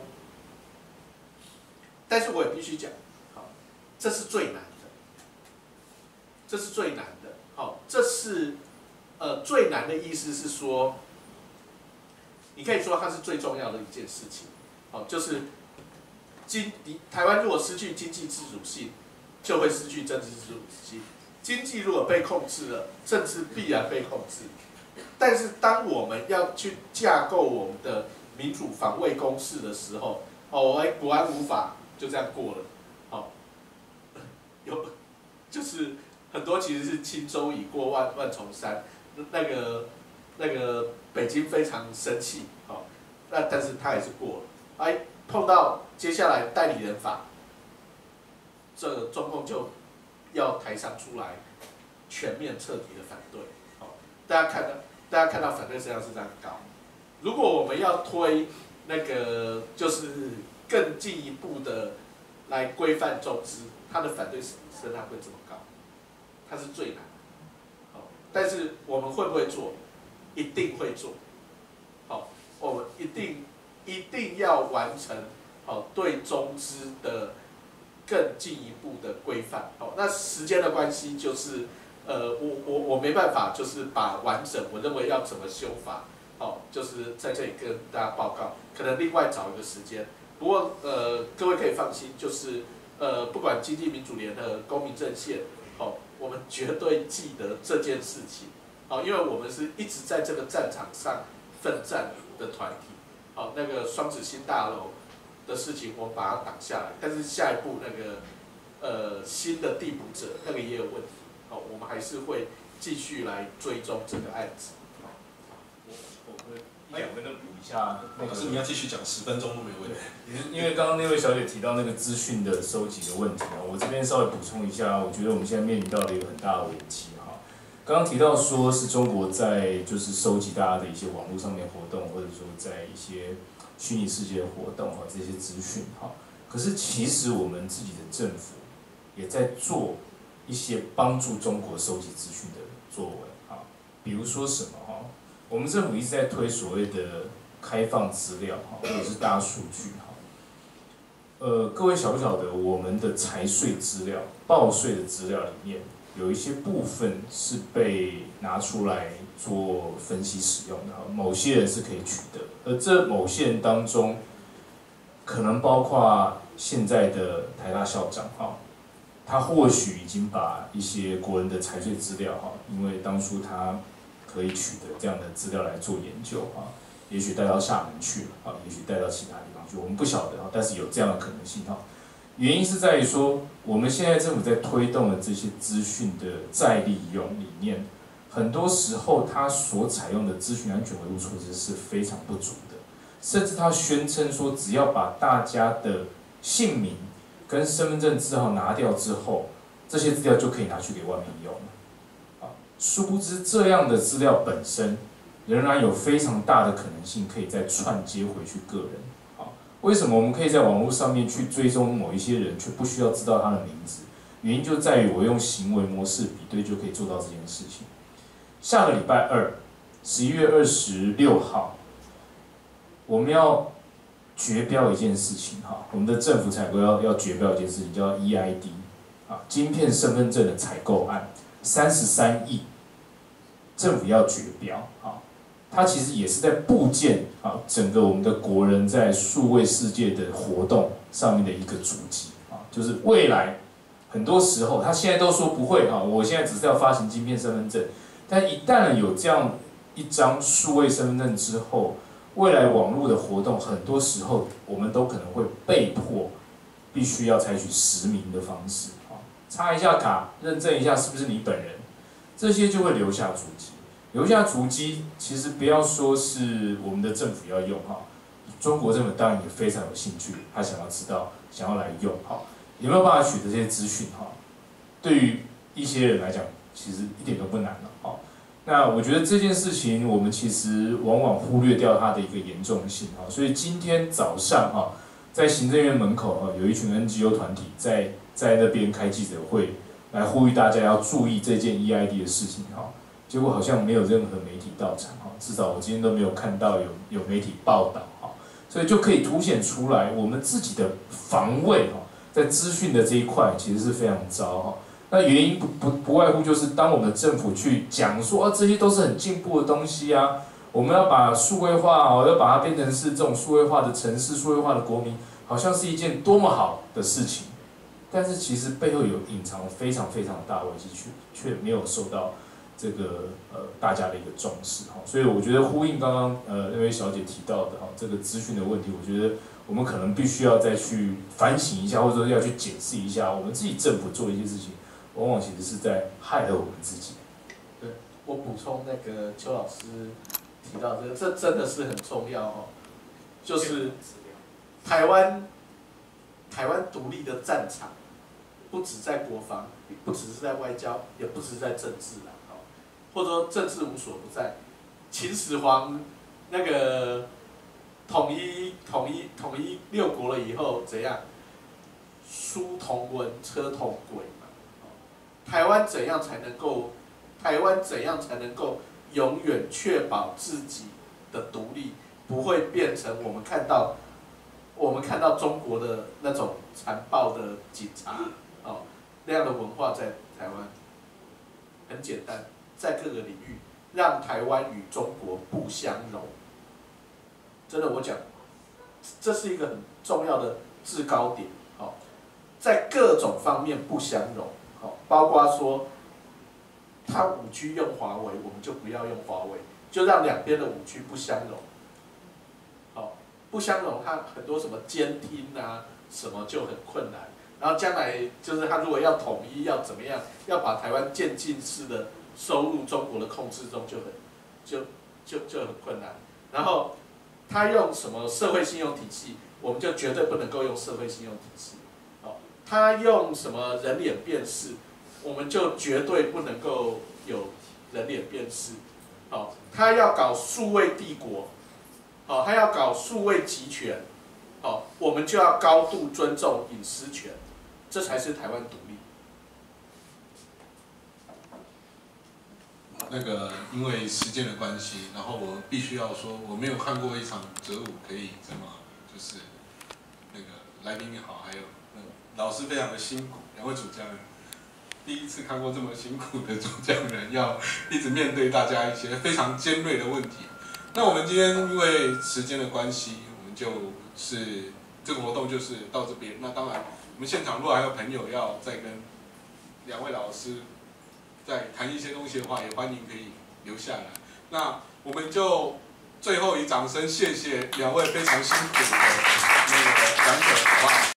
但是我也必须讲，好，这是最难的，这是最难的，好，这是呃最难的意思是说，你可以说它是最重要的一件事情，好，就是经台湾如果失去经济自主性，就会失去政治自主性。经济如果被控制了，政治必然被控制。但是当我们要去架构我们的民主防卫公式的时候，哦，哎，国安无法就这样过了，好，有就是很多其实是轻舟已过万万重山，那个那个北京非常生气，好，那但是他还是过了，哎，碰到接下来代理人法，这个中共就要台商出来全面彻底的反对，好，大家看到大家看到反对声量是这样高。如果我们要推那个就是更进一步的来规范中资，它的反对声量会这么高，它是最难的。好，但是我们会不会做？一定会做。好，我们一定一定要完成好对中资的更进一步的规范。好，那时间的关系就是，呃，我我我没办法，就是把完整我认为要怎么修法，好，就是在这里跟大家报告，可能另外找一个时间。不过呃，各位可以放心，就是呃，不管经济民主联的公民阵线，好，我们绝对记得这件事情，好，因为我们是一直在这个战场上奋战的团体，好，那个双子星大楼的事情我们把它挡下来，但是下一步那个呃新的递补者那个也有问题，好，我们还是会继续来追踪这个案子。 我我会一两分钟补一下，那个可是你要继续讲十分钟都没问题。 因为刚刚那位小姐提到那个资讯的收集的问题啊，我这边稍微补充一下，我觉得我们现在面临到了一个很大的危机哈。刚刚提到说是中国在就是收集大家的一些网络上面活动，或者说在一些虚拟世界的活动哈，这些资讯哈。可是其实我们自己的政府也在做一些帮助中国收集资讯的作为哈，比如说什么哈？我们政府一直在推所谓的开放资料哈，或者是大数据哈。呃，各位晓不晓得我们的财税资料、报税的资料里面，有一些部分是被拿出来做分析使用的哈，某些人是可以取得，而这某些人当中，可能包括现在的台大校长哈，他或许已经把一些国人的财税资料哈，因为当初他可以取得这样的资料来做研究啊，也许带到厦门去啊，也许带到其他地方去，我们不晓得啊，但是有这样的可能性哈。原因是在于说，我们现在政府在推动的这些资讯的再利用里面，很多时候它所采用的资讯安全维护措施是非常不足的，甚至他宣称说，只要把大家的姓名跟身份证字号拿掉之后，这些资料就可以拿去给外面用了。殊不知，这样的资料本身仍然有非常大的可能性可以再串接回去个人。啊，为什么我们可以在网络上面去追踪某一些人，却不需要知道他的名字？原因就在于我用行为模式比对就可以做到这件事情。下个礼拜二，十一月二十六号，我们要绝标一件事情哈，我们的政府采购要要绝标一件事情，叫 E I D 啊，晶片身份证的采购案。三十三亿，政府要绝标啊！它其实也是在部件啊，整个我们的国人在数位世界的活动上面的一个足迹啊，就是未来很多时候，他现在都说不会啊，我现在只是要发行晶片身份证，但一旦有这样一张数位身份证之后，未来网络的活动很多时候我们都可能会被迫必须要采取实名的方式。插一下卡，认证一下是不是你本人，这些就会留下足迹。留下足迹，其实不要说是我们的政府要用哈，中国政府当然也非常有兴趣，他想要知道，想要来用哈，有没有办法取得这些资讯哈？对于一些人来讲，其实一点都不难了哈。那我觉得这件事情，我们其实往往忽略掉它的一个严重性哈。所以今天早上哈，在行政院门口哈，有一群 N G O 团体在。在那边开记者会， 来呼吁大家要注意这件 E I D 的事情哈，结果好像没有任何媒体到场哈，至少我今天都没有看到有有媒体报道哈，所以就可以凸显出来我们自己的防卫哈，在资讯的这一块其实是非常糟哈。那原因不不不外乎就是当我们政府去讲说啊这些都是很进步的东西啊，我们要把数位化哦，要把它变成是这种数位化的城市、数位化的国民，好像是一件多么好的事情。但是其实背后有隐藏非常非常大的危机，却却没有受到这个呃大家的一个重视哈。所以我觉得呼应刚刚呃那位小姐提到的哈这个资讯的问题，我觉得我们可能必须要再去反省一下，或者说要去检视一下我们自己政府做一些事情。往往其实是在害了我们自己。 对，我补充那个邱老师提到这个，这真的是很重要哦。就是台湾台湾独立的战场，不止在国防，不只是在外交，也不只是在政治啦，哦，或者说政治无所不在。秦始皇那个统一统一统一六国了以后怎样？书同文，车同轨。台湾怎样才能够？台湾怎样才能够永远确保自己的独立，不会变成我们看到我们看到中国的那种残暴的警察哦那样的文化在台湾？很简单，在各个领域让台湾与中国不相容。真的，我讲，这是一个很重要的制高点。哦，在各种方面不相容。好，包括说，他五 G 用华为，我们就不要用华为，就让两边的五 G 不相容。好，不相容，它很多什么监听啊，什么就很困难。然后将来就是他如果要统一，要怎么样，要把台湾渐进式的收入中国的控制中，就很就就就很困难。然后他用什么社会信用体系，我们就绝对不能够用社会信用体系。他用什么人脸辨识，我们就绝对不能够有人脸辨识。好，他要搞数位帝国，好，他要搞数位集权，好，我们就要高度尊重隐私权，这才是台湾独立。 那个因为时间的关系，然后我必须要说，我没有看过一场折舞可以这么就是那个来宾也好，还有。老师非常的辛苦，两位主讲人，第一次看过这么辛苦的主讲人，要一直面对大家一些非常尖锐的问题。那我们今天因为时间的关系，我们就是这个活动就是到这边。那当然，我们现场如果还有朋友要再跟两位老师再谈一些东西的话，也欢迎可以留下来。那我们就最后以掌声谢谢两位非常辛苦的那个讲者，好不好？